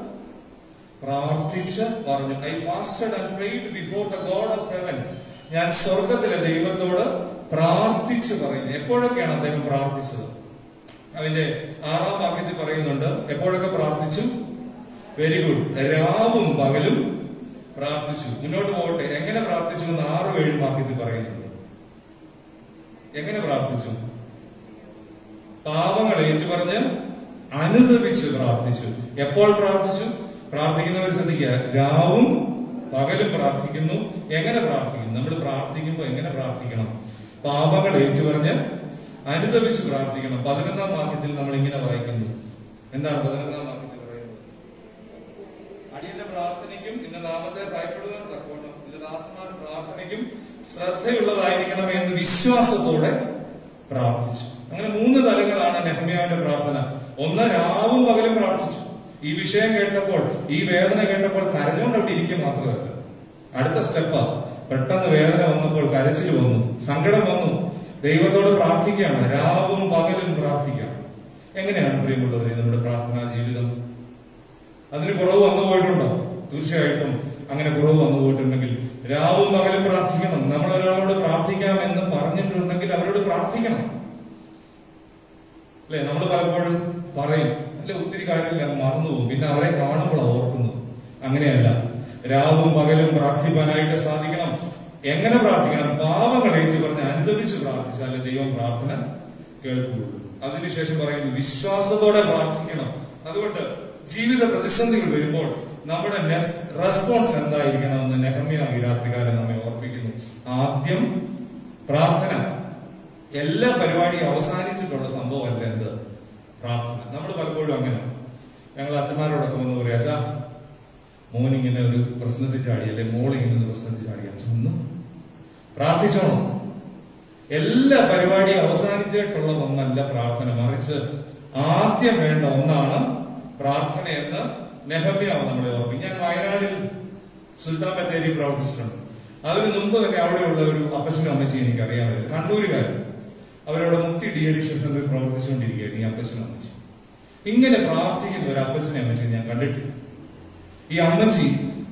പ്രാർത്ഥിച്ച് പറഞ്ഞു. I fasted and prayed before the God of heaven. ഞാൻ സ്വർഗത്തിലെ ദൈവത്തോട് പ്രാർത്ഥിച്ച് പറയുന്നു. എപ്പോഴൊക്കെയാണ് അദ്ദേഹം പ്രാർത്ഥിച്ചത്? അതിന്റെ 6-ാം വാക്യത്തിൽ പറയുന്നുണ്ട് എപ്പോഴൊക്കെ പ്രാർത്ഥിച്ചു. Very good. രാവും പകലും പ്രാർത്ഥിച്ചു. മുന്നോട്ട് പോകട്ടെ. എങ്ങനെ പ്രാർത്ഥിച്ചു എന്ന് 6-7 വാക്യത്തിൽ പറയുന്നുണ്ട്. എങ്ങനെ പ്രാർത്ഥിച്ചു? പാപങ്ങൾ ഏറ്റുപറഞ്ഞ് അനുദപിച്ച് പ്രാർത്ഥിച്ചു. എപ്പോൾ പ്രാർത്ഥിച്ചു? പ്രാർത്ഥിക്കുന്നവർ ശ്രദ്ധിക്കുക, രാവും പകലും പ്രാർത്ഥിക്കുന്നു. എങ്ങനെ പ്രാർത്ഥിക്കുന്നു? നമ്മൾ പ്രാർത്ഥിക്കുമ്പോൾ എങ്ങനെ പ്രാർത്ഥിക്കണം? പാപങ്ങൾ ഏറ്റുപറഞ്ഞ് അനുദപിച്ച് പ്രാർത്ഥിക്കണം. 11-ാം വാക്യത്തിൽ നമ്മൾ ഇങ്ങനെ വായിക്കുന്നു. എന്താണ് 11-ാം വാക്യത്തിൽ പറയുന്നത്? അടിയന്റെ പ്രാർത്ഥനയ്ക്കും നിന്റെ നാമത്തെ ഭയപ്പെടുവാൻ തക്കവണ്ണം നിന്റെ ദാസന്മാരുടെ പ്രാർത്ഥനയ്ക്കും ശ്രദ്ധയുള്ളതായിരിക്കണമേ എന്ന് വിശ്വാസത്തോടെ പ്രാർത്ഥിച്ചു. അങ്ങനെ 3 തലങ്ങളാണ് നെഹമ്യാവിന്റെ പ്രാർത്ഥന. 1, രാവും പകലും പ്രാർത്ഥിച്ചു. ഈ വിഷയം കേട്ടപ്പോൾ, ഈ വേദന കേട്ടപ്പോൾ കരഞ്ഞുകൊണ്ട് അവിടെ ഇരിക്കുക മാത്രമല്ല, അടുത്ത സ്റ്റെപ്പാ. പെട്ടെന്ന് വേദന വന്നപ്പോൾ കരച്ചിൽ വന്നു, സങ്കടം വന്നു. ദൈവത്തോട് പ്രാർത്ഥിക്കുകയാണ്. രാവും പകലും പ്രാർത്ഥിക്കുകയാണ്. എങ്ങനെയാണ് പ്രിയമുള്ളവരെ നമ്മുടെ പ്രാർത്ഥനാ ജീവിതം? അതിന് കുറവ് വന്നു പോയിട്ടുണ്ടോ? തീർച്ചയായിട്ടും അങ്ങനെ കുറവ് വന്നു പോയിട്ടുണ്ടെങ്കിൽ രാവും പകലും പ്രാർത്ഥിക്കണം. നമ്മൾ ഒരാളോട് പ്രാർത്ഥിക്കാം എന്ന് പറഞ്ഞിട്ടുണ്ടെങ്കിൽ അവരോട് പ്രാർത്ഥിക്കണം. അല്ലെ, നമ്മൾ പലപ്പോഴും പറയും അല്ലെ, ഒത്തിരി കാര്യമില്ല, മറന്നുപോകും, പിന്നെ അവരെ കാണുമ്പോഴാണ് ഓർക്കുന്നത്. അങ്ങനെയല്ല, രാവും പകലും പ്രാർത്ഥിക്കാനായിട്ട് സാധിക്കണം. എങ്ങനെ പ്രാർത്ഥിക്കണം? പാപങ്ങൾ ഏറ്റു പറഞ്ഞ് അനുദപിച്ച് പ്രാർത്ഥിച്ചാൽ ദൈവം പ്രാർത്ഥന കേൾക്കുകയുള്ളൂ. അതിനുശേഷം പറയുന്നു വിശ്വാസത്തോടെ പ്രാർത്ഥിക്കണം. അതുകൊണ്ട് ജീവിത പ്രതിസന്ധികൾ വരുമ്പോൾ നമ്മുടെ റെസ്പോൺസ് എന്തായിരിക്കണമെന്ന് നെഹമ്യാ ഈ രാത്രികാലം നമ്മെ ഓർപ്പിക്കുന്നു. ആദ്യം പ്രാർത്ഥന. എല്ലാ പരിപാടിയും അവസാനിച്ചിട്ടുള്ള സംഭവമല്ല എന്ത്? പ്രാർത്ഥന. നമ്മൾ പലപ്പോഴും അങ്ങനെ ഞങ്ങൾ അച്ഛന്മാരോടൊക്കെ വന്ന് പറയും, അച്ഛാ മോനിങ്ങനെ ഒരു പ്രശ്നത്തിൽ ചാടി, അല്ലെ മോളിങ്ങനെ ഒരു പ്രശ്നത്തിൽ ചാടി, അച്ഛൻ ഒന്ന് പ്രാർത്ഥിച്ചോണം. എല്ലാ പരിപാടിയും അവസാനിച്ചിട്ടുള്ള ഒന്നല്ല പ്രാർത്ഥന, മറിച്ച് ആദ്യം വേണ്ട ഒന്നാണ് പ്രാർത്ഥന എന്ന് നെഹമ്യാവ് നമ്മളെ ഓർമ്മിക്കും. ഞാൻ വയനാടിൽ സുൽത്താൻ ബത്തേരി പ്രവർത്തിച്ചിട്ടുണ്ട്. അതിന് മുമ്പ് തന്നെ അവിടെയുള്ള ഒരു അപ്പച്ചനും അമ്മച്ചി എനിക്ക് അറിയാമായിരുന്നു, കണ്ണൂരുകാരൻ. അവരവിടെ മുക്തി ഡി അഡിക്ഷൻ സെന്ററിൽ പ്രവർത്തിച്ചുകൊണ്ടിരിക്കുകയാണ് ഈ അപ്പച്ചനും അമ്മച്ചി. ഇങ്ങനെ പ്രാർത്ഥിക്കുന്ന ഒരു അപ്പച്ചനെ അമ്മച്ചി ഞാൻ കണ്ടിട്ടില്ല. ഈ അമ്മച്ചി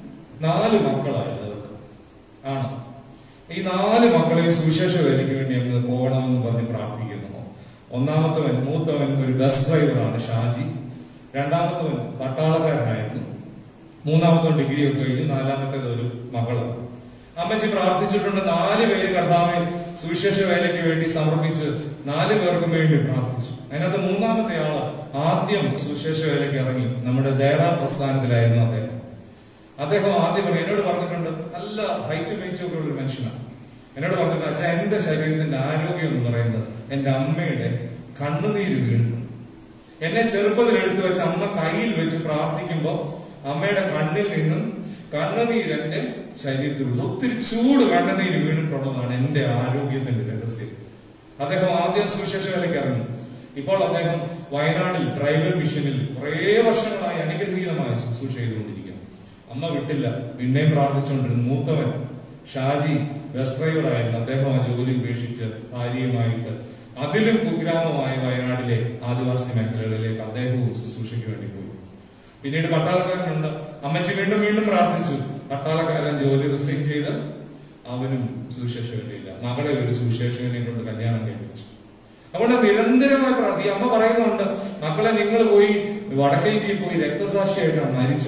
4 മക്കളായിരുന്നു അവർക്ക് ആണ്. ഈ 4 മക്കളെയും സുവിശേഷ വേലയ്ക്ക് വേണ്ടി അങ്ങ് പോകണമെന്ന് പറഞ്ഞ് പ്രാർത്ഥിക്കുന്നു. ഒന്നാമത്തവൻ, മൂത്തവൻ ഒരു ബസ് ഡ്രൈവറാണ്, ഷാജി. രണ്ടാമത്തവൻ പട്ടാളക്കാരനായിരുന്നു. മൂന്നാമത്തവൻ ഡിഗ്രി ഒക്കെ കഴിഞ്ഞു. 4ാമത്തേത് ഒരു മകളാണ്. അമ്മച്ചി പ്രാർത്ഥിച്ചിട്ടുണ്ട്. 4 പേര് കർത്താവെ സുവിശേഷ വേലയ്ക്ക് വേണ്ടി സമർപ്പിച്ച് 4 പേർക്കും വേണ്ടി പ്രാർത്ഥിച്ചു. അതിനകത്ത് 3ാമത്തെ ആള് ആദ്യം സുവിശേഷ വേലയ്ക്ക് ഇറങ്ങി. നമ്മുടെ ദേറ പ്രസ്ഥാനത്തിലായിരുന്നു അദ്ദേഹം ആദ്യം എന്നോട് പറഞ്ഞിട്ടുണ്ട്, നല്ല ഹൈറ്റും വെയിറ്റും ഒക്കെ ഉള്ളൊരു മനുഷ്യനാണ്. എന്നോട് പറഞ്ഞിട്ടുണ്ട്, അച്ഛാ എന്റെ ശരീരത്തിന്റെ ആരോഗ്യം എന്ന് പറയുന്നത് എന്റെ അമ്മയുടെ കണ്ണുനീര് വീണു. എന്നെ ചെറുപ്പത്തിൽ എടുത്തു വെച്ച് അമ്മ കയ്യിൽ വെച്ച് പ്രാർത്ഥിക്കുമ്പോൾ അമ്മയുടെ കണ്ണിൽ നിന്നും കണ്ണുനീര് എന്റെ ശരീരത്തിൽ ഒത്തിരി ചൂട് കണ്ണുനീര് വീണിട്ടുള്ളതാണ് എന്റെ ആരോഗ്യത്തിന്റെ രഹസ്യം. അദ്ദേഹം ആദ്യം സുവിശേഷ വേലയ്ക്ക് ഇറങ്ങി. ഇപ്പോൾ അദ്ദേഹം വയനാടിൽ ട്രൈബൽ മിഷനിൽ കുറേ വർഷങ്ങളായി അനുഗ്രഹീതമായി ശുശ്രൂഷ ചെയ്തുകൊണ്ടിരിക്കുന്നു. അമ്മ വിട്ടില്ല, പിന്നെയും പ്രാർത്ഥിച്ചുകൊണ്ടിരുന്നു. മൂത്തവൻ ഷാജി ബസ് ഡ്രൈവറായിരുന്നു. അദ്ദേഹം ആ ജോലി ഉപേക്ഷിച്ച് ഭാര്യയുമായിട്ട് അതിലും കുഗ്രാമമായ വയനാടിലെ ആദിവാസി മേഖലകളിലേക്ക് അദ്ദേഹവും ശുശ്രൂഷയ്ക്ക് വേണ്ടി പോയി. പിന്നീട് പട്ടാളക്കാരനുണ്ട്. അമ്മച്ചി വീണ്ടും വീണ്ടും പ്രാർത്ഥിച്ചു. പട്ടാളക്കാരൻ ജോലി റിസൈൻ ചെയ്ത് അവനും സുവിശേഷ വേണ്ടിയില്ല. മകളെ ഒരു സുവിശേഷകനെ കൊണ്ട് കല്യാണം കഴിപ്പിച്ചു. അതുകൊണ്ട് നിരന്തരമായി പ്രാർത്ഥിക്കും. അമ്മ പറയുന്നുണ്ട്, മക്കളെ നിങ്ങൾ പോയി വടക്കേ ഇന്ത്യയിൽ പോയി രക്തസാക്ഷിയായിട്ടാണ് മരിച്ചു,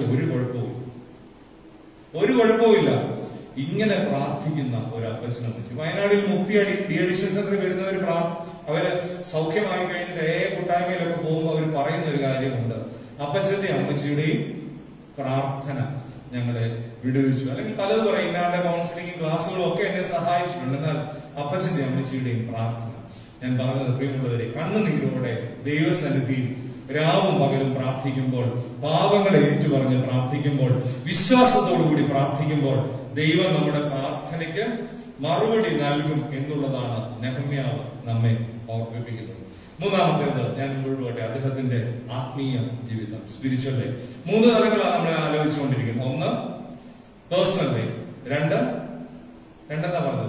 ഒരു കുഴപ്പവുമില്ല. ഇങ്ങനെ പ്രാർത്ഥിക്കുന്ന ഒരു അപ്പച്ചനും അമ്മച്ചി. വയനാടിൽ മുക്തി ഡി അഡിക്ഷൻ സെന്ററിൽ വരുന്നവർ അവര് സൗഖ്യമായി കഴിഞ്ഞിട്ട് കൂട്ടായ്മയിലൊക്കെ പോകുമ്പോൾ അവർ പറയുന്ന ഒരു കാര്യമുണ്ട്, അപ്പച്ചന്റെ അമ്മച്ചിയുടെയും പ്രാർത്ഥന ഞങ്ങളെ വിടുവിച്ചു. അല്ലെങ്കിൽ പലത് പറയും, ഇന്നാളുടെ കൗൺസിലിംഗ് ക്ലാസ്സുകളും ഒക്കെ എന്നെ സഹായിച്ചിട്ടുണ്ട്. എന്നാൽ അപ്പച്ചന്റെ അമ്മച്ചിയുടെയും പ്രാർത്ഥന. ഞാൻ പറഞ്ഞത് പ്രിയമുള്ളവരെ, കണ്ണുനീരോടെ ദൈവസന്നിധിയിൽ രാവും പകലും പ്രാർത്ഥിക്കുമ്പോൾ, പാപങ്ങളെ ഏറ്റുപറഞ്ഞ് പ്രാർത്ഥിക്കുമ്പോൾ, വിശ്വാസത്തോടുകൂടി പ്രാർത്ഥിക്കുമ്പോൾ ദൈവം നമ്മുടെ പ്രാർത്ഥനയ്ക്ക് മറുപടി നൽകും എന്നുള്ളതാണ് നെഹമ്യാവ് നമ്മെ ഓർമ്മിപ്പിക്കുന്നത്. മൂന്നാമത്തേത് ഞാൻ മുഴുവട്ടെ, അദ്ദേഹത്തിന്റെ ആത്മീയ ജീവിതം, സ്പിരിച്വൽ ലൈഫ്. 3 തലങ്ങളാണ് നമ്മളെ ആലോചിച്ചുകൊണ്ടിരിക്കുന്നത്. 1 പേഴ്സണൽ ലൈഫ്, 2 രണ്ടെന്നാ പറഞ്ഞത്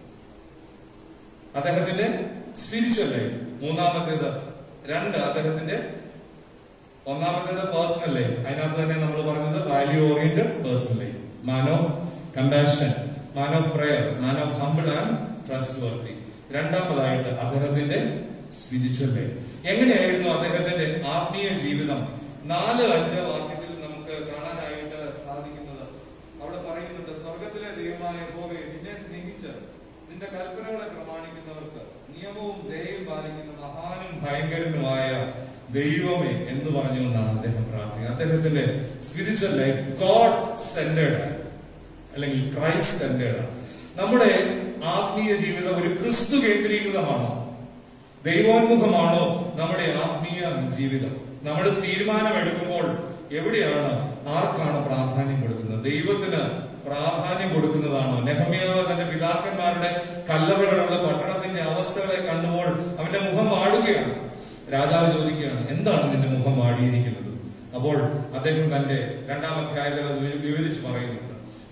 അദ്ദേഹത്തിന്റെ സ്പിരിച്വൽ ലൈഫ്, മൂന്നാമത്തേത് 2 അദ്ദേഹത്തിന്റെ ഒന്നാമത്തേത് പേഴ്സണൽ ലൈഫ്. അതിനകത്ത് തന്നെ നമ്മൾ പറഞ്ഞത് value oriented personal life, man of compassion, man of prayer, man of humble and trustworthy. രണ്ടാമതായിട്ട് അദ്ദേഹത്തിന്റെ സ്പിരിച്വൽ ലൈഫ്. എങ്ങനെയായിരുന്നു അദ്ദേഹത്തിന്റെ ആത്മീയ ജീവിതം? 4-5 വാക്യത്തിൽ നമുക്ക് കാണാനായിട്ട് സാധിക്കുന്നത്. അവിടെ പറയുന്നുണ്ട്, സ്വർഗത്തിലെ ദൈവമായ യഹോവേ, നിന്നെ സ്നേഹിച്ച് നിന്റെ കൽപ്പനകളെ പ്രമാണിക്കുന്നവർക്ക് നിയമവും ദയയും പാലിക്കുന്ന മഹാനും ഭയങ്കരനുമായ ദൈവമേ എന്ന് പറഞ്ഞുകൊണ്ടാണ് അദ്ദേഹം പ്രാർത്ഥിക്കുന്നത്. അദ്ദേഹത്തിന്റെ സ്പിരിച്വൽ ലൈഫ് ഗോഡ് സെന്റേഡ് അല്ലെങ്കിൽ ക്രൈസ്റ്റ് സെന്റേഡ്. നമ്മുടെ ആത്മീയ ജീവിതം ഒരു ക്രിസ്തു കേന്ദ്രീകൃതമാണോ, ദൈവോന്മുഖമാണോ നമ്മുടെ ആത്മീയ ജീവിതം? നമ്മൾ തീരുമാനമെടുക്കുമ്പോൾ എവിടെയാണ്, ആർക്കാണ് പ്രാധാന്യം കൊടുക്കുന്നത്? ദൈവത്തിന് പ്രാധാന്യം കൊടുക്കുന്നതാണോ? നെഹമ്യാവ് തന്റെ പിതാക്കന്മാരുടെ കല്ലറകളുള്ള പട്ടണത്തിന്റെ അവസ്ഥകളെ കണ്ടുമ്പോൾ അവന്റെ മുഖം വാടുകയാണ്. രാജാവ് ചോദിക്കുകയാണ്, എന്താണ് നിന്റെ മുഖം വാടിയിരിക്കുന്നത്? അപ്പോൾ അദ്ദേഹം തന്റെ 2-ാം അധ്യായത്തിൽ വിവരിച്ച് പറയുന്നുണ്ട്,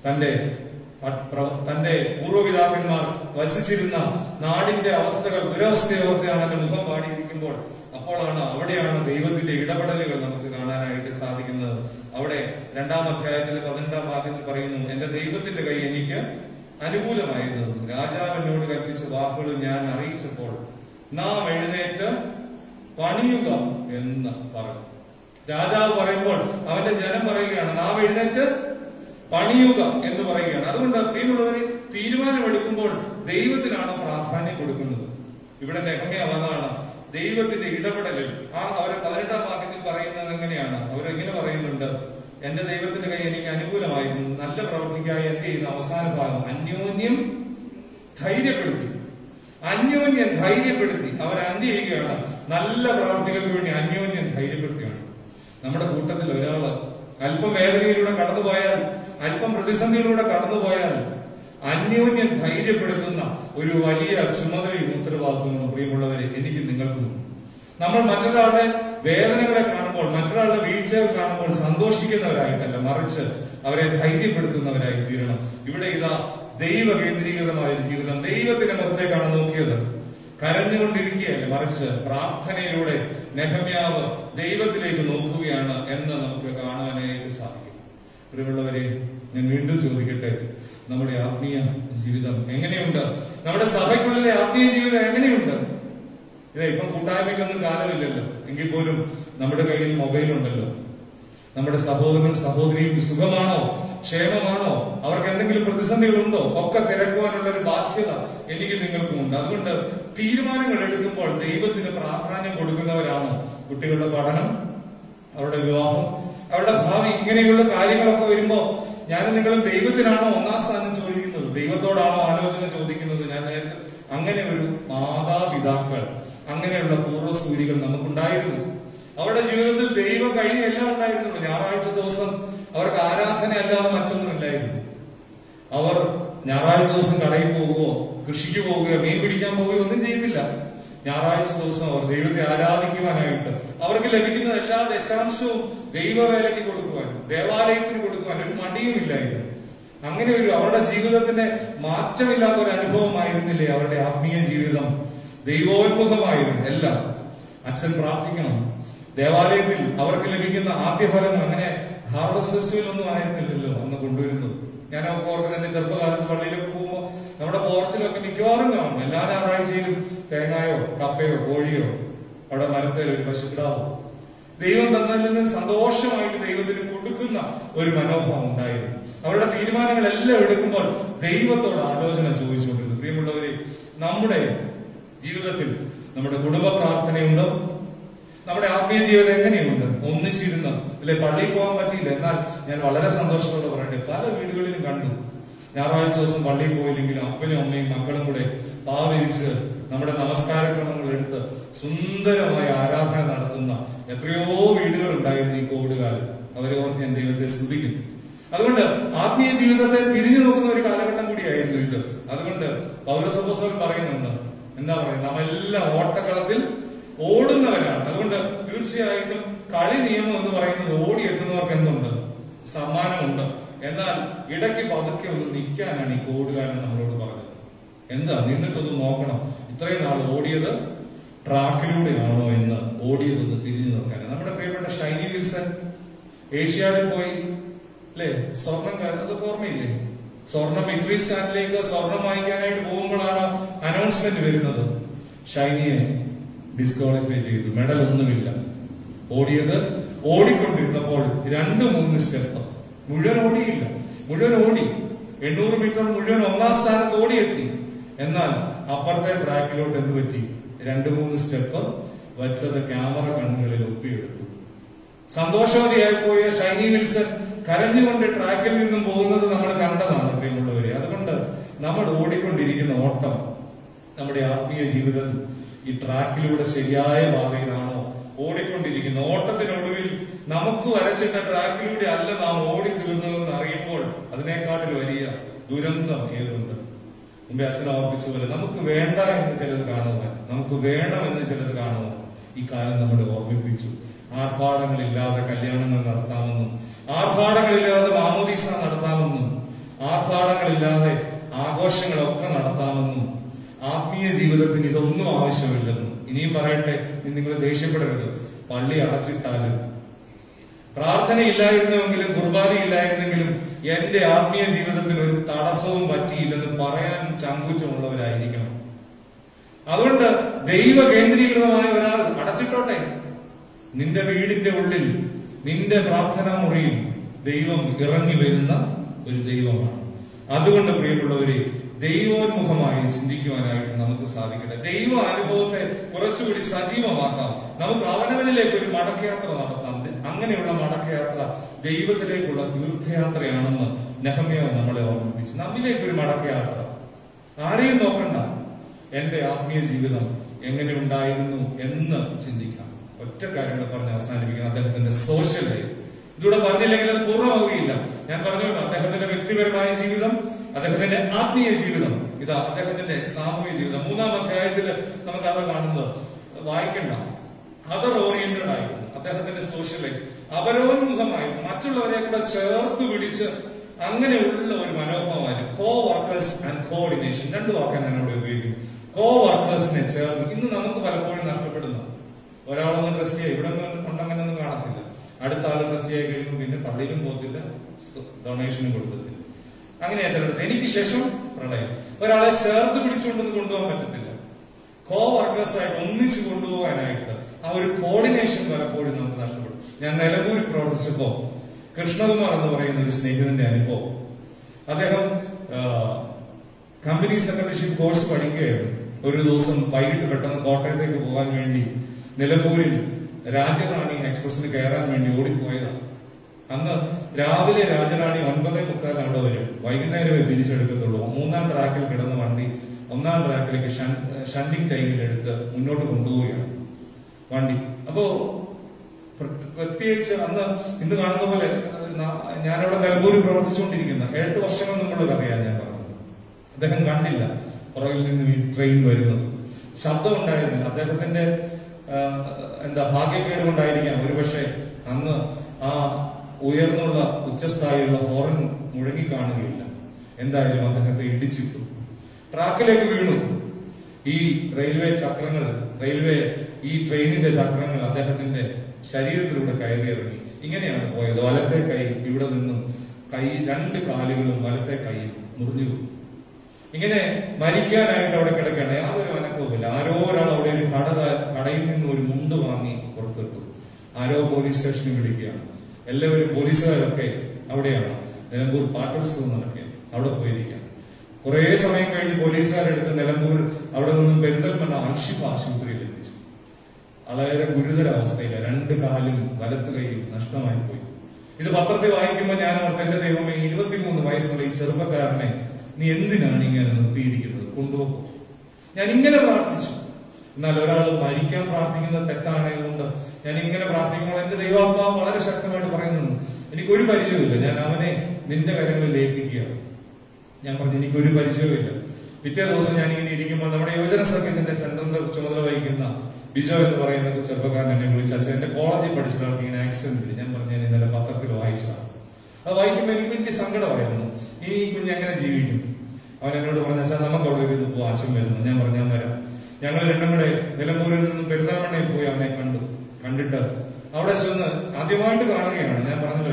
തന്റെ പൂർവ്വപിതാക്കന്മാർ വസിച്ചിരുന്ന നാടിന്റെ അവസ്ഥകൾ, ദുരവസ്ഥയോർത്താണ് എന്റെ മുഖം വാടിയിരിക്കുമ്പോൾ. അപ്പോഴാണ്, അവിടെയാണ് ദൈവത്തിന്റെ ഇടപെടലുകൾ നമുക്ക് കാണാനായിട്ട് സാധിക്കുന്നത്. അവിടെ 2-ാം അധ്യായത്തിലെ 18-ാം വാക്യത്തിൽ പറയുന്നു, എന്റെ ദൈവത്തിന്റെ കൈ എനിക്ക് അനുകൂലമായിരുന്നു. രാജാവ് എന്നോട് കൽപ്പിച്ച വാക്കുകൾ ഞാൻ അറിയിച്ചപ്പോൾ നാം എഴുന്നേറ്റ് പണിയുക എന്ന് പറഞ്ഞു. രാജാവ് പറയുമ്പോൾ അവന്റെ ജനം പറയുകയാണ്, നാം എഴുന്നേറ്റ് പണിയുക എന്ന് പറയുകയാണ്. അതുകൊണ്ട് പ്രിയമുള്ളവരെ, തീരുമാനമെടുക്കുമ്പോൾ ദൈവത്തിനാണ് പ്രാധാന്യം കൊടുക്കുന്നത്. ഇവിടെ നെഹമ്യാ വന്നതാണ് ദൈവത്തിന്റെ ഇടപെടലിൽ. അവരെ 18-ാം വാക്യത്തിൽ പറയുന്നത് എങ്ങനെയാണ്? അവരെങ്ങനെ പറയുന്നുണ്ട്? എന്റെ ദൈവത്തിന്റെ കൈ എനിക്ക് അനുകൂലമായിരുന്നു, നല്ല പ്രവർത്തിക്കായി എന്ത് ചെയ്യുന്ന അവസാന ഭാഗം അന്യോന്യം ധൈര്യപ്പെടുത്തി. അന്യോന്യം ധൈര്യപ്പെടുത്തി അവർ എന്ത് ചെയ്യുകയാണ്? നല്ല പ്രവർത്തികൾക്ക് വേണ്ടി അന്യോന്യം ധൈര്യപ്പെടുത്തുകയാണ്. നമ്മുടെ കൂട്ടത്തിൽ ഒരാള് അല്പം വേദനയിലൂടെ കടന്നുപോയാൽ, അല്പം പ്രതിസന്ധിയിലൂടെ കടന്നുപോയാൽ അന്യോന്യം ധൈര്യപ്പെടുത്തുന്ന ഒരു വലിയ ചുമതലയും ഉത്തരവാദിത്വവും പ്രിയമുള്ളവരെ എനിക്ക് നിങ്ങൾക്കും. നമ്മൾ മറ്റൊരാളുടെ വേദനകളെ കാണുമ്പോൾ, മറ്റൊരാളുടെ വീഴ്ചകൾ കാണുമ്പോൾ സന്തോഷിക്കുന്നവരായിട്ടല്ല, മറിച്ച് അവരെ ധൈര്യപ്പെടുത്തുന്നവരായി തീരണം. ഇവിടെ ഇതാ ദൈവ കേന്ദ്രീകൃതമായ ഒരു ജീവിതം, ദൈവത്തിന്റെ മുഖത്തേക്കാണ് നോക്കിയത്. കരഞ്ഞുകൊണ്ടിരിക്കുകയല്ല, മറിച്ച് പ്രാർത്ഥനയിലൂടെ നെഹമ്യാവ് ദൈവത്തിലേക്ക് നോക്കുകയാണ് എന്ന് നമുക്ക് കാണുവാനായിട്ട് സാധിക്കും. പ്രിയമുള്ളവരെ, ഞാൻ വീണ്ടും ചോദിക്കട്ടെ, നമ്മുടെ ആത്മീയ ജീവിതം എങ്ങനെയുണ്ട്? നമ്മുടെ സഭയ്ക്കുള്ളിലെ ആത്മീയ ജീവിതം എങ്ങനെയുണ്ട്? ഇപ്പം കൂട്ടായ്മയ്ക്കൊന്നും കാലമില്ലല്ലോ, എങ്കിൽ പോലും നമ്മുടെ കയ്യിൽ മൊബൈൽ ഉണ്ടല്ലോ. നമ്മുടെ സഹോദരനും സഹോദരിയും സുഖമാണോ, ക്ഷേമമാണോ, അവർക്ക് എന്തെങ്കിലും പ്രതിസന്ധികളുണ്ടോ ഒക്കെ തിരക്കുവാനുള്ള ഒരു ബാധ്യത എനിക്ക് നിങ്ങൾക്കും ഉണ്ട്. അതുകൊണ്ട് തീരുമാനങ്ങൾ എടുക്കുമ്പോൾ ദൈവത്തിന് പ്രാധാന്യം കൊടുക്കുന്നവരാണോ? കുട്ടികളുടെ പഠനം, അവരുടെ വിവാഹം, അവരുടെ ഭാവി, ഇങ്ങനെയുള്ള കാര്യങ്ങളൊക്കെ വരുമ്പോ ഞാനും നിങ്ങളും ദൈവത്തിനാണോ ഒന്നാം സ്ഥാനം ചോദിക്കുന്നത്, ദൈവത്തോടാണോ ആലോചന ചോദിക്കുന്നത്? ഞാൻ നേരത്തെ അങ്ങനെ ഒരു മാതാപിതാക്കൾ, അങ്ങനെയുള്ള പൂർവ്വസൂരികൾ നമുക്കുണ്ടായിരുന്നു. അവരുടെ ജീവിതത്തിൽ ദൈവം കഴിഞ്ഞ എല്ലാം ഉണ്ടായിരുന്നുള്ളൂ. ഞായറാഴ്ച ദിവസം അവർക്ക് ആരാധന അല്ലാതെ മറ്റൊന്നുമില്ലായിരുന്നു. അവർ ഞായറാഴ്ച ദിവസം കടയിൽ പോവുകയോ കൃഷിക്ക് പോവുകയോ മീൻ പിടിക്കാൻ പോവുകയോ ഒന്നും ചെയ്തില്ല. ഞായറാഴ്ച ദിവസം അവർ ദൈവത്തെ ആരാധിക്കുവാനായിട്ട് അവർക്ക് ലഭിക്കുന്ന എല്ലാ ദശാംശവും ദൈവവേലയ്ക്ക് കൊടുക്കുവാൻ, ദേവാലയത്തിന് കൊടുക്കുവാൻ ഒരു മടിയുമില്ലായിരുന്നു. അങ്ങനെ ഒരു അവരുടെ ജീവിതത്തിന്റെ മാറ്റമില്ലാത്ത ഒരു അനുഭവമായിരുന്നില്ലേ അവരുടെ ആത്മീയ ജീവിതം? ദൈവോന്മുഖമായിരുന്നു എല്ലാം. അച്ഛൻ പ്രാർത്ഥിക്കണം. ദേവാലയത്തിൽ അവർക്ക് ലഭിക്കുന്ന ആദ്യഫലം അങ്ങനെ ഹാർവസ്റ്റ് ഫെസ്റ്റിവൽ ഒന്നും ആയിരുന്നില്ലല്ലോ അന്ന് കൊണ്ടുവരുന്നത്. ഞാൻ ഓർക്കുന്നത് എന്റെ ചെറുപ്പകാലത്ത് പള്ളിയിലൊക്കെ പോകുമ്പോൾ നമ്മുടെ പോർച്ചിലൊക്കെ മിക്കവാറും കാണും എല്ലാ ഞായറാഴ്ചയിലും തേങ്ങായോ കപ്പയോ കോഴിയോ അവിടെ മരത്തേലോ ഒരു പശുക്കിടാവോ ദൈവം തന്നതിൽ നിന്ന് സന്തോഷമായിട്ട് ദൈവത്തിന് കൊടുക്കുന്ന ഒരു മനോഭാവം ഉണ്ടായിരുന്നു. അവരുടെ തീരുമാനങ്ങളെല്ലാം എടുക്കുമ്പോൾ ദൈവത്തോട് ആലോചന ചോദിച്ചുകൊണ്ടിരുന്നു. പ്രിയമുള്ളവരെ, നമ്മുടെ ജീവിതത്തിൽ നമ്മുടെ കുടുംബ പ്രാർത്ഥനയുണ്ടോ? നമ്മുടെ ആത്മീയ ജീവിതം എങ്ങനെയുണ്ട്? ഒന്നിച്ചിരുന്ന് അല്ലെ, പള്ളിയിൽ പോകാൻ പറ്റിയില്ല, എന്നാൽ ഞാൻ വളരെ സന്തോഷത്തോടെ പറയട്ടെ, പല വീടുകളിലും കണ്ടു ഞായറാഴ്ച ദിവസം പള്ളിയിൽ പോയില്ലെങ്കിലും അപ്പനും അമ്മയും മക്കളും കൂടെ പാവിരിച്ച് നമ്മുടെ നമസ്കാരക്രമങ്ങൾ എടുത്ത് സുന്ദരമായ ആരാധന നടത്തുന്ന എത്രയോ വീടുകൾ ഉണ്ടായിരുന്നു ഈ കോവിഡ് കാലത്ത്. അവരെ ഓർത്ത് ഞാൻ ദൈവത്തെ സ്തുതിക്കുന്നു. അതുകൊണ്ട് ആത്മീയ ജീവിതത്തെ തിരിഞ്ഞു നോക്കുന്ന ഒരു കാലഘട്ടം കൂടിയായിരുന്നു ഇത്. അതുകൊണ്ട് പൗലോസ് അപ്പോസ്തലൻ പറയുന്നുണ്ട്, എന്താ പറയുക, നമ്മെല്ലാം ഓട്ടക്കളത്തിൽ ഓടുന്നവരാണ്. അതുകൊണ്ട് തീർച്ചയായിട്ടും കളി നിയമം എന്ന് പറയുന്നത് ഓടിയെത്തുന്നവർക്ക് എന്തുണ്ട്? സമ്മാനമുണ്ട്. എന്നാൽ ഇടയ്ക്ക് പതുക്കെ ഒന്ന് നിൽക്കാനാണ് ഈ കോവിഡുകാരൻ നമ്മളോട് പറഞ്ഞത്. എന്താ, നിന്നിട്ടൊന്ന് നോക്കണം, ഇത്രയും നാൾ ഓടിയത് ട്രാക്കിലൂടെയാണോ എന്ന് ഓടിയതൊന്ന് തിരിഞ്ഞു നോക്കാൻ. നമ്മുടെ പ്രിയപ്പെട്ട ഷൈനി വിൽസൺ ഏഷ്യാഡിൽ പോയി അല്ലെ, സ്വർണം, അതൊക്കെ ഓർമ്മയില്ലേ? സ്വർണം ഇറ്റലി സ്റ്റാൻഡിലേക്ക് സ്വർണം വാങ്ങിക്കാനായിട്ട് പോകുമ്പോഴാണ് അനൗൺസ്മെന്റ് വരുന്നത്. ഷൈനിയെ ഡിസ്ക്വാളിഫൈ ചെയ്തു, മെഡൽ ഒന്നുമില്ല. ഓടിക്കൊണ്ടിരുന്നപ്പോൾ 2-3 സ്റ്റെപ്പ് മുഴുവൻ ഓടിയില്ല, മുഴുവൻ ഓടി 800 മീറ്റർ മുഴുവൻ 1ാം സ്ഥാനത്ത് ഓടിയെത്തി. എന്നാൽ അപ്പുറത്തെ ട്രാക്കിലോട്ട് എന്ത് പറ്റി? 2-3 സ്റ്റെപ്പ് വച്ചത് ക്യാമറ കണ്ണുകളിൽ ഒപ്പിയെടുത്തു. സന്തോഷവതിയായി പോയ ഷൈനി വിൽസൺ കരഞ്ഞുകൊണ്ട് ട്രാക്കിൽ നിന്നും പോകുന്നത് നമ്മൾ കണ്ടതാണ് പ്രിയമുള്ളവരെ. അതുകൊണ്ട് നമ്മൾ ഓടിക്കൊണ്ടിരിക്കുന്ന ഓട്ടം നമ്മുടെ ആത്മീയ ജീവിതം ഈ ട്രാക്കിലൂടെ ശരിയായ പാതയിലാണോ ഓടിക്കൊണ്ടിരിക്കുന്നത്? ഓട്ടത്തിനൊടുവിൽ നമുക്ക് വരച്ചിട്ട ട്രാക്കിലൂടെ അല്ല നാം ഓടി തീർന്നതെന്ന് അറിയുമ്പോൾ അതിനേക്കാട്ടിൽ വലിയ ദുരന്തം ഏതുണ്ട്? മുമ്പേ അച്ഛൻ ഓർപ്പിച്ച പോലെ നമുക്ക് വേണ്ട എന്ന് ചിലത് കാണുവാൻ, നമുക്ക് വേണം എന്ന് ചിലത് കാണുവാൻ ഈ കാലം നമ്മളെ ഓർമ്മിപ്പിച്ചു. ആർഭാടങ്ങളില്ലാതെ കല്യാണങ്ങൾ നടത്താമെന്നും, ആർഭാടങ്ങളില്ലാതെ മാമോദീസ നടത്താമെന്നും, ആർഭാടങ്ങളില്ലാതെ ആഘോഷങ്ങളൊക്കെ നടത്താമെന്നും, ആത്മീയ ജീവിതത്തിന് ഇതൊന്നും ആവശ്യമില്ലെന്നും. ഇനിയും പറയട്ടെ, നിങ്ങൾ ദേഷ്യപ്പെടരുത്, പള്ളി അടച്ചിട്ടാലും പ്രാർത്ഥന ഇല്ലായിരുന്നുവെങ്കിലും കുർബാന ഇല്ലായിരുന്നെങ്കിലും എന്റെ ആത്മീയ ജീവിതത്തിന് ഒരു തടസ്സവും പറ്റിയില്ലെന്ന് പറയാൻ ചങ്കൂറ്റമുള്ളവരായിരിക്കണം. അതുകൊണ്ട് ദൈവ കേന്ദ്രീകൃതമായ ഒരാൾ അടച്ചിട്ടോട്ടെ. നിന്റെ വീടിന്റെ ഉള്ളിൽ, നിന്റെ പ്രാർത്ഥനാ മുറിയിൽ ദൈവം ഇറങ്ങി വരുന്ന ഒരു ദൈവമാണ്. അതുകൊണ്ട് പ്രിയമുള്ളവരെ, ദൈവോന്മുഖമായി ചിന്തിക്കുവാനായിട്ട് നമുക്ക് സാധിക്കട്ടെ. ദൈവ അനുഭവത്തെ കുറച്ചുകൂടി സജീവമാക്കാം. നമുക്ക് അവനവനിലേക്ക് ഒരു മടക്കയാത്ര നടത്താം. അങ്ങനെയുള്ള മടക്കയാത്ര ദൈവത്തിലേക്കുള്ള തീർത്ഥയാത്രയാണെന്ന് നെഹമ്യാവ് നമ്മളെ ഓർമ്മിപ്പിച്ചു. നമ്മിലേക്കൊരു മടക്കയാത്ര. ആരെയും നോക്കണ്ട, എന്റെ ആത്മീയ ജീവിതം എങ്ങനെ ഉണ്ടായിരുന്നു എന്ന് ചിന്തിക്കാം. ഒറ്റ കാര്യങ്ങൾ പറഞ്ഞ് അവസാനിപ്പിക്കണം. അദ്ദേഹത്തിന്റെ സോഷ്യൽ ലൈഫ് ഇതിലൂടെ പറഞ്ഞില്ലെങ്കിൽ അത് പൂർണ്ണമാവുകയില്ല. ഞാൻ പറഞ്ഞല്ലോ, അദ്ദേഹത്തിന്റെ വ്യക്തിപരമായ ജീവിതം, അദ്ദേഹത്തിന്റെ ആത്മീയ ജീവിതം, ഇതാ അദ്ദേഹത്തിന്റെ സാമൂഹിക ജീവിതം. 3-ാം അധ്യായത്തിൽ നമുക്ക് അത് കാണുന്നത്. വായിക്കണ്ട, അതർ ഓറിയന്റഡ് ആയിരുന്നു അദ്ദേഹത്തിന്റെ സോഷ്യൽ ലൈഫ്. അപരോന്മുഖമായിരുന്നു, മറ്റുള്ളവരെ കൂടെ ചേർത്ത് പിടിച്ച് അങ്ങനെയുള്ള ഒരു മനോഭാവമായിരുന്നു. കോ വർക്കേഴ്സ് ആൻഡ് കോർഡിനേഷൻ, 2 വാക്കാണ് ഞാൻ ഇവിടെ ഉപയോഗിക്കുന്നത്. കോ വർക്കേഴ്സിനെ ചേർന്ന് ഇന്ന് നമുക്ക് പലപ്പോഴും നഷ്ടപ്പെടുന്നു. ഒരാളൊന്നും ട്രസ്റ്റ് ചെയ്യുക, ഇവിടെ ഉണ്ടങ്ങനൊന്നും കാണത്തില്ല. അടുത്ത ആൾ ട്രസ്റ്റ് ചെയ്യാൻ കഴിയുമ്പോൾ പിന്നെ പള്ളിയിലും പോകത്തില്ല, ഡൊണേഷനും കൊടുക്കത്തില്ല. അങ്ങനെ എത്തിയെടുത്ത് എനിക്ക് ശേഷം പ്രളയം. ഒരാളെ ചേർത്ത് പിടിച്ചുകൊണ്ടൊന്നും കൊണ്ടുപോകാൻ പറ്റത്തില്ല. കോ വർക്കേഴ്സായിട്ട് ഒന്നിച്ച് കൊണ്ടുപോകാനായിട്ട് ആ ഒരു കോർഡിനേഷൻ പലപ്പോഴും നമുക്ക് നഷ്ടപ്പെടും. ഞാൻ നിലമ്പൂരിൽ പ്രവർത്തിച്ചപ്പോ കൃഷ്ണകുമാർ എന്ന് പറയുന്ന ഒരു സ്നേഹിതന്റെ അനുഭവം. അദ്ദേഹം കമ്പനി സെക്രട്ടറിഷിപ്പ് കോഴ്സ് പഠിക്കുകയായിരുന്നു. ഒരു ദിവസം വൈകിട്ട് പെട്ടെന്ന് കോട്ടയത്തേക്ക് പോകാൻ വേണ്ടി നിലമ്പൂരിൽ രാജറാണി എക്സ്പ്രസിന് കയറാൻ വേണ്ടി ഓടിപ്പോയതാണ്. അന്ന് രാവിലെ രാജറാണി 9:45 അവിടെ വരും, വൈകുന്നേരമേ തിരിച്ചെടുക്കത്തുള്ളൂ. 3-ാം ട്രാക്കിൽ കിടന്ന വണ്ടി 1-ാം ട്രാക്കിലേക്ക് ഷണ്ടിങ് ടൈമിൽ എടുത്ത് മുന്നോട്ട് കൊണ്ടുപോവുകയാണ് വണ്ടി. അപ്പോ പ്രത്യേകിച്ച് ഇന്ന് കാണുന്ന പോലെ ഞാനവിടെ നിലമ്പൂരിൽ പ്രവർത്തിച്ചുകൊണ്ടിരിക്കുന്ന 8 വർഷങ്ങൾ മുമ്പുള്ള കഥയാണ് ഞാൻ പറഞ്ഞത്. അദ്ദേഹം കണ്ടില്ല പുറകിൽ നിന്ന് ഈ ട്രെയിൻ വരുന്നത്. ശബ്ദം ഉണ്ടായിരുന്നില്ല. അദ്ദേഹത്തിന്റെ ഭാഗ്യക്കേട് കൊണ്ടായിരിക്കാം ഒരുപക്ഷെ അന്ന് ആ ഉയർന്നുള്ള ഉച്ചസ്ഥായിയുള്ള ഹോറൻ മുഴങ്ങിക്കാണുകയില്ല. എന്തായാലും അദ്ദേഹത്തെ ഇടിച്ചിട്ടു, ട്രാക്കിലേക്ക് വീണു. ഈ റെയിൽവേ ചക്രങ്ങൾ, ഈ ട്രെയിനിന്റെ ചക്രങ്ങൾ അദ്ദേഹത്തിന്റെ ശരീരത്തിലൂടെ കയറിയിറങ്ങി. ഇങ്ങനെയാണ് പോയത്. വലത്തെ കൈ ഇവിടെ നിന്നും 2 കാലുകളും വലത്തെ കൈയും മുറിഞ്ഞു. ഇങ്ങനെ മരിക്കാനായിട്ട് അവിടെ കിടക്കുകയാണ്. യാതൊരു അനക്കവുമില്ല. ആരോ ഒരാൾ അവിടെ ഒരു കടയിൽ നിന്ന് ഒരു മുണ്ട് വാങ്ങി പുറത്തിട്ടു. ആരോ പോലീസ് സ്റ്റേഷനിൽ വിളിക്കുകയാണ്. എല്ലാവരും പോലീസുകാരൊക്കെ അവിടെയാണ്. നിലമ്പൂർ പാട്ടോത്സവം നടക്കുകയാണ്. അവിടെ പോയിരിക്കുകയാണ്. കുറെ സമയം കഴിഞ്ഞ് പോലീസുകാരെടുത്ത് നിലമ്പൂർ അവിടെ നിന്നും പെരിന്തൽമണ്ണ അൽഷിഫ ആശുപത്രിയിൽ എത്തിച്ചു. വളരെ ഗുരുതരാവസ്ഥയില്ല. 2 കാലും വലത്ത് കൈയും നഷ്ടമായി പോയി. ഇത് പത്രത്തിൽ വായിക്കുമ്പോൾ ഞാൻ ഓർത്ത്, എന്റെ ദൈവമേ, 23 വയസ്സുള്ള ഈ ചെറുപ്പക്കാരനെ നീ എന്തിനാണ് ഇങ്ങനെ നിർത്തിയിരിക്കുന്നത്? കൊണ്ടുപോകും. ഞാൻ ഇങ്ങനെ പ്രാർത്ഥിച്ചു. എന്നാൽ ഒരാൾ മരിക്കാൻ പ്രാർത്ഥിക്കുന്നത് തെറ്റാണെന്നുകൊണ്ട് ഞാൻ ഇങ്ങനെ പ്രാർത്ഥിക്കുമ്പോൾ എന്റെ ദൈവാത്മാവ് വളരെ ശക്തമായിട്ട് പറയുന്നുണ്ട്, എനിക്കൊരു പരിചയമില്ല, ഞാൻ അവനെ നിന്റെ കരങ്ങളിൽ ഏൽപ്പിക്കുകയാണ്. ഞാൻ പറഞ്ഞു, എനിക്കൊരു പരിചയമില്ല. പിറ്റേ ദിവസം ഞാനിങ്ങനെ ഇരിക്കുമ്പോൾ നമ്മുടെ യുവജന സംഘത്തിന്റെ സെന്ററിന്റെ ചുമതല വഹിക്കുന്ന ബിജോ എന്ന് പറയുന്ന ചെറുപ്പക്കാരൻ എന്നെ വിളിച്ചു, അച്ഛൻ എന്റെ കോളേജിൽ പഠിച്ചിട്ട് ആൾക്ക് ഇങ്ങനെ ആക്സിഡന്റ് ഇല്ല. ഞാൻ പറഞ്ഞു, ഞാൻ ഇന്നലെ പത്രത്തിൽ വായിച്ചതാണ്. അത് വായിക്കുമ്പോൾ എനിക്ക് വലിയ സങ്കടമായിരുന്നു. ഈ കുഞ്ഞ് എങ്ങനെ ജീവിക്കും? അവൻ എന്നോട് പറഞ്ഞു, അച്ഛാ നമുക്ക് അവിടെ ഒരു പോവാം, അച്ഛൻ വരുന്നു. ഞാൻ പറഞ്ഞു, ഞാൻ വരാം. ഞങ്ങൾ രണ്ടും കൂടെ നിലമ്പൂരിൽ നിന്നും പെരുന്നാമണ്ണയിൽ പോയി അവനെ കണ്ടിട്ട് അവിടെ ചെന്ന് ആദ്യമായിട്ട് കാണുകയാണ്. ഞാൻ പറഞ്ഞല്ലോ,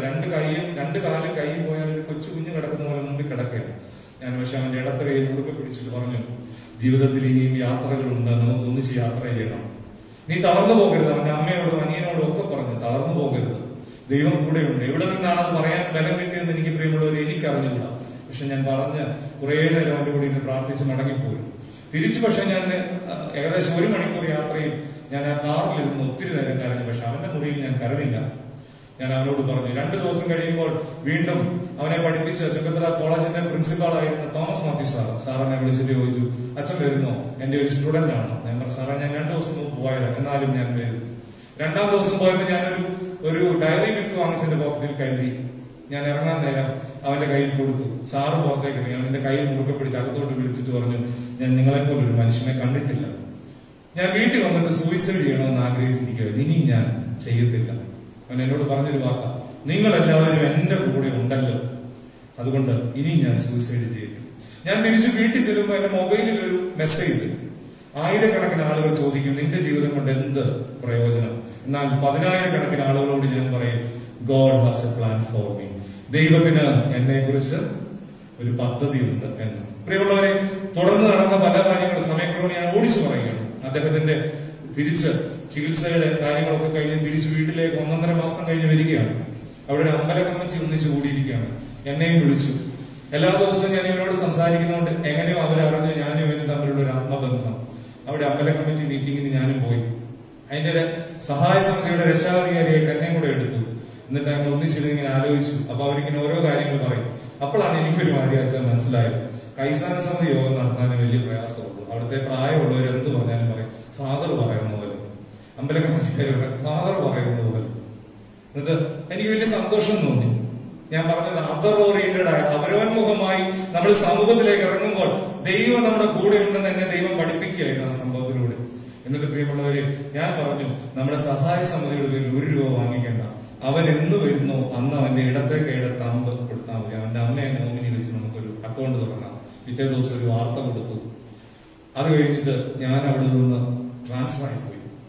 2 കാലും കൈയും പോയാൽ ഒരു കൊച്ചു കുഞ്ഞ് കിടക്കുന്ന പോലെ മുമ്പിൽ കിടക്കുകയാണ്. ഞാൻ പക്ഷെ അവന്റെ ഇടത്ത കൈ മുറുകെ പിടിച്ചിട്ട് പറഞ്ഞു, ജീവിതത്തിൽ ഇനിയും യാത്രകളുണ്ട്, നമുക്ക് ഒന്നിച്ച് യാത്ര ചെയ്യണം. നീ തളർന്നു പോകരുത്. അവന്റെ അമ്മയോടും അനിയനോടും ഒക്കെ പറഞ്ഞു, തളർന്നു പോകരുത്, ദൈവം കൂടെയുണ്ട്. എവിടെ നിന്നാണ് അത് പറയാൻ ബലം കിട്ടിയെന്ന് എനിക്ക് പ്രിയമുള്ളവർ എനിക്കറിഞ്ഞുകൂടാ. പക്ഷെ ഞാൻ പറഞ്ഞ് കുറേ നേരം അവന്റെ കൂടി ഇന്ന് പ്രാർത്ഥിച്ച് മടങ്ങിപ്പോയി. തിരിച്ചു പക്ഷെ ഞാൻ ഏകദേശം 1 മണിക്കൂർ യാത്രയിൽ ഞാൻ ആ കാറിലിരുന്ന് ഒത്തിരി നേരം കരഞ്ഞു. പക്ഷെ അവന്റെ മുറിയിൽ ഞാൻ കരഞ്ഞില്ല. ഞാൻ അവനോട് പറഞ്ഞു. 2 ദിവസം കഴിയുമ്പോൾ വീണ്ടും അവനെ പഠിപ്പിച്ച ചുങ്കത്തറ കോളേജിന്റെ പ്രിൻസിപ്പാളായിരുന്ന തോമസ് മാത്യു സാറിനെ വിളിച്ചിട്ട് ചോദിച്ചു, അച്ഛൻ വരുന്നോ? എന്റെ ഒരു സ്റ്റുഡന്റ് ആണ്. ഞാൻ പറഞ്ഞു, സാറേ ഞാൻ 2 ദിവസം മുമ്പ് പോയത്, എന്നാലും ഞാൻ വരും. 2-ാം ദിവസം പോയപ്പോൾ ഞാനൊരു ഡയറി മിൽക്ക് വാങ്ങിച്ചെന്റെ പോക്കറ്റിൽ കരുതി. ഞാൻ ഇറങ്ങാൻ നേരം അവന്റെ കയ്യിൽ കൊടുത്തു. സാറ് പുറത്തേക്ക് ഇറങ്ങി. അവന്റെ കയ്യിൽ മുറുകെ പിടിച്ച് അകത്തോട്ട് വിളിച്ചിട്ട് പറഞ്ഞു, ഞാൻ നിങ്ങളെപ്പോലൊരു മനുഷ്യനെ കണ്ടിട്ടില്ല. ഞാൻ വീട്ടിൽ വന്നിട്ട് സൂയിസൈഡ് ചെയ്യണമെന്ന് ആഗ്രഹിച്ചിരിക്കുകയായിരുന്നു. ഇനി ഞാൻ ചെയ്യത്തില്ല. അവൻ എന്നോട് പറഞ്ഞൊരു വാക്ക, നിങ്ങളെല്ലാവരും എന്റെ കൂടെ ഉണ്ടല്ലോ, അതുകൊണ്ട് ഇനി ഞാൻ സൂയിസൈഡ് ചെയ്യില്ല. ഞാൻ തിരിച്ച് വീട്ടിൽ ചെല്ലുമ്പോൾ എന്റെ മൊബൈലിൽ ഒരു മെസ്സേജ്, 1000 കണക്കിന് ആളുകൾ ചോദിക്കും, നിന്റെ ജീവിതം കൊണ്ട് എന്ത് പ്രയോജനം? എന്നാൽ 10,000-കണക്കിന് ആളുകളോട് ഞാൻ പറയും, God has a plan for me. ദൈവത്തിന് എന്നെ കുറിച്ച് ഒരു പദ്ധതിയുണ്ട് എന്ന്. പ്രിയമുള്ളവരെ, തുടർന്ന് നടന്ന പല കാര്യങ്ങളും സമയക്രമം ഞാൻ ഓടിച്ചു പറയുകയാണ്. അദ്ദേഹത്തിന്റെ തിരിച്ച് ചികിത്സയുടെ കാര്യങ്ങളൊക്കെ കഴിഞ്ഞ് തിരിച്ച് വീട്ടിലേക്ക് 1.5 മാസം കഴിഞ്ഞ് വരികയാണ്. അവിടെ ഒരു അമ്പല കമ്മിറ്റി ഒന്നിച്ചു കൂടിയിരിക്കുകയാണ്. എന്നെയും വിളിച്ചു. എല്ലാ ദിവസവും ഞാൻ ഇവരോട് സംസാരിക്കുന്നതുകൊണ്ട് എങ്ങനെയോ അവരറിഞ്ഞ് ഞാനും ഇവനും തമ്മിലുള്ള ഒരു ആത്മബന്ധം. അവിടെ അമ്പല കമ്മിറ്റി മീറ്റിങ്ങിന് ഞാനും പോയി. അതിന്റെ സഹായ സമിതിയുടെ രക്ഷാധികാരിയായിട്ട് എന്നെയും കൂടെ എടുത്തു. എന്നിട്ട് ഞങ്ങൾ ഒന്നിച്ചിരുന്ന് ഇങ്ങനെ ആലോചിച്ചു. അപ്പൊ അവരിങ്ങനെ ഓരോ കാര്യങ്ങൾ പറയും. അപ്പോഴാണ് എനിക്കൊരു കാര്യമാച്ചാൽ മനസ്സിലായത്, കൈസാന സമിതി യോഗം നടത്താനും വലിയ പ്രയാസമുള്ളൂ. അവിടുത്തെ പ്രായമുള്ളവർ എന്ത് പറഞ്ഞാലും പറയും ഫാദർ പറയുന്ന പോലെ, അമ്പല കമ്മിറ്റിക്കാരുടെ ഫാദർ പറയുന്ന പോലെ. എന്നിട്ട് എനിക്ക് വലിയ സന്തോഷം തോന്നി. ഞാൻ പറഞ്ഞത് അതർ ഓറിയന്റഡ് ആയ അവരോന്മുഖമായി നമ്മൾ സമൂഹത്തിലേക്ക് ഇറങ്ങുമ്പോൾ ദൈവം നമ്മുടെ കൂടെ ഉണ്ടെന്ന് എന്നെ ദൈവം പഠിപ്പിക്കുകയായിരുന്നു ആ സംഭവത്തിലൂടെ. എന്നിട്ട് പ്രിയമുള്ളവരെ, ഞാൻ പറഞ്ഞു, നമ്മുടെ സഹായ സമിതിയുടെ പേരിൽ 1 രൂപ വാങ്ങിക്കേണ്ട. അവൻ എന്ന് വരുന്നോ അന്ന് അവന്റെ ഇടത്തെ കൈയുടെ തമ്പ് കൊടുത്താൽ മതി. അവന്റെ അമ്മയെ നോമിനി വെച്ച് നമുക്കൊരു അക്കൗണ്ട് തുടങ്ങാം. പിറ്റേ ദിവസം ഒരു വാർത്ത കൊടുത്തു. അത് കഴിഞ്ഞിട്ട് ഞാൻ അവിടെ നിന്ന് ട്രാൻസ്ഫർ ആയി പോയി.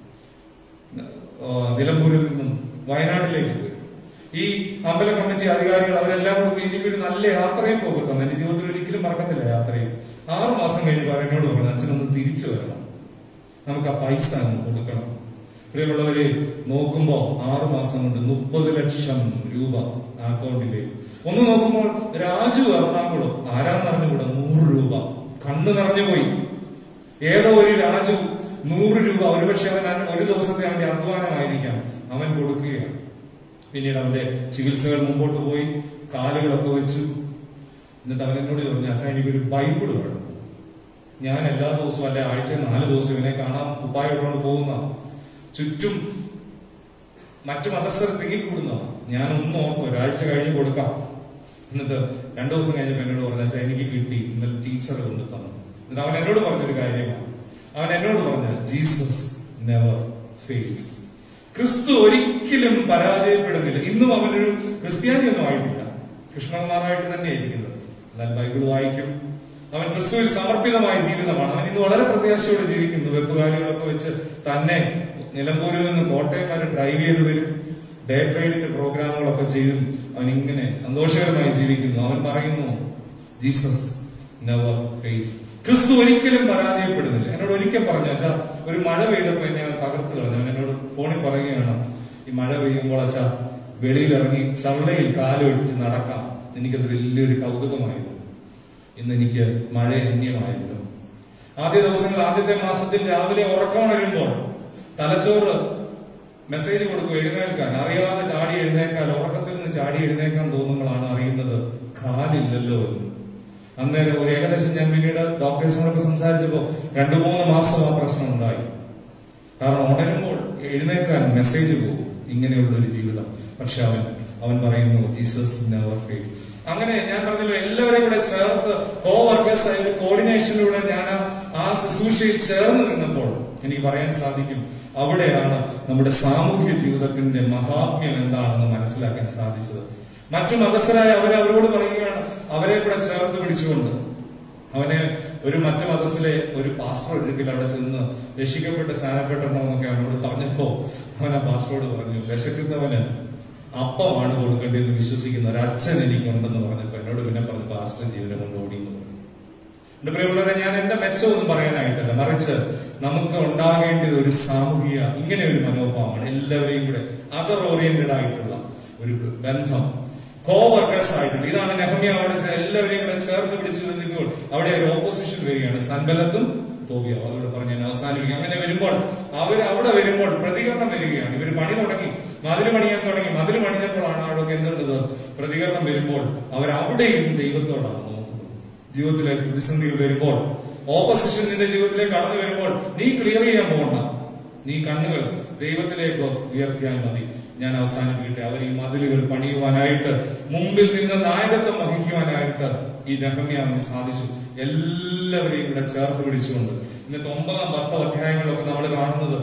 നിലമ്പൂരിൽ നിന്നും വയനാട്ടിലേക്ക് പോയി. ഈ അമ്പല കമ്മിറ്റി അധികാരികൾ അവരെല്ലാം കൂടി എനിക്കൊരു നല്ല യാത്രയും പോകുന്നു. എന്റെ ജീവിതത്തിൽ ഒരിക്കലും മറക്കത്തില്ല യാത്രയും. 6 മാസം കഴിഞ്ഞപ്പോൾ എന്നോട് പറഞ്ഞു, അച്ഛനൊന്ന് തിരിച്ചു വരണം, നമുക്ക് ആ പൈസ അങ്ങ് കൊടുക്കണം. പ്രിയമുള്ളവരെ, നോക്കുമ്പോ 6 മാസം കൊണ്ട് 30 ലക്ഷം രൂപ അക്കൗണ്ടിലേക്ക്. ഒന്ന് നോക്കുമ്പോൾ രാജു എറണാകുളം, ആരാന്നറിഞ്ഞുകൂടെ, 100 രൂപ. കണ്ണ് നിറഞ്ഞുപോയി. ഏതോ ഒരു രാജു 100 രൂപ, ഒരുപക്ഷെ അവൻ ഒരു ദിവസത്തെ അവന്റെ അധ്വാനമായിരിക്കാം, അവൻ കൊടുക്കുകയാണ്. പിന്നീട് അവന്റെ ചികിത്സകൾ മുമ്പോട്ട് പോയി, കാലുകളൊക്കെ വെച്ചു. എന്നിട്ട് അവൻ എന്നോട് പറഞ്ഞു, അച്ഛാ എനിക്കൊരു ബൈബിൾ വേണം. ഞാൻ എല്ലാ ദിവസവും അല്ലെ ആഴ്ചയിൽ 4 ദിവസം ഇവനെ കാണാൻ ഉപ്പായോട്ടുകൊണ്ട് പോകുന്ന, ചുറ്റും മറ്റു മതസ്ഥർ തിങ്ങിക്കൂടുന്ന. ഞാനൊന്നും ഓർത്ത് ഒരാഴ്ച കഴിഞ്ഞ് കൊടുക്കാം. എന്നിട്ട് 2 ദിവസം കഴിഞ്ഞപ്പോൾ എന്നോട് പറഞ്ഞു, അച്ഛാ എനിക്ക് കിട്ടി, ഇന്നലെ ടീച്ചർ കൊണ്ട് തന്നു. എന്നിട്ട് അവൻ എന്നോട് പറഞ്ഞൊരു കാര്യമാണ്. അവൻ എന്നോട് പറഞ്ഞ, ജീസസ് നെവർ ഫെയിൽസ്. ക്രിസ്തു ഒരിക്കലും പരാജയപ്പെടുന്നില്ല. ഇന്നും അവനൊരു ക്രിസ്ത്യാനിയൊന്നും ആയിട്ടില്ല, കൃഷ്ണകുമാറായിട്ട് തന്നെ ഇരിക്കുന്നത്. എന്നാൽ ബൈബിൾ വായിക്കും. അവൻ ക്രിസ്തുവിൽ സമർപ്പിതമായ ജീവിതമാണ്. അവൻ ഇന്ന് വളരെ പ്രത്യാശയോടെ ജീവിക്കുന്നു. വെപ്പുകാലികളൊക്കെ വെച്ച് തന്നെ നിലമ്പൂരിൽ നിന്ന് കോട്ടയം വരെ ഡ്രൈവ് ചെയ്ത് വരും. ഡേ ട്രേഡിന്റെ പ്രോഗ്രാമുകളൊക്കെ ചെയ്തും അവൻ ഇങ്ങനെ സന്തോഷകരമായി ജീവിക്കുന്നു. അവൻ പറയുന്നു, ജീസസ് നെവർ ഫെയിൽസ്. ക്രിസ്തു ഒരിക്കലും പരാജയപ്പെടുന്നില്ല. എന്നോട് ഒരിക്കൽ പറഞ്ഞു, അച്ഛാ ഒരു മഴ പെയ്തപ്പോ എന്നെ അവൻ തകർത്ത് കളഞ്ഞു. അവൻ എന്നോട് ഫോണിൽ പറയുകയാണ്, ഈ മഴ പെയ്യുമ്പോൾ അച്ഛാ വെളിയിലിറങ്ങി ചവളയിൽ കാലുവെച്ച് നടക്കാം. എനിക്കത് വലിയൊരു കൗതുകമായിരുന്നു. ഇന്ന് എനിക്ക് മഴ അന്യമായിരുന്നു. ആദ്യ ദിവസങ്ങൾ, ആദ്യത്തെ മാസത്തിൽ രാവിലെ ഉറക്കം വരുമ്പോൾ തലച്ചോറ് മെസ്സേജ് കൊടുക്കും എഴുന്നേൽക്കാൻ. അറിയാതെ ചാടി എഴുന്നേക്കാൻ, ഉറക്കത്തിൽ നിന്ന് ചാടി എഴുന്നേക്കാൻ തോന്നുമ്പോഴാണ് അറിയുന്നത് കാലില്ലല്ലോ എന്ന്. അന്നേരം ഒരു ഏകദേശം ഞാൻ പിന്നീട് ഡോക്ടേഴ്സിനോടൊക്കെ സംസാരിച്ചപ്പോൾ 2-3 മാസം ആ പ്രശ്നം ഉണ്ടായി. കാരണം ഉണരുമ്പോൾ എഴുന്നേക്കാൻ മെസ്സേജ് പോകും. ഇങ്ങനെയുള്ള ഒരു ജീവിതം. പക്ഷെ അവൻ പറയുന്നു, ജീസസ് നെവർ ഫെയിൽ. അങ്ങനെ ഞാൻ പറഞ്ഞല്ലോ, എല്ലാവരെയും കൂടെ ചേർത്ത് കോവർക്കേഴ്സ് ആയ കോർഡിനേഷനിലൂടെ ഞാൻ ആ ശുശ്രൂഷയിൽ ചേർന്ന് നിന്നപ്പോൾ എനിക്ക് പറയാൻ സാധിക്കും, അവിടെയാണ് നമ്മുടെ സാമൂഹ്യ ജീവിതത്തിന്റെ മഹാത്മ്യം എന്താണെന്ന് മനസ്സിലാക്കാൻ സാധിച്ചത്. മറ്റു മതസ്ഥരായ അവരോട് പറയുകയാണ്, അവരെ കൂടെ ചേർത്ത് പിടിച്ചുകൊണ്ട്. അവനെ ഒരു മറ്റു മതത്തിലെ ഒരു പാസ്റ്റർ ഒരിക്കൽ അവിടെ ചെന്ന് രക്ഷിക്കപ്പെട്ട് സ്നാനപ്പെടണമെന്നൊക്കെ അവനോട് പറഞ്ഞപ്പോ അവൻ ആ പാസ്റ്ററോട് പറഞ്ഞു, വിശക്കുന്നവന് അപ്പമാണ് കൊടുക്കേണ്ടതെന്ന് വിശ്വസിക്കുന്ന ഒരു അച്ഛൻ എനിക്കുണ്ടെന്ന് പറഞ്ഞപ്പോ എന്നോട് പിന്നെ പറഞ്ഞു, പാസ്റ്റർ ജീവനെ കൊണ്ട് ഓടി എന്ന് പറഞ്ഞു. എന്റെ പ്രിയമുള്ളവരെ, ഞാൻ എന്റെ മെച്ചമൊന്നും പറയാനായിട്ടല്ല, മറിച്ച് നമുക്ക് ഉണ്ടാകേണ്ടത് ഒരു സാമൂഹിക ഇങ്ങനെ ഒരു മനോഭാവമാണ്. എല്ലാവരെയും കൂടെ അതർ ഓറിയന്റഡ് ആയിട്ടുള്ള ഒരു ബന്ധം, കോവർക്കേഴ്സ് ആയിട്ടുള്ള. ഇതാണ് നെഹമ്യാ അവിടെ എല്ലാവരെയും കൂടെ ചേർത്ത് പിടിച്ചു നിൽക്കുമ്പോൾ അവിടെ ഒരു ഓപ്പോസിഷൻ വരികയാണ്, സൻബല്ലത്തും തോബിയാവും. അതോട് പറഞ്ഞ് ഞാൻ അവസാനിപ്പിക്കും. അങ്ങനെ വരുമ്പോൾ അവിടെ വരുമ്പോൾ പ്രതികരണം വരികയാണ്. ഇവർ പണി തുടങ്ങി, മതിൽ പണിയാൻ തുടങ്ങി. മതിൽ പണിഞ്ഞപ്പോഴാണ് അവിടെ എന്തുള്ളത് പ്രതികരണം വരുമ്പോൾ അവരവിടെയും ദൈവത്തോടാണ് നോക്കുന്നത്. ജീവിതത്തിലെ പ്രതിസന്ധികൾ വരുമ്പോൾ, ഓപ്പോസിഷൻ നിന്റെ ജീവിതത്തിലേക്ക് കടന്നു വരുമ്പോൾ നീ ക്ലിയർ ചെയ്യാൻ പോകണ്ട, നീ കണ്ണുകൾ ദൈവത്തിലേക്ക് ഉയർത്തിയാൽ മതി. ഞാൻ അവസാനിപ്പിക്കട്ടെ. അവർ ഈ മതിലുകൾ പണിയുവാനായിട്ട്, മുമ്പിൽ നിന്ന് നായകത്വം വഹിക്കുവാനായിട്ട് ഈ നെഹമ്യാവിന് സാധിച്ചു. എല്ലാവരെയും ഇവിടെ ചേർത്ത് പിടിച്ചുകൊണ്ട്. എന്നിട്ട് 9-ാം 10 അധ്യായങ്ങളൊക്കെ നമ്മൾ കാണുന്നത്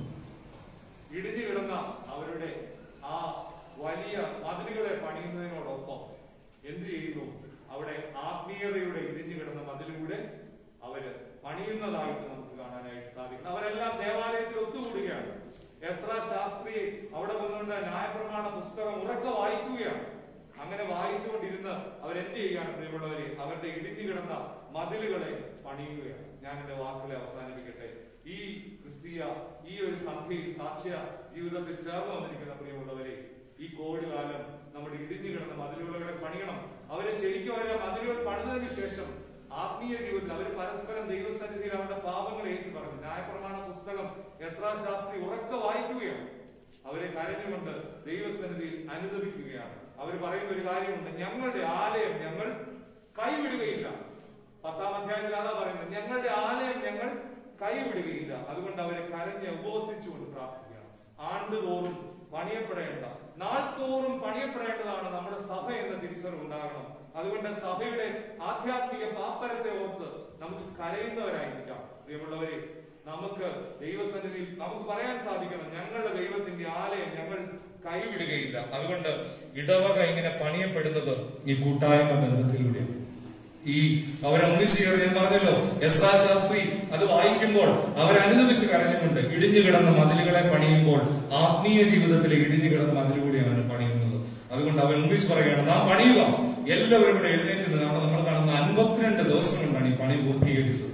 ഇടിഞ്ഞു കിടന്ന അവരുടെ ആ വലിയ മതിലുകളെ പണിയുന്നതിനോടൊപ്പം എന്ത് ചെയ്യുന്നു, അവിടെ ആത്മീയതയുടെ ഇടിഞ്ഞു കിടന്ന മതിലൂടെ അവര് പണിയുന്നതായിട്ട് നമുക്ക് കാണാനായിട്ട് സാധിക്കും. അവരെല്ലാം ദേവാലയത്തിൽ ഒത്തുകൂടുകയാണ്. എസ്രാ ശാസ്ത്രി അവിടെ വന്നുകൊണ്ട് ന്യായപ്രമാണ പുസ്തകം ഉറക്കെ വായിക്കുകയാണ്. അങ്ങനെ വായിച്ചുകൊണ്ടിരുന്ന് അവരെന്ത് ചെയ്യുകയാണ് പ്രിയമുള്ളവരെ? അവരുടെ ഇടിഞ്ഞു കിടന്ന മതിലുകളെ പണിയുകയാണ്. ഞാൻ എന്റെ വാക്കുകളെ അവസാനിപ്പിക്കട്ടെ. ഈ ക്രിസ്തീയ ഈ ഒരു സാക്ഷ്യ ജീവിതത്തിൽ ചേർന്ന് വന്നിരിക്കുന്ന പ്രിയമുള്ളവരെ, ഈ കോവിഡ് കാലം നമ്മുടെ ഇടിഞ്ഞു കിടന്ന മതിലുകളെ പണിയണം. അവരെ ശരിക്കും അവരെ മതിലുകൾ പണിതതിനു ശേഷം ആത്മീയ ജീവിതത്തിൽ അവർ പരസ്പരം ദൈവസന്നിധിയിൽ അവരുടെ പാപങ്ങൾ ഏറ്റു പറഞ്ഞു. ന്യായപ്രമാണ പുസ്തകം എസ്രാ ശാസ്ത്രി ഉറക്കെ വായിക്കുകയാണ്. അവരെ കരഞ്ഞുകൊണ്ട് ദൈവസന്നിധിയിൽ അനുദപിക്കുകയാണ്. അവർ പറയുന്ന ഒരു കാര്യമുണ്ട്, ഞങ്ങളുടെ ആലയം ഞങ്ങൾ കൈവിടുകയില്ല. 10-ാം അധ്യായത്തിൽ അതാ പറയുന്നത്, ഞങ്ങളുടെ ആലയം ഞങ്ങൾ കൈവിടുകയില്ല. അതുകൊണ്ട് അവരെ കരഞ്ഞ് ഉപവസിച്ചുകൊണ്ട് പ്രാർത്ഥിക്കുകയാണ്. ആണ്ടുതോറും പണിയപ്പെടേണ്ട, നാൾതോറും പണിയപ്പെടേണ്ടതാണ് നമ്മുടെ സഭ എന്ന തിരിച്ചറിവ് ഉണ്ടാകണം. അതുകൊണ്ട് സഭയുടെ ആധ്യാത്മിക പാപ്പരത്തെ ഓർത്ത് നമുക്ക് കരയുന്നവരായിരിക്കാം. പ്രിയമുള്ളവരെ, നമുക്ക് ദൈവസന്നിധിയിൽ നമുക്ക് പറയാൻ സാധിക്കണം, ഞങ്ങളുടെ ദൈവത്തിന്റെ ആലയം ഞങ്ങൾ കൈവിടുകയില്ല. അതുകൊണ്ട് ഇടവക ഇങ്ങനെ പണിയപ്പെടുന്നത് ഈ കൂട്ടായ്മ ബന്ധത്തിലൂടെയാണ്. ഈ അവരൊന്നിച്ചു ചേർന്ന്, ഞാൻ പറഞ്ഞല്ലോ, എസ്രാ ശാസ്ത്രി അത് വായിക്കുമ്പോൾ അവരനുദപിച്ച് കരഞ്ഞുകൊണ്ട് ഇടിഞ്ഞു കിടന്ന മതിലുകളെ പണിയുമ്പോൾ ആത്മീയ ജീവിതത്തിലെ ഇടിഞ്ഞു കിടന്ന മതിലൂടെയാണ് പണിയുന്നത്. അതുകൊണ്ട് അവർ ഒന്നിച്ച് പറയുകയാണ്, നാം പണിയുക. എല്ലാവരും കൂടെ എഴുന്നേറ്റ് നമ്മൾ കാണുന്ന 52 ദിവസം കൊണ്ടാണ് ഈ പണി പൂർത്തീകരിച്ചത്.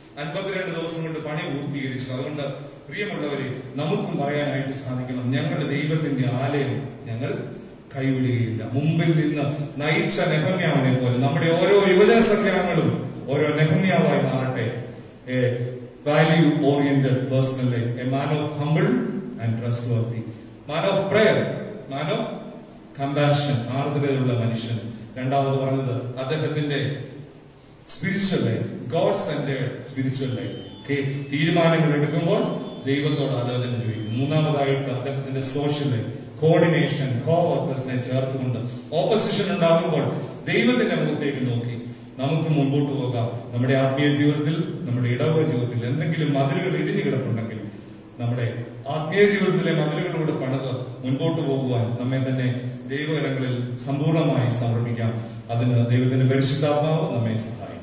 52 ദിവസം കൊണ്ട് പണി പൂർത്തീകരിച്ചു. അതുകൊണ്ട് പ്രിയമുള്ളവരെ, നമുക്കും പറയാനായിട്ട് സാധിക്കണം, ഞങ്ങളുടെ ദൈവത്തിന്റെ ആലയം ഞങ്ങൾ കൈവിടുകയില്ല. മുമ്പിൽ നിന്ന് നയിച്ച നെഹമ്യാവിനെ പോലെ നമ്മുടെ ഓരോ യുവജന സംഘങ്ങളും ഓരോ നെഹമ്യാവായി മാറട്ടെ. A value oriented personal life, a man of humble and trustworthy, man of prayer, man of compassion, ആർദ്രതയുള്ള മനുഷ്യൻ. രണ്ടാമത് പറഞ്ഞത് അദ്ദേഹത്തിന്റെ spiritual life, God centred spiritual life. തീരുമാനങ്ങൾ എടുക്കുമ്പോൾ ദൈവത്തോട് ആലോചന ചോദിക്കും. മൂന്നാമതായിട്ട് അദ്ദേഹത്തിന്റെ സോഷ്യൽ ലൈഫ്, കോർഡിനേഷൻ, കോവർക്കേഴ്സിനെ ചേർത്തുകൊണ്ട് ഓപ്പോസിഷൻ ഉണ്ടാകുമ്പോൾ ദൈവത്തിന്റെ മുഖത്തേക്ക് നോക്കി നമുക്ക് മുൻപോട്ട് പോകാം. നമ്മുടെ ആത്മീയ ജീവിതത്തിൽ, നമ്മുടെ ഇടവക ജീവിതത്തിൽ എന്തെങ്കിലും മതിലുകൾ ഇടിഞ്ഞു കിടപ്പുണ്ടെങ്കിൽ നമ്മുടെ ആത്മീയ ജീവിതത്തിലെ മതിലുകളിലൂടെ പണിത് മുൻപോട്ട് പോകുവാൻ നമ്മെ തന്നെ ദൈവകരങ്ങളിൽ സമ്പൂർണമായി സമർപ്പിക്കാം. അതിന് ദൈവത്തിന്റെ പരിശുദ്ധാത്മാവ് നമ്മെ സഹായിക്കും.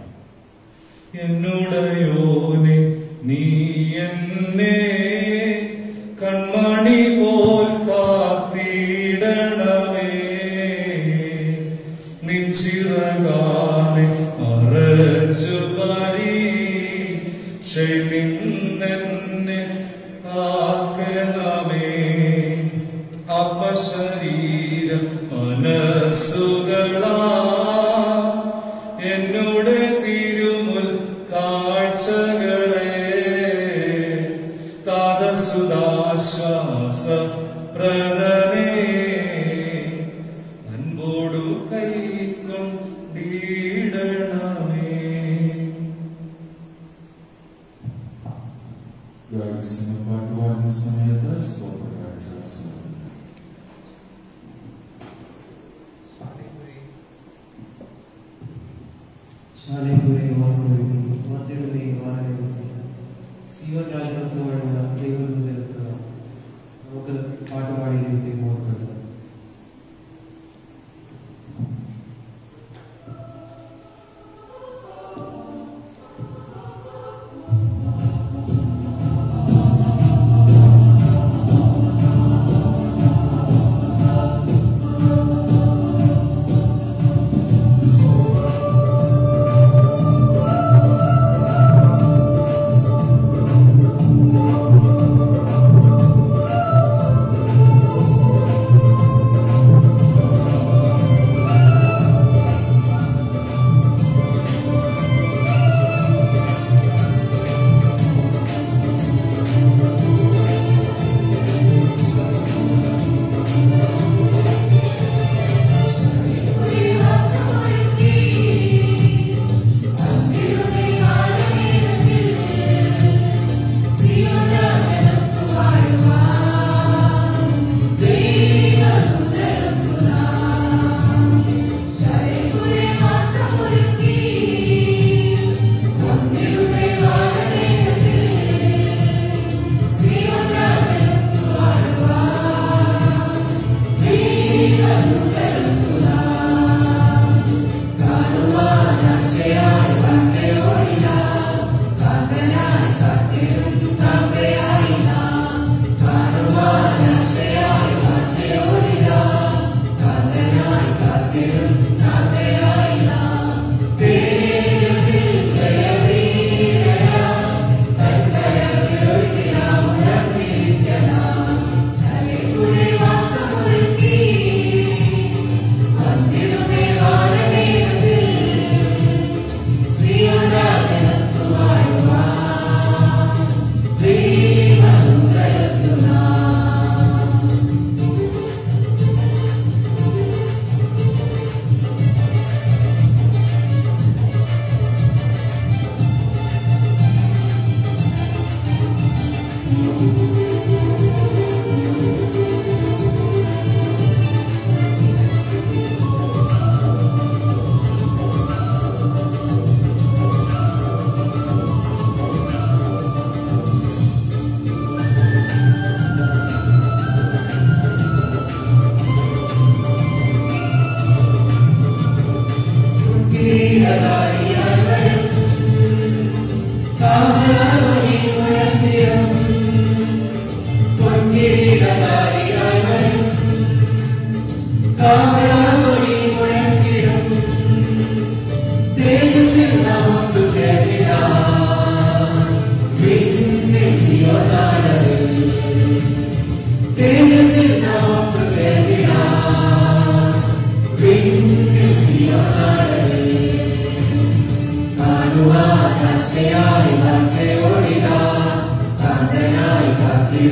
എന്നുടയോനെ നീ എന്നെ കൺമണി പോൽ കാത്തിടണമേ, നിൻചിറകാലെ മറച്ചു പരീക്ഷയിൽ നിന്നെന്നെ കാക്കണമേ. ആത്മശരീര മനസ്സുകളാ എന്നുടെ തിരുമുൽ കാഴ്ചകളെ താതസുദാശ്വാസ പ്രദനേ അൻപോടു കൈക്കൊണ്ടിടണമേ. പാട്ടുപാടുന്ന സമയത്ത് സ്വപ്നകാഴ്ച ശാലേപുരയെ വാസനയും മധ്യതയും വാനയും സിയോൻ രാജപുത്രമായ ദൈവത്തിലെത്തുക. നമുക്ക് പാട്ടുപാടി ദൈവത്തെ ഓർക്കുന്നത്.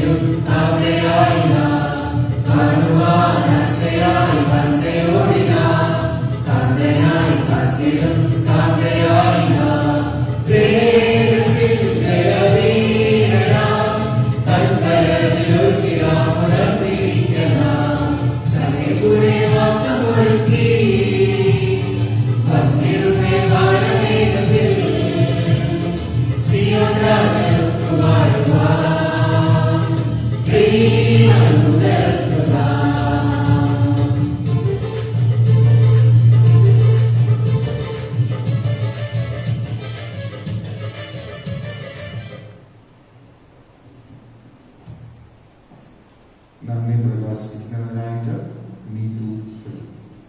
നന്ദി പ്രകാശിപ്പിക്കുന്നതിനായിട്ട് നീതു ഫിലിപ്പ്.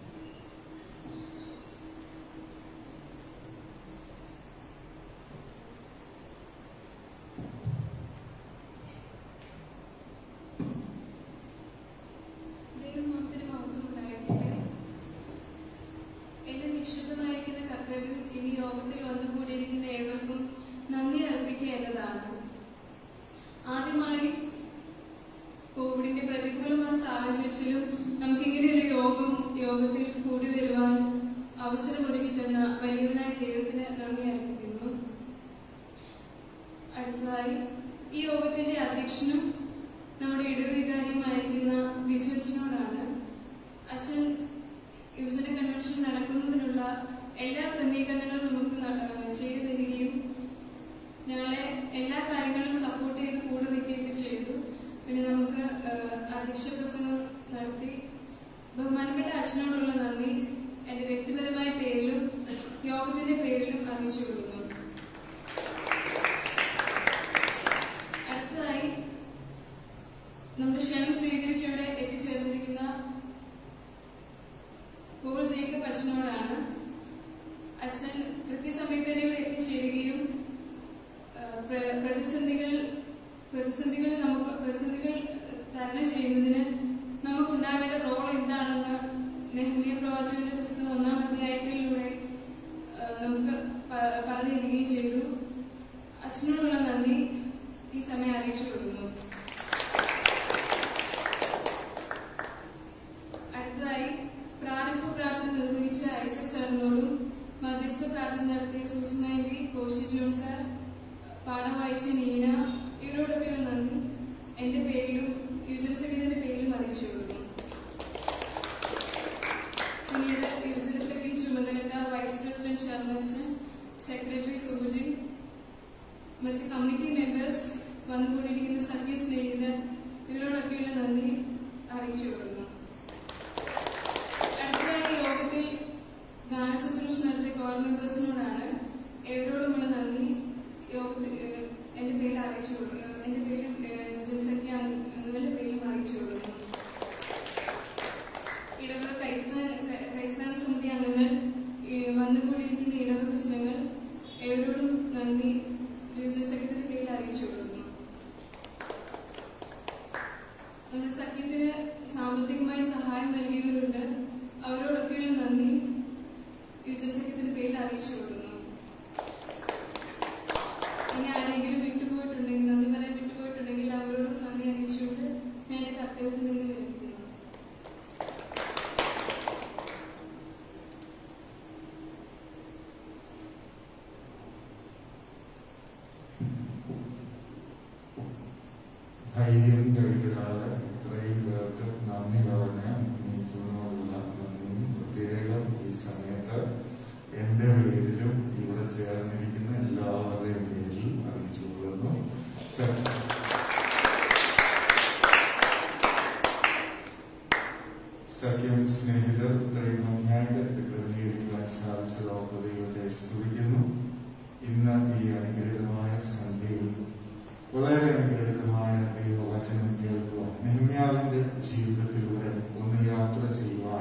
എന്റെ നിശ്ചിതമായിരിക്കുന്ന കർത്തവ്യം ഇനി യോഗത്തിൽ വന്നുകൂടിയിരിക്കുന്ന ഏവർക്കും നന്ദി അർപ്പിക്കുക എന്നതാണ്. ആദ്യമായി കോവിഡിന്റെ പ്രതികൂലമായ സാഹചര്യത്തിലും നമുക്കിങ്ങനെ ഒരു യോഗത്തിൽ കൂടി വരുവാൻ അവസരമൊരുക്കി തന്ന വലിയവനായ ദൈവത്തിന് നന്ദി അർപ്പിക്കുന്നു. അടുത്തതായി ഈ യോഗത്തിന്റെ അധ്യക്ഷനും നമ്മുടെ ഇടവികാരിയുമായിരിക്കുന്ന ബിജു അച്ഛനോടാണ്. അച്ഛൻ യുവജന കൺവെൻഷൻ നടക്കുന്നതിനുള്ള എല്ലാ ക്രമീകരണങ്ങളും നമുക്ക് ചെയ്തു തരികയും ഞങ്ങളെ എല്ലാ കാര്യങ്ങളും സപ്പോർട്ട് ചെയ്ത് കൂടെ നിൽക്കുകയൊക്കെ ചെയ്തു. പിന്നെ നമുക്ക് അധ്യക്ഷ പ്രസംഗം നടത്തി. ബഹുമാനപ്പെട്ട അച്ഛനോടുള്ള നന്ദി എൻ്റെ വ്യക്തിപരമായ പേരിലും യോഗത്തിന്റെ പേരിലും അറിയിച്ചു കൊടുക്കുന്നു. അടുത്തതായി നമ്മുടെ ക്ഷണം സ്വീകരിച്ചവിടെ എത്തിച്ചേർന്നിരിക്കുന്ന പോൾ ജേക്കബ് അച്ഛനോടാണ്. അച്ഛൻ കൃത്യസമയത്ത് തന്നെ ഇവിടെ എത്തിച്ചേരുകയും പ്രതിസന്ധികൾ തരണം ചെയ്യുന്നതിന് നമുക്കുണ്ടാകേണ്ട റോൾ എന്താണെന്ന് നെഹമ്യാ പ്രവാചകന്റെ പുസ്തകം 1-ാം അധ്യായത്തിലൂടെ നമുക്ക് പറഞ്ഞു തരികയും ചെയ്തു. അച്ഛനോടുള്ള നന്ദി ഈ സമയം അറിയിച്ചു കൊടുക്കുന്നു. അടുത്തതായി പ്രാർത്ഥന നിർവഹിച്ച ഐസക് സാറിനോടും മധ്യസ്ഥ പ്രാർത്ഥന നടത്തിയ സൂസൻ ആന്റി, കോശി ജോൺ സാർ, പാഠം വായിച്ച നീന, ഇവരോടൊക്കെയുള്ള നന്ദി എൻ്റെ പേരിലും യുവജന സംഘത്തിന്റെ പേരിലും അറിയിച്ചു കൊടുക്കുന്നു. പിന്നീട് യുവജന സംഘം ചുമതലക്കാർ vice president Sharmachan, secretary Sujin, മറ്റ് കമ്മിറ്റി മെമ്പേഴ്സ്, വന്നുകൂടിയിരിക്കുന്ന സഖ്യ സ്നേഹിതർ, ഇവരോടൊക്കെയുള്ള നന്ദി അറിയിച്ചു കൊടുക്കുന്നു. അടുത്തതായി യോഗത്തിൽ ഗാന ശുശ്രൂഷ നടത്തിയ കോർ മെമ്പേഴ്സിനോടാണ്. ഇവരോടുമുള്ള നന്ദി യോഗത്തിൽ എൻ്റെ പേരിൽ അറിയിച്ചു കൊടുക്കുക. എൻ്റെ പേരിലും ജനസംഖ്യ അംഗങ്ങളുടെ പേരിലും അറിയിച്ചു കൊടുക്കുന്നു. ഇടവക ക്രൈസ്തവ സമിതി അംഗങ്ങൾ, വന്നുകൂടിയിരിക്കുന്ന ഇടവക ജനങ്ങൾ, ഏവരോടും നന്ദി ജനസംഖ്യത്തിന്റെ പേരിൽ അറിയിച്ചു കൊടുക്കുന്നു. നമ്മുടെ സഖ്യത്തിന് സാമ്പത്തികമായി സഹായം നൽകിയവരുണ്ട്. അവരോടൊക്കെയുള്ള നന്ദി യുവജന സഖ്യത്തിന്റെ പേരിൽ അറിയിച്ചു കൊടുക്കുന്നു. ഇനി ആരെങ്കിലും വിട്ടുപോയിട്ടുണ്ടെങ്കിൽ, നന്ദി പറയാൻ വിട്ടുപോയിട്ടുണ്ടെങ്കിൽ അവരോടും നന്ദി അറിയിച്ചുകൊണ്ട് ഞാൻ എൻ്റെ കർത്തവ്യത്തിൽ നിന്ന് വിരമിക്കുന്നു. ധൈര്യം കൈവിടാതെ ഇത്രയും പേർക്ക് നന്ദി പറഞ്ഞ നീതുവിനോടുള്ള നന്ദിയും പ്രത്യേകം ഈ സമയത്ത് എൻ്റെ പേരിലും ഇവിടെ ചേർന്നിരിക്കുന്ന എല്ലാവരുടെയും പേരിൽ അറിയിച്ചു കൊള്ളുന്നു. സഖ്യം സ്നേഹിതർ ഇത്രയും നന്നായിട്ട് ഇത് ക്രമീകരിക്കുവാൻ സാധിച്ചതോർത്ത് ദൈവത്തെ സ്തുതിക്കുന്നു. ഇന്ന് ഈ അനുഗ്രഹീതമായ സന്ധ്യയിൽ വളരെ അനുഗ്രഹീതമായ ദൈവവചനം കേൾക്കുവാൻ, നെഹമ്യാവിന്റെ ജീവിതത്തിലൂടെ ഒന്ന് യാത്ര ചെയ്യുവാൻ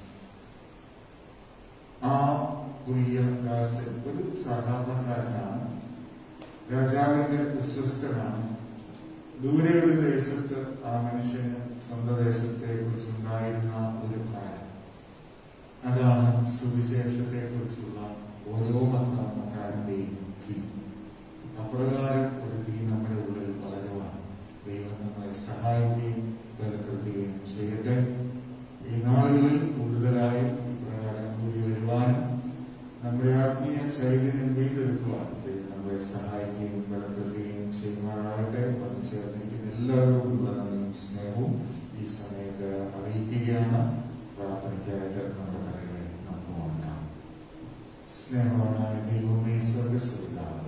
ആ പുതിയ ദാസൻ ഒരു സാധാരണക്കാരനാണ്. രാജാവിന്റെ വിശ്വസ്തനാണ്. ദൂരെ ഒരു ദേശത്ത് ആ മനുഷ്യന് സ്വന്തം ദേശത്തെ കുറിച്ചുണ്ടായിരുന്ന ഒരു കാര്യം, അതാണ് സുവിശേഷത്തെ കുറിച്ചുള്ള ഓരോ മക്കാരന്റെയും തീ. അപ്രകാരം ഒരു തീ നമ്മുടെ ഉള്ളിൽ വളരുവാൻ ദൈവം നമ്മളെ സഹായിക്കുകയും ബലപ്പെടുത്തുകയും ചെയ്യട്ടെ. ഈ നാളുകളിൽ കൂടുതലായി ഇപ്രകാരം കൂടി വരുവാനും നമ്മുടെ ആത്മീയ ചൈതന്യം വീണ്ടെടുക്കുവാൻ ദൈവം നമ്മളെ സഹായിക്കുകയും ബലപ്പെടുത്തുകയും ചെയ്യുവാനാകട്ടെ. വന്നു ചേർന്നിരിക്കുന്ന എല്ലാവരോടുമുള്ള നന്ദിയും സ്നേഹവും ഈ സമയത്ത് അറിയിക്കുകയാണ്. പ്രാർത്ഥനയ്ക്കായിട്ട് നമ്മുടെ കരങ്ങളെ നമുക്ക് വണക്കാം. സ്നേഹവാനായ ദൈവമേ, സ്വർഗ്ഗസ്ഥപിതാവേ,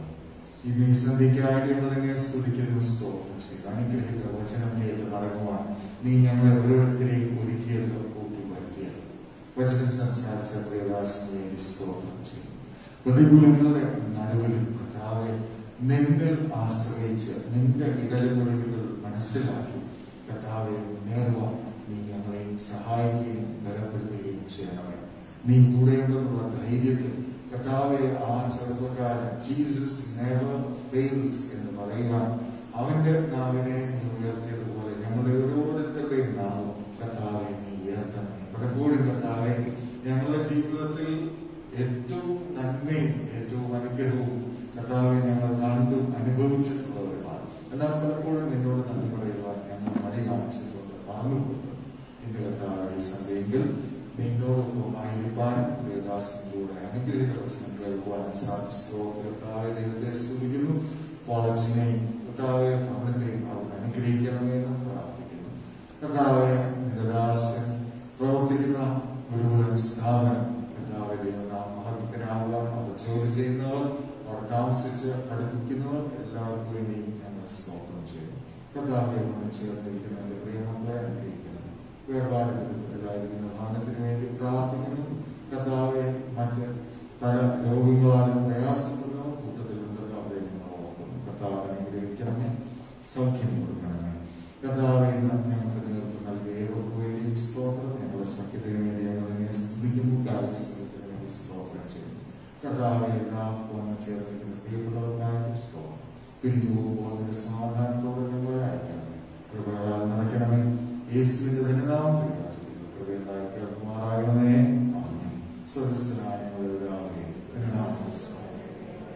ഈ സന്ധ്യയ്ക്കായി ഞങ്ങളെ സ്തുതിക്കുന്നു, സ്തോത്രം ചെയ്ത് അനുഗ്രഹിത വചനം കേട്ട് മടങ്ങുവാൻ നീ ഞങ്ങളെ ഓരോരുത്തരെയും ഒരുക്കിയല്ലോ, കൂട്ടി വരുത്തിയല്ലോ. വചനം സംസാരിച്ച പ്രിയദാസിനെ സ്തോത്രം ചെയ്യും. പ്രതികൂലങ്ങളുടെ നടുവിലും കർത്താവെ നിന്നിൽ ആശ്രയിച്ച് നിന്റെ ഇടലുമുടലുകൾ മനസ്സിലാക്കി കർത്താവെ മുന്നേറുവാൻ നീ ഞങ്ങളെയും സഹായിക്കുകയും ബലപ്പെടുത്തുകയും ചെയ്യണമേ. നീ കൂടെയുണ്ടെന്നുള്ള ധൈര്യത്തിൽ കർത്താവെ ആ ചെറുപ്പക്കാരൻ ജീസസ് നെവർ ഫെയിൽസ് എന്ന് പറയുവാൻ അവന്റെ നാവിനെ നീ ഉയർത്തിയതുപോലെ ഞങ്ങളുടെ ഓരോരുത്തരുടെയും നാവും കർത്താവെ നീ ഉയർത്തണമേ. പലപ്പോഴും കർത്താവെ ഞങ്ങളുടെ ജീവിതത്തിൽ ഏറ്റവും നന്മയും ഏറ്റവും അനുഗ്രഹവും കർത്താവെ ഞങ്ങൾ കണ്ടു അനുഭവിച്ചിട്ടുള്ളവരുമാണ്. എന്നാൽ പലപ്പോഴും നിന്നോട് നന്ദി പറയുവാൻ ഞങ്ങൾ മടി കാണിച്ചിട്ടുണ്ട്, മറന്നുപോയിട്ടുണ്ട്. ഇന്ന് കർത്താവെ സന്ധ്യയെങ്കിൽ നിന്നോടൊപ്പം ആയിരിക്കാനും പ്രിയദാസനിലൂടെ അനുഗ്രഹിത വചനം കേൾക്കുവാനും സാധിച്ചു. കർത്താവെ ദൈവത്തെ സ്തുതിക്കുന്നു. പോളച്ചിനെയും കർത്താവെ അവനെയും അവൻ അനുഗ്രഹിക്കണമെന്നും പ്രാർത്ഥിക്കുന്നു. കർത്താവെ നിന്റെ ദാസൻ പ്രവർത്തിക്കുന്ന ഗുരുകുലം സ്ഥാപനം കർത്താവെ ദൈവനാം മഹത്വത്തിനാകുവാൻ അവർ ജോലി ചെയ്യുന്നവർ, അവിടെ താമസിച്ച് പഠിപ്പിക്കുന്നവർ എല്ലാവർക്കും വേണ്ടിയും ഞങ്ങൾ സ്തോത്രം ചെയ്യുന്നു. കർത്താവെ അവിടെ ചേർന്നിരിക്കുന്ന എന്റെ പ്രിയമക്കളെ അനുഗ്രഹിക്കണം. വേർപാടിന്റെ ദുഃഖത്തിലായിരിക്കുന്ന ഭാഗത്തിന് വേണ്ടി പ്രാർത്ഥിക്കുന്നു. കർത്താവെ മറ്റ് പല രോഗങ്ങളാലും പ്രയാസപ്പെടുന്നവർ കൂട്ടത്തിലുണ്ടല്ലോ, അവരെ ഞങ്ങൾ ഓർക്കുന്നു. കർത്താവ് അനുഗ്രഹിക്കണമേ, സൗഖ്യം കൊടുക്കണമേ. കർത്താവെ ഞങ്ങൾക്ക് നേതൃത്വം നൽകിയ ഏവർക്കു വേണ്ടിയും സ്തോത്രം. ഞങ്ങളുടെ സഖ്യത്തിന് വേണ്ടി ഞങ്ങൾ എന്നെ സ്തുതിക്കുന്നു, കാര്യത്തിന് വേണ്ടി സ്തോത്രം ചെയ്യുന്നു. കർത്താവെ എല്ലാം വന്ന് ചേർന്നിരിക്കുന്ന പ്രിയപ്പെട്ടവർക്കായിട്ടും സ്തോത്രം. പിരിഞ്ഞു പോകുമ്പോൾ നിന്റെ സമാധാനത്തോടെ ഞങ്ങളെ അയക്കണമേ, കൃപകളാൽ നിറയ്ക്കണമേ. യേശുവിന്റെ ധന്യനാമം കൃപയുണ്ടായി കേൾക്കുമാറാകണമേ. ആമേൻ. സ്വർഗ്ഗസ്ഥനായ ഞങ്ങളുടെ പിതാവേ, നിന്റെ നാമം പൂജിതമാകണമേ.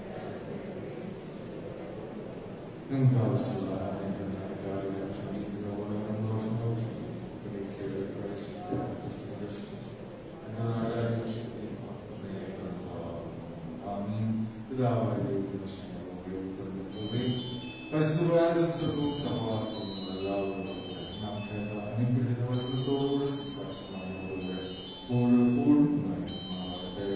നിങ്ങൾക്ക് ആവശ്യമുള്ള കാര്യങ്ങൾ സംബന്ധിക്കുന്നതുകൊണ്ട് സന്തോഷവും പിതാവായ ദൈവത്തിന്റെ സ്നേഹവും പരിശുദ്ധമായ സംസർഗവും സഹവാസവും എല്ലാവരും നാം കേട്ട അനുഗ്രഹിത വചനത്തോടുകൂടെ സംസാരിക്കുന്നതിലൂടെ എപ്പോഴും മാറട്ടെ.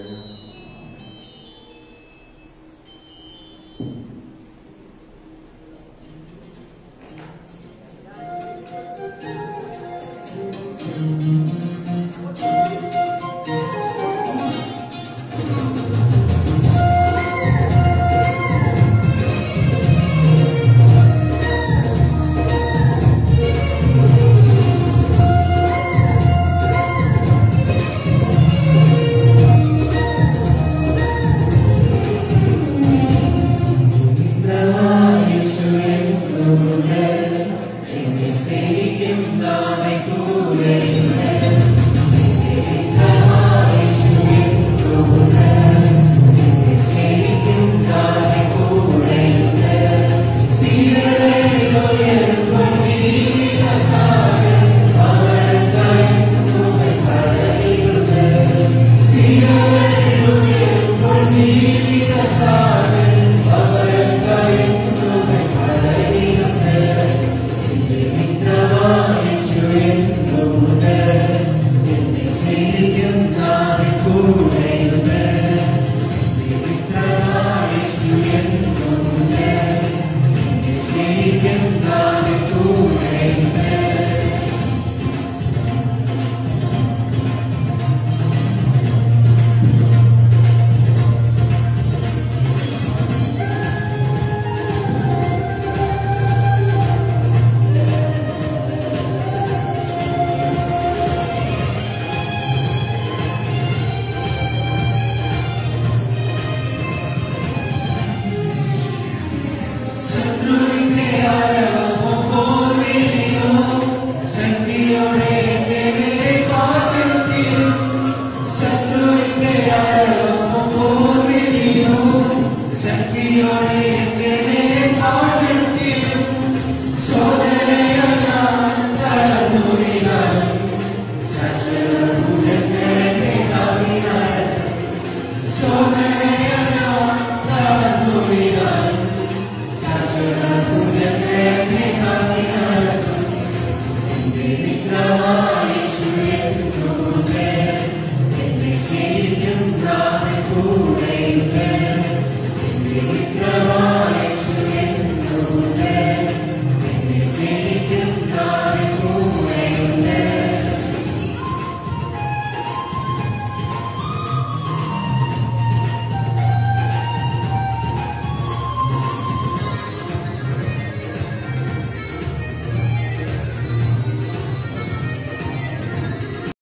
കൂടെ